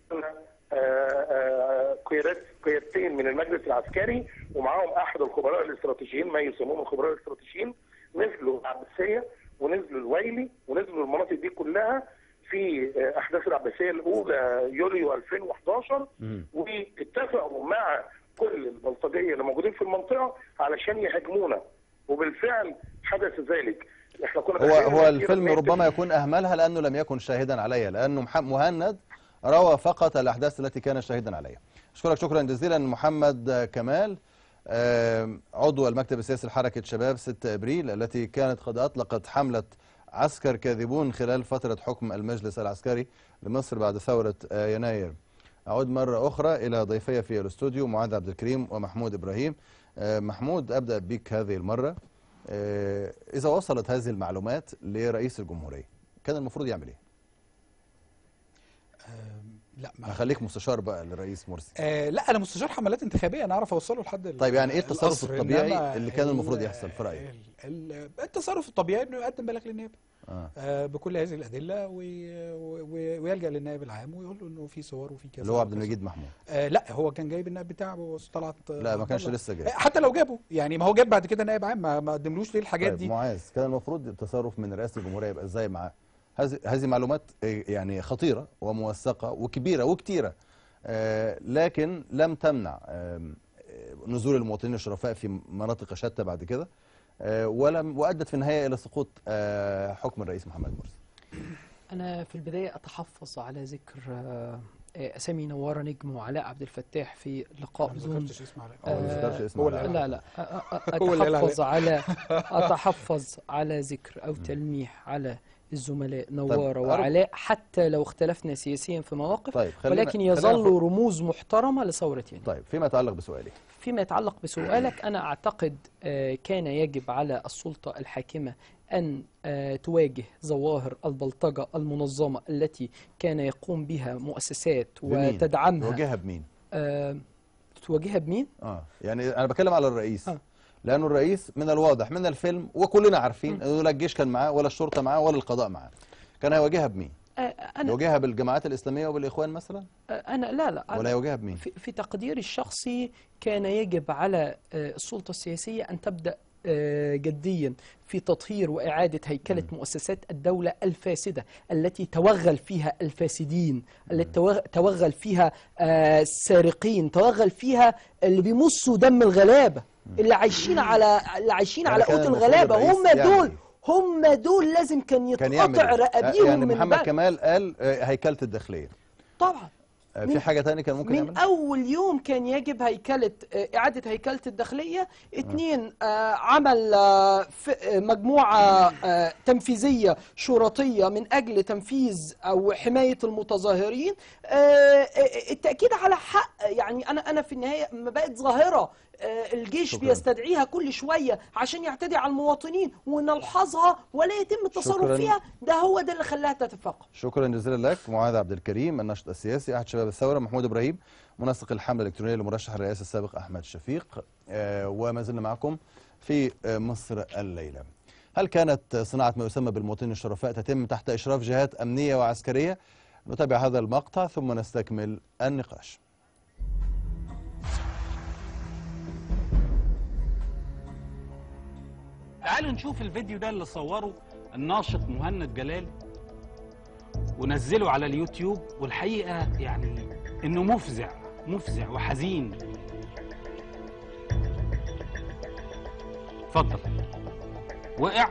قيادات قيادتين من المجلس العسكري ومعاهم احد الخبراء الاستراتيجيين، ما يسموهم الخبراء الاستراتيجيين، نزلوا العباسيه ونزلوا الويلي ونزلوا المناطق دي كلها في احداث العباسيه الاولى يوليو ألفين وأحد عشر، واتفقوا مع كل البلطجيه اللي موجودين في المنطقه علشان يهاجمونا، وبالفعل حدث ذلك. احنا كنا هو هو الفيلم ربما يكون اهملها لانه لم يكن شاهدا عليها، لانه مهند روى فقط الاحداث التي كان شاهدا عليها. اشكرك شكرا جزيلا محمد كمال، عضو المكتب السياسي لحركه شباب ستة ابريل التي كانت قد اطلقت حمله عسكر كاذبون خلال فتره حكم المجلس العسكري لمصر بعد ثوره يناير. أعود مرة أخرى إلى ضيفي في الاستوديو معاذ عبد الكريم ومحمود إبراهيم. محمود، أبدأ بك هذه المرة. إذا وصلت هذه المعلومات لرئيس الجمهورية كان المفروض يعمل إيه؟ لا ما هخليك مستشار بقى للرئيس مرسي. آه لا انا مستشار حملات انتخابيه، انا اعرف اوصله لحد. طيب يعني ايه التصرف الطبيعي اللي كان المفروض يحصل في رايك؟ التصرف الطبيعي انه يقدم بلاغ للنيابه آه. آه بكل هذه الادله ويلجا للنائب العام ويقول له انه في صور وفي كذا. اللي هو عبد المجيد محمود. آه لا هو كان جايب النائب بتاعه طلعت. لا ما كانش لسه جاي. حتى لو جابه يعني، ما هو جاب بعد كده نائب عام، ما قدملوش ليه الحاجات طيب دي. معاذ، كان المفروض التصرف من رئاسه الجمهوريه يبقى ازاي معاه؟ هذه هذه معلومات يعني خطيره وموثقه وكبيره وكتيره، آه لكن لم تمنع آه نزول المواطنين الشرفاء في مناطق شتى بعد كده، آه ولم وادت في النهايه الى سقوط آه حكم الرئيس محمد مرسي. انا في البدايه اتحفظ على ذكر آه اسامي نواره نجم وعلاء عبد الفتاح في لقاء ما زوم. ذكرتش اسم علاء. اه ما ذكرش اسم علاء. لا لا اتحفظ على اتحفظ على ذكر او تلميح على الزملاء نوارة وعلاء حتى لو اختلفنا سياسيا في مواقف، طيب خلينا ولكن يظلوا رموز محترمة لثورتين. طيب فيما يتعلق بسؤالي فيما يتعلق بسؤالك، أنا أعتقد كان يجب على السلطة الحاكمة أن تواجه ظواهر البلطجة المنظمة التي كان يقوم بها مؤسسات وتدعمها. تواجهها بمين؟ أه تواجهها بمين؟ اه يعني أنا بتكلم على الرئيس. آه. لأنه الرئيس من الواضح من الفيلم وكلنا عارفين أنه لا الجيش كان معاه ولا الشرطة معاه ولا القضاء معاه. كان هيواجهها بمين؟ أنا يواجهها بالجماعات الإسلامية وبالإخوان مثلا؟ أنا لا لا ولا يواجهها بمين؟ في, في تقديري الشخصي كان يجب على السلطة السياسية أن تبدأ جديا في تطهير وإعادة هيكلة م. مؤسسات الدولة الفاسدة التي توغل فيها الفاسدين، التي توغل فيها السارقين، توغل فيها اللي بيمصوا دم الغلابة، اللي عايشين على اللي عايشين على قوت الغلابة. هم دول هم دول لازم كان يتقطع رقابيهم. يعني محمد كمال قال هيكلة الداخلية طبعا. في حاجة تانية كان ممكن من يعملها؟ أول يوم كان يجب هيكلة إعادة هيكلة الداخلية. اثنين آه عمل آه مجموعة آه تنفيذية شرطية من أجل تنفيذ أو حماية المتظاهرين. آه التأكيد على حق، يعني أنا أنا في النهاية ما بقت ظاهرة الجيش شكرا. بيستدعيها كل شوية عشان يعتدي على المواطنين ونلحظها ولا يتم التصرف فيها. ده هو ده اللي خلاها تتفاقم. شكرا جزيلا لك معاذ عبد الكريم، الناشط السياسي أحد شباب الثورة. محمود إبراهيم منسق الحملة الإلكترونية لمرشح الرئاسة السابق أحمد شفيق. آه وما زلنا معكم في آه مصر الليلة. هل كانت صناعة ما يسمى بالمواطنين الشرفاء تتم تحت إشراف جهات أمنية وعسكرية؟ نتابع هذا المقطع ثم نستكمل النقاش. تعالوا نشوف الفيديو ده اللي صوره الناشط مهند جلال ونزله على اليوتيوب، والحقيقة يعني انه مفزع مفزع وحزين. اتفضل. وقع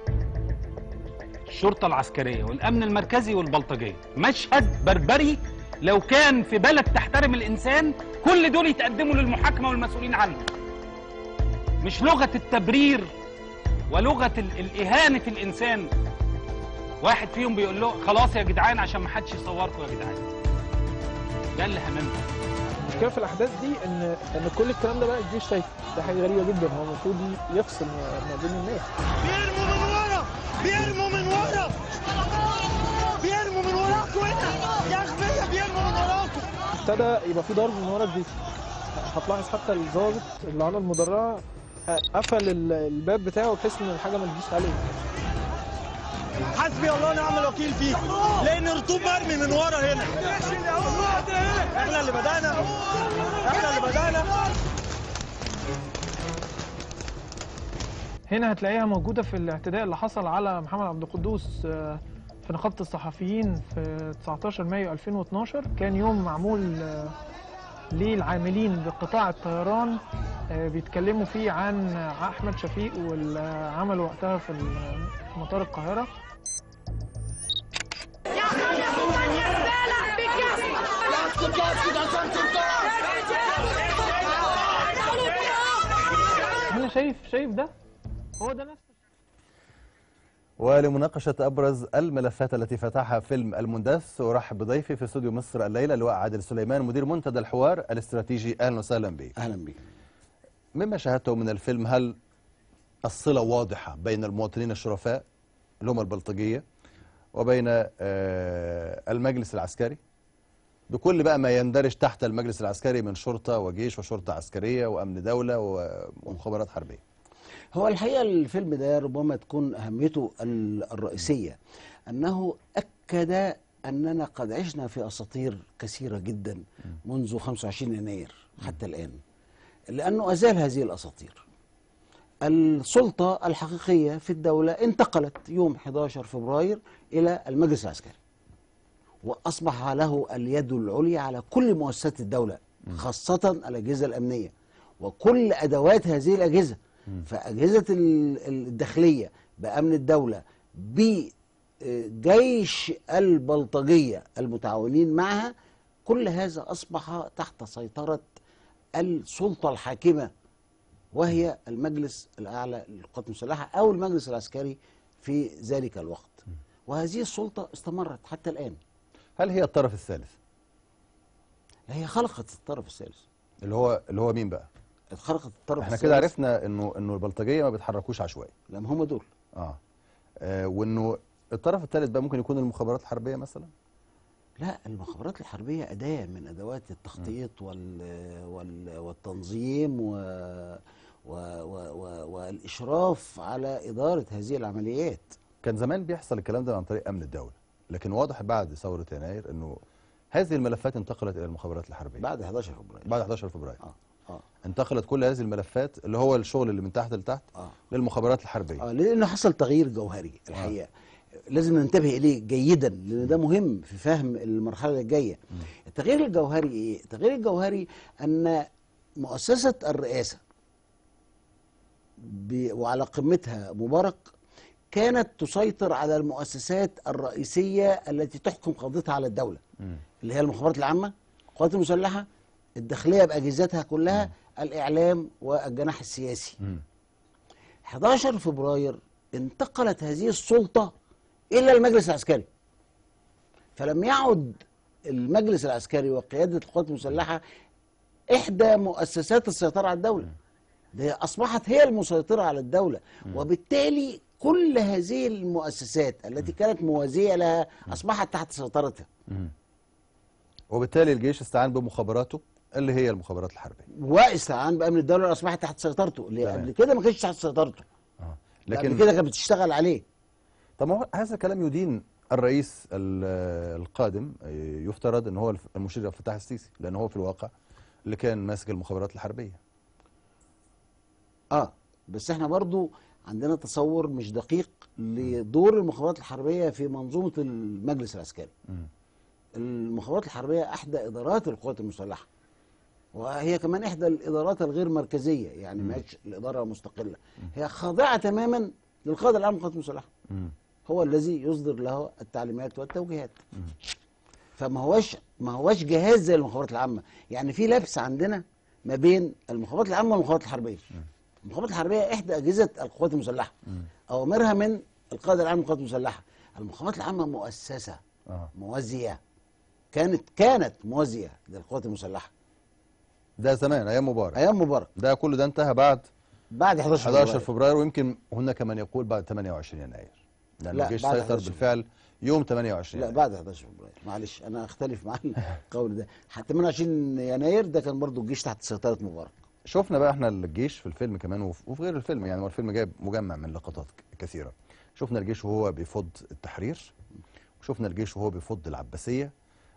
الشرطة العسكرية والأمن المركزي والبلطجية، مشهد بربري. لو كان في بلد تحترم الإنسان كل دول يتقدموا للمحاكمة والمسؤولين عنه. مش لغة التبرير ولغة الإهانة في الإنسان. واحد فيهم بيقول له خلاص يا جدعان عشان ما حدش يصوركم يا جدعان. ده اللي هممته. المشكلة في الأحداث دي إن إن كل الكلام ده بقى الجيش شايفه، ده حاجة غريبة جدا. هو المفروض يفصل ما بين الناس. بيرموا من ورا، بيرموا من ورا، بيرموا من وراكم هنا يا أغبياء، بيرموا من وراكم. ابتدى يبقى في ضرب من ورا الجيش. هتلاحظ حتى الضابط اللي على المدرعة قفل الباب بتاعه بحيث ان الحاجه ما تجيش عليه. حسبي الله ونعم الوكيل فيك، لان رطوب مرمي من ورا هنا. احنا اللي بدانا، احنا اللي بدانا. هنا هتلاقيها موجوده في الاعتداء اللي حصل على محمد عبد القدوس في نقابه الصحفيين في تسعتاشر مايو ألفين واثناشر. كان يوم معمول للعاملين بقطاع الطيران بيتكلموا فيه عن أحمد شفيق واللي عمله وقتها في مطار القاهرة. أنا شايف شايف ده هو ده نفسه. ولمناقشة أبرز الملفات التي فتحها فيلم المندس أرحب بضيفي في استوديو مصر الليلة اللواء عادل سليمان مدير منتدى الحوار الاستراتيجي. أهلا وسهلا بك. أهلا بك. مما شاهدته من الفيلم، هل الصلة واضحة بين المواطنين الشرفاء اللي هم البلطجية وبين المجلس العسكري بكل بقى ما يندرج تحت المجلس العسكري من شرطة وجيش وشرطة عسكرية وأمن دولة ومخابرات حربية؟ هو الحقيقة الفيلم ده ربما تكون أهميته الرئيسية أنه أكد أننا قد عشنا في أساطير كثيرة جدا منذ خمسة وعشرين يناير حتى الآن، لأنه أزال هذه الأساطير. السلطة الحقيقية في الدولة انتقلت يوم أحد عشر فبراير إلى المجلس العسكري، وأصبح له اليد العليا على كل مؤسسات الدولة، خاصة الأجهزة الأمنية وكل أدوات هذه الأجهزة. فأجهزة الداخلية بأمن الدولة بجيش البلطجية المتعاونين معها، كل هذا أصبح تحت سيطرة السلطة الحاكمة وهي المجلس الأعلى للقوات المسلحة أو المجلس العسكري في ذلك الوقت. وهذه السلطة استمرت حتى الآن. هل هي الطرف الثالث؟ لا، هي خلقت الطرف الثالث. اللي هو اللي هو مين بقى؟ خلقت الطرف احنا الثالث. كده عرفنا انه انه البلطجيه ما بيتحركوش عشوائي. لا، ما هم دول. اه, آه وانه الطرف الثالث بقى ممكن يكون المخابرات الحربيه مثلا؟ لا، المخابرات الحربيه اداه من ادوات التخطيط وال وال والتنظيم و و و و والاشراف على اداره هذه العمليات. كان زمان بيحصل الكلام ده عن طريق امن الدوله، لكن واضح بعد ثوره يناير انه هذه الملفات انتقلت الى المخابرات الحربيه بعد حداشر فبراير. بعد حداشر فبراير اه اه انتقلت كل هذه الملفات اللي هو الشغل اللي من تحت لتحت آه. للمخابرات الحربيه. اه لانه حصل تغيير جوهري الحقيقه. آه. لازم ننتبه اليه جيدا لان ده مهم في فهم المرحله الجايه. م. التغيير الجوهري ايه؟ التغيير الجوهري ان مؤسسه الرئاسه وعلى قمتها مبارك كانت تسيطر على المؤسسات الرئيسيه التي تحكم قبضتها على الدوله. م. اللي هي المخابرات العامه، القوات المسلحه، الداخليه باجهزتها كلها، م. الاعلام والجناح السياسي. م. حداشر فبراير انتقلت هذه السلطه الى المجلس العسكري. فلم يعد المجلس العسكري وقياده القوات المسلحه احدى مؤسسات السيطره على الدوله. ده اصبحت هي المسيطره على الدوله، م. وبالتالي كل هذه المؤسسات التي كانت موازيه لها اصبحت تحت سيطرتها. م. وبالتالي الجيش استعان بمخابراته اللي هي المخابرات الحربيه، واستعان بامن الدوله اللي اصبحت تحت سيطرته، اللي قبل كده ما كانتش تحت سيطرته. اه لكن قبل كده كانت بتشتغل عليه. طب ما هذا الكلام يدين الرئيس القادم، يفترض ان هو المشير عبد الفتاح السيسي، لان هو في الواقع اللي كان ماسك المخابرات الحربيه. اه بس احنا برضو عندنا تصور مش دقيق لدور المخابرات الحربيه في منظومه المجلس العسكري. م. المخابرات الحربيه احدى ادارات القوات المسلحه، وهي كمان احدى الادارات الغير مركزيه، يعني ما هيش الاداره مستقله، هي خاضعه تماما للقائد العام للقوات المسلحه. هو الذي يصدر له التعليمات والتوجيهات. م. فما هوش ما هوش جهاز زي المخابرات العامه، يعني في لبس عندنا ما بين المخابرات العامه والمخابرات الحربيه. م. المخابرات الحربيه احدى اجهزه القوات المسلحه، اوامرها من القائد العام للقوات المسلحه. المخابرات العامه مؤسسه آه. موازيه، كانت كانت موازيه للقوات المسلحه. ده زمان ايام مبارك. ايام مبارك. ده كله ده انتهى بعد بعد حداشر فبراير. فبراير، ويمكن هناك من يقول بعد ثمانية وعشرين يناير، لان الجيش سيطر بالفعل يوم ثمانية وعشرين لا بعد حداشر فبراير. معلش انا اختلف مع القول ده. حتى ثمانية وعشرين يناير ده كان برضو الجيش تحت سيطره مبارك. شفنا بقى احنا الجيش في الفيلم كمان وفي غير الفيلم، يعني هو الفيلم جايب مجمع من لقطات كثيره. شفنا الجيش وهو بيفض التحرير، وشفنا الجيش وهو بيفض العباسيه.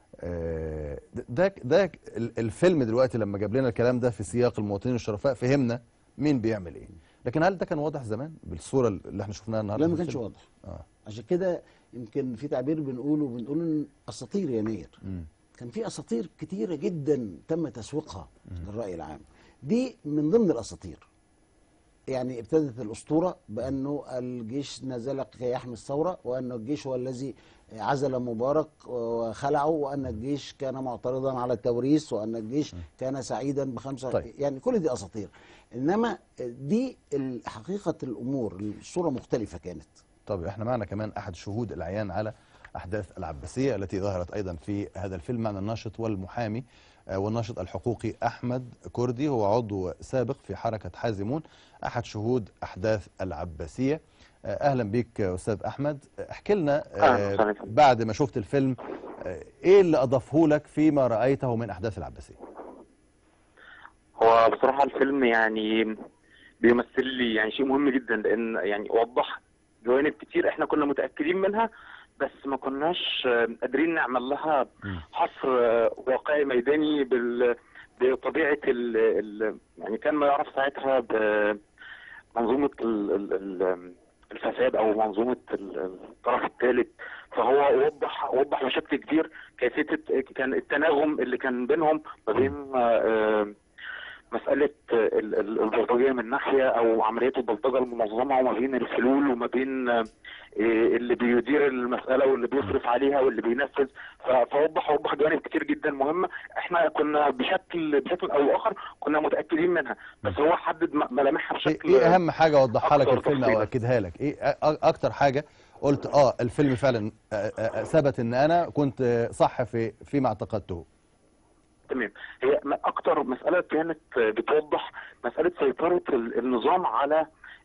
ده ده الفيلم دلوقتي لما جاب لنا الكلام ده في سياق المواطنين الشرفاء فهمنا مين بيعمل ايه. لكن هل ده كان واضح زمان بالصوره اللي احنا شفناها النهارده؟ لا، ما كانش واضح. آه. عشان كده يمكن في تعبير بنقوله بنقول ان اساطير يناير. م. كان في اساطير كتيره جدا تم تسويقها للراي العام. دي من ضمن الاساطير. يعني ابتدت الاسطوره بانه الجيش نزل كي يحمي الثوره، وان الجيش هو الذي عزل مبارك وخلعه، وان الجيش كان معترضا على التوريث، وان الجيش كان سعيدا بخمسه. طيب. يعني كل دي اساطير، انما دي حقيقه الامور، الصوره مختلفه كانت. طب احنا معنا كمان احد شهود العيان على احداث العباسيه التي ظهرت ايضا في هذا الفيلم، معنا الناشط والمحامي والناشط الحقوقي أحمد كردي، هو عضو سابق في حركة حازمون، أحد شهود أحداث العباسية. أهلا بك أستاذ أحمد. احكي لنا بعد ما شفت الفيلم إيه اللي أضافه لك فيما رأيته من أحداث العباسية؟ هو بصراحة الفيلم يعني بيمثل لي يعني شيء مهم جدا، لأن يعني وضح جوانب كتير احنا كنا متأكدين منها بس ما كناش قادرين نعمل لها حصر واقعي ميداني بطبيعه ال ال يعني كان ما يعرف ساعتها بمنظومه الفساد او منظومه الطرف الثالث. فهو وضح وضح بشكل كبير كيفيه كان التناغم اللي كان بينهم ما بين مساله البلطجيه من ناحيه او عمليه البلطجه المنظمه، وما بين الفلول، وما بين اللي بيدير المساله واللي بيصرف عليها واللي بينفذ. فوضح وضح جوانب كتير جدا مهمه احنا كنا بشكل بشكل او اخر كنا متاكدين منها، بس هو حدد ملامحها بشكل. ايه اهم حاجه وضحها لك الفيلم او اكدها لك؟ ايه اكتر حاجه قلت اه الفيلم فعلا ثبت ان انا كنت صح في فيما اعتقدته؟ تمام. هي اكتر مساله كانت بتوضح مساله سيطره النظام على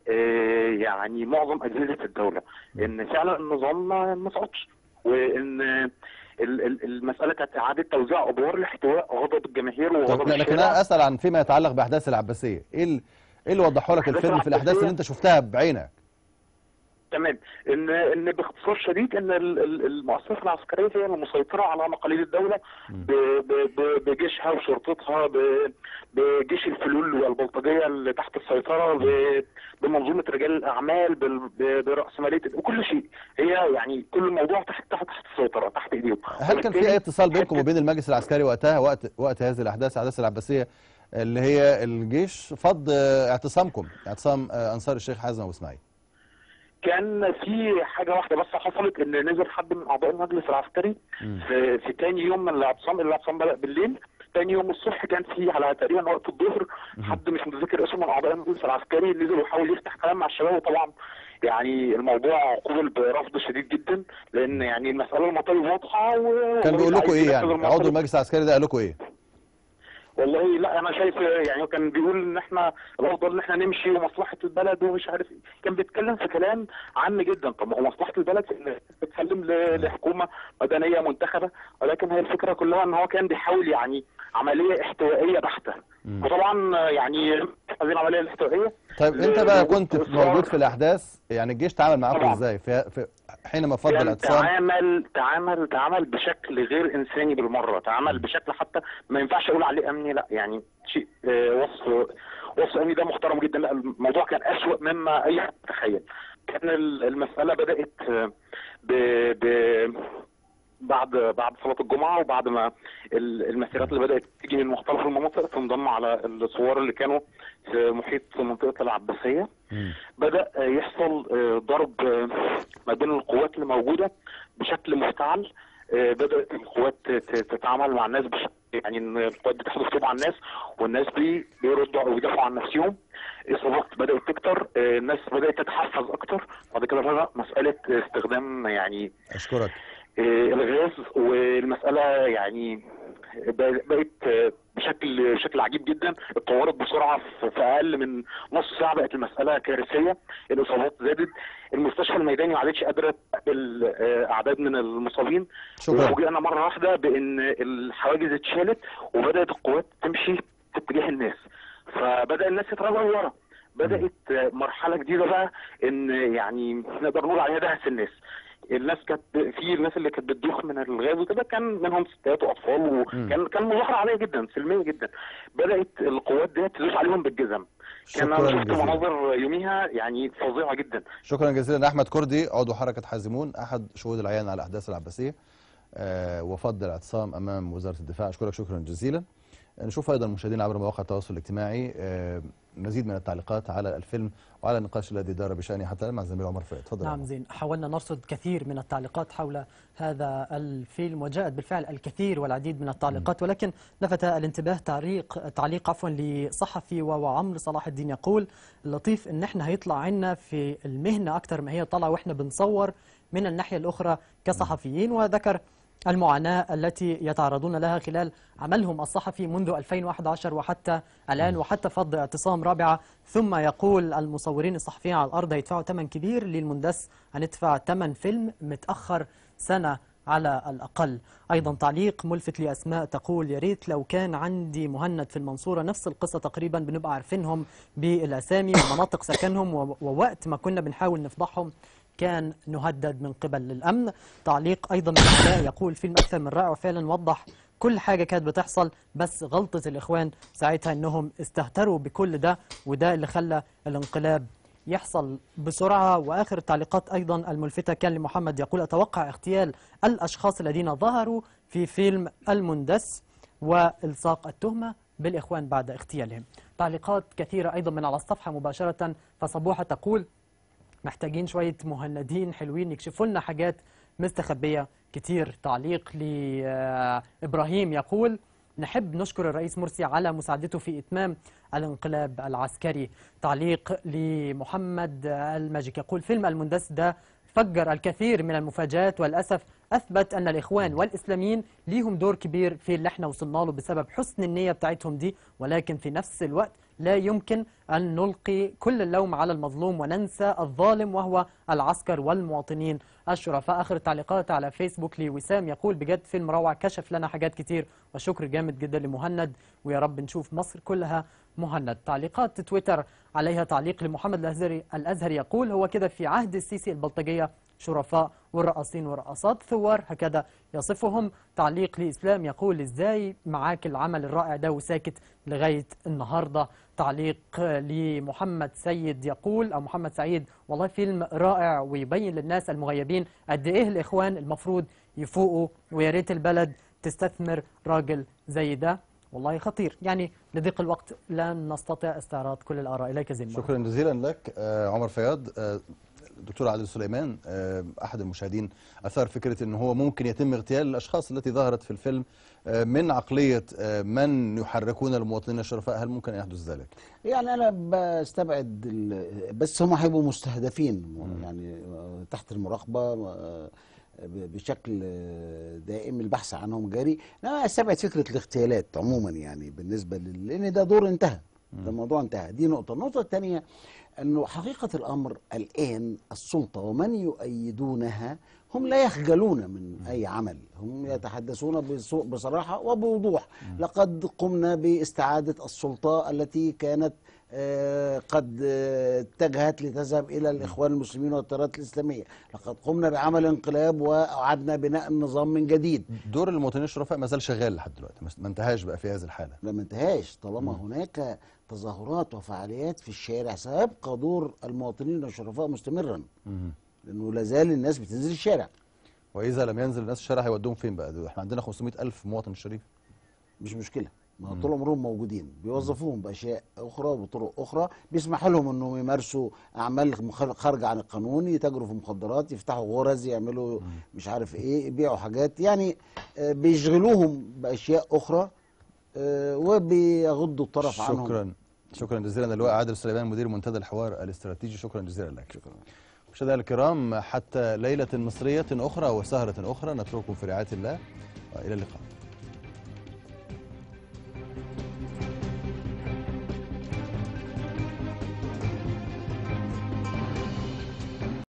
يعني معظم اجهزه الدوله، ان فعلا النظام ما سقطش، وان المساله كانت اعاده توزيع ادوار لاحتواء غضب الجماهير وغضب الشارع. لكن انا اسال عن فيما يتعلق باحداث العباسيه، ايه ايه اللي وضحه لك الفيلم في الاحداث اللي انت شفتها بعينك؟ تمام. ان ان باختصار شديد ان المؤسسه العسكريه هي المسيطره على مقاليد الدوله بجيشها وشرطتها، بجيش الفلول والبلطجيه اللي تحت السيطره، بمنظومه رجال الاعمال، براسماليه وكل شيء. هي يعني كل الموضوع تحت تحت تحت السيطره، تحت ايديهم. هل كان في اي اتصال بينكم وبين المجلس العسكري وقتها، وقت وقت هذه الاحداث احداث العباسيه اللي هي الجيش فض اعتصامكم، اعتصام انصار الشيخ حازم ابو اسماعيل؟ كان في حاجه واحده بس حصلت، ان نزل حد من اعضاء المجلس العسكري في, في تاني يوم من الاعتصام. الاعتصام بدأ بالليل، تاني يوم الصبح كان في على تقريبا وقت الظهر حد مش متذكر اسمه من اعضاء المجلس العسكري نزل وحاول يفتح كلام مع الشباب، وطبعا يعني الموضوع قوبل برفض شديد جدا، لان يعني المساله المطالب واضحه. كان بيقول لكم ايه يعني؟ عضو المجلس العسكري ده قال لكم ايه؟ والله لا، انا شايف يعني كان بيقول ان احنا الافضل ان احنا نمشي ومصلحه البلد ومش عارف ايه، كان بيتكلم في كلام عام جدا. طب ما هو مصلحه البلد ان بتسلم لحكومه مدنيه منتخبه، ولكن هي الفكره كلها ان هو كان بيحاول يعني عمليه احتوائيه بحته، وطبعا يعني هذه العمليه الاحتوائيه. طيب انت بقى كنت موجود في الاحداث، يعني الجيش تعامل معاكم ازاي في, في حينما فضل الاعتصام؟ تعامل تعامل تعامل بشكل غير انساني بالمره، تعامل بشكل حتى ما ينفعش اقول عليه امني، لا يعني شيء وصف وصف امني ده محترم جدا. لا الموضوع كان اسوأ مما اي حد يتخيل. كان المساله بدات ب, ب بعد بعد صلاه الجمعه، وبعد ما المسيرات اللي بدات تيجي من مختلف المناطق تنضم على الثوار اللي كانوا في محيط منطقه العباسيه، بدا يحصل ضرب ما بين القوات اللي موجوده بشكل مفتعل. بدات القوات تتعامل مع الناس بشكل يعني ان القوات بتحدف طوب على الناس، والناس دي بيردوا او يدافعوا عن نفسهم. اصابات بدات تكتر، الناس بدات تتحفز اكتر. بعد كده بقى مساله استخدام يعني اشكرك الغاز، والمساله يعني بقت بشكل بشكل عجيب جدا، اتطورت بسرعه في اقل من نص ساعه، بقت المساله كارثيه. الاصابات زادت، المستشفى الميداني ما عادتش قادره تقبل اعداد من المصابين. وفوجئنا مره واحده بان الحواجز اتشالت وبدات القوات تمشي في اتجاه الناس، فبدا الناس يتراجعوا ورا. بدات مرحله جديده بقى، ان يعني نقدر نقول عليها دهس الناس. الناس كانت في الناس اللي كانت بتدوخ من الغاز وكده، كان منهم ستات واطفال، وكان كان مظاهره عاديه جدا سلميه جدا. بدات القوات دي تدوس عليهم بالجزم. كان انا شفت مناظر يوميها يعني فظيعه جدا. شكرا جزيلا احمد كردي، عضو حركه حازمون، احد شهود العيان على الاحداث العباسيه آه وفض الاعتصام امام وزاره الدفاع. اشكرك شكرا جزيلا. نشوف ايضا المشاهدين عبر مواقع التواصل الاجتماعي آه مزيد من التعليقات على الفيلم وعلى النقاش الذي دار بشأنه حتى الآن مع الزميل عمر فؤاد. تفضل. نعم زين، حاولنا نرصد كثير من التعليقات حول هذا الفيلم، وجاءت بالفعل الكثير والعديد من التعليقات، ولكن لفت الانتباه تعليق تعليق عفوا لصحفي وهو عمرو صلاح الدين، يقول اللطيف ان احنا هيطلع عنا في المهنه اكثر ما هي طلع واحنا بنصور من الناحيه الاخرى كصحفيين، وذكر المعاناة التي يتعرضون لها خلال عملهم الصحفي منذ ألفين وأحد عشر وحتى الآن، وحتى فض اعتصام رابعة. ثم يقول المصورين الصحفيين على الأرض هيدفعوا ثمن كبير، للمندس هندفع ثمن فيلم متأخر سنة على الأقل. أيضا تعليق ملفت لأسماء تقول يا ريت لو كان عندي مهند في المنصورة نفس القصة تقريبا، بنبقى عارفينهم بالأسامي ومناطق سكنهم، ووقت ما كنا بنحاول نفضحهم كان نهدد من قبل الأمن. تعليق أيضا من علاء يقول فيلم أكثر من رائع، وفعلا وضح كل حاجة كانت بتحصل، بس غلطة الإخوان ساعتها أنهم استهتروا بكل ده، وده اللي خلى الانقلاب يحصل بسرعة. وآخر التعليقات أيضا الملفتة كان لمحمد، يقول أتوقع اغتيال الأشخاص الذين ظهروا في فيلم المندس وإلصاق التهمة بالإخوان بعد اغتيالهم. تعليقات كثيرة أيضا من على الصفحة مباشرة. فصبوحة تقول محتاجين شوية مهندين حلوين يكشفوا لنا حاجات مستخبية كتير. تعليق لإبراهيم يقول نحب نشكر الرئيس مرسي على مساعدته في إتمام الانقلاب العسكري. تعليق لمحمد الماجيك يقول فيلم المندس ده فجر الكثير من المفاجآت، والأسف أثبت أن الإخوان والإسلاميين ليهم دور كبير في اللي احنا وصلنا له بسبب حسن النية بتاعتهم دي، ولكن في نفس الوقت لا يمكن أن نلقي كل اللوم على المظلوم وننسى الظالم وهو العسكر والمواطنين الشرفاء. آخر التعليقات على فيسبوك لوسام يقول بجد فيلم روعة، كشف لنا حاجات كتير، وشكر جامد جدا لمهند، ويا رب نشوف مصر كلها مهند. تعليقات تويتر عليها تعليق لمحمد الأزهري الأزهري يقول هو كده في عهد السيسي البلطجية شرفاء والرقاصين والرقاصات ثوار، هكذا يصفهم. تعليق لإسلام يقول ازاي معاك العمل الرائع ده وساكت لغاية النهاردة. تعليق لمحمد سيد يقول أو محمد سعيد والله فيلم رائع ويبين للناس المغيبين قد إيه الإخوان المفروض يفوقوا، ويا ريت البلد تستثمر راجل زي ده، والله خطير. يعني لضيق الوقت لن نستطيع استعراض كل الآراء. إليك زين. شكرا جزيلا لك آه عمر فياض. آه دكتور عادل سليمان، آه أحد المشاهدين أثار فكرة أنه هو ممكن يتم اغتيال الأشخاص التي ظهرت في الفيلم آه من عقلية آه من يحركون المواطنين الشرفاء، هل ممكن أن يحدث ذلك؟ يعني أنا بستبعد بس هم هيبقوا مستهدفين يعني تحت المراقبة بشكل دائم، البحث عنهم جاري. انا استبعد فكره الاغتيالات عموما يعني بالنسبه لل... لان ده دور انتهى، ده الموضوع انتهى. دي نقطه. النقطه الثانيه انه حقيقه الامر الان السلطه ومن يؤيدونها هم لا يخجلون من اي عمل، هم يتحدثون بصراحه وبوضوح. لقد قمنا باستعاده السلطه التي كانت آه قد آه اتجهت لتذهب إلى الإخوان المسلمين والتيارات الإسلامية. لقد قمنا بعمل انقلاب وأعدنا بناء النظام من جديد. دور المواطنين الشرفاء ما زال شغال لحد دلوقتي، ما انتهاش بقى في هذه الحالة. لا ما انتهاش، طالما م. هناك تظاهرات وفعاليات في الشارع سيبقى دور المواطنين الشرفاء مستمرا، م. لأنه لا زال الناس بتنزل الشارع. وإذا لم ينزل الناس الشارع هيودوهم فين بقى؟ احنا عندنا خمسمائة ألف مواطن شريف. مش مشكلة، ما طول عمرهم موجودين، بيوظفوهم باشياء اخرى وبطرق اخرى، بيسمح لهم انهم يمارسوا اعمال خارجه عن القانون، يتاجروا في مخدرات، يفتحوا غرز، يعملوا مش عارف ايه، يبيعوا حاجات، يعني بيشغلوهم باشياء اخرى وبيغضوا الطرف عنهم. شكرا شكرا جزيلا اللواء عادل سليمان مدير منتدى الحوار الاستراتيجي، شكرا جزيلا لك. شكرا. مشاهدينا الكرام، حتى ليله مصريه اخرى وسهره اخرى نترككم في رعايه الله والى اللقاء.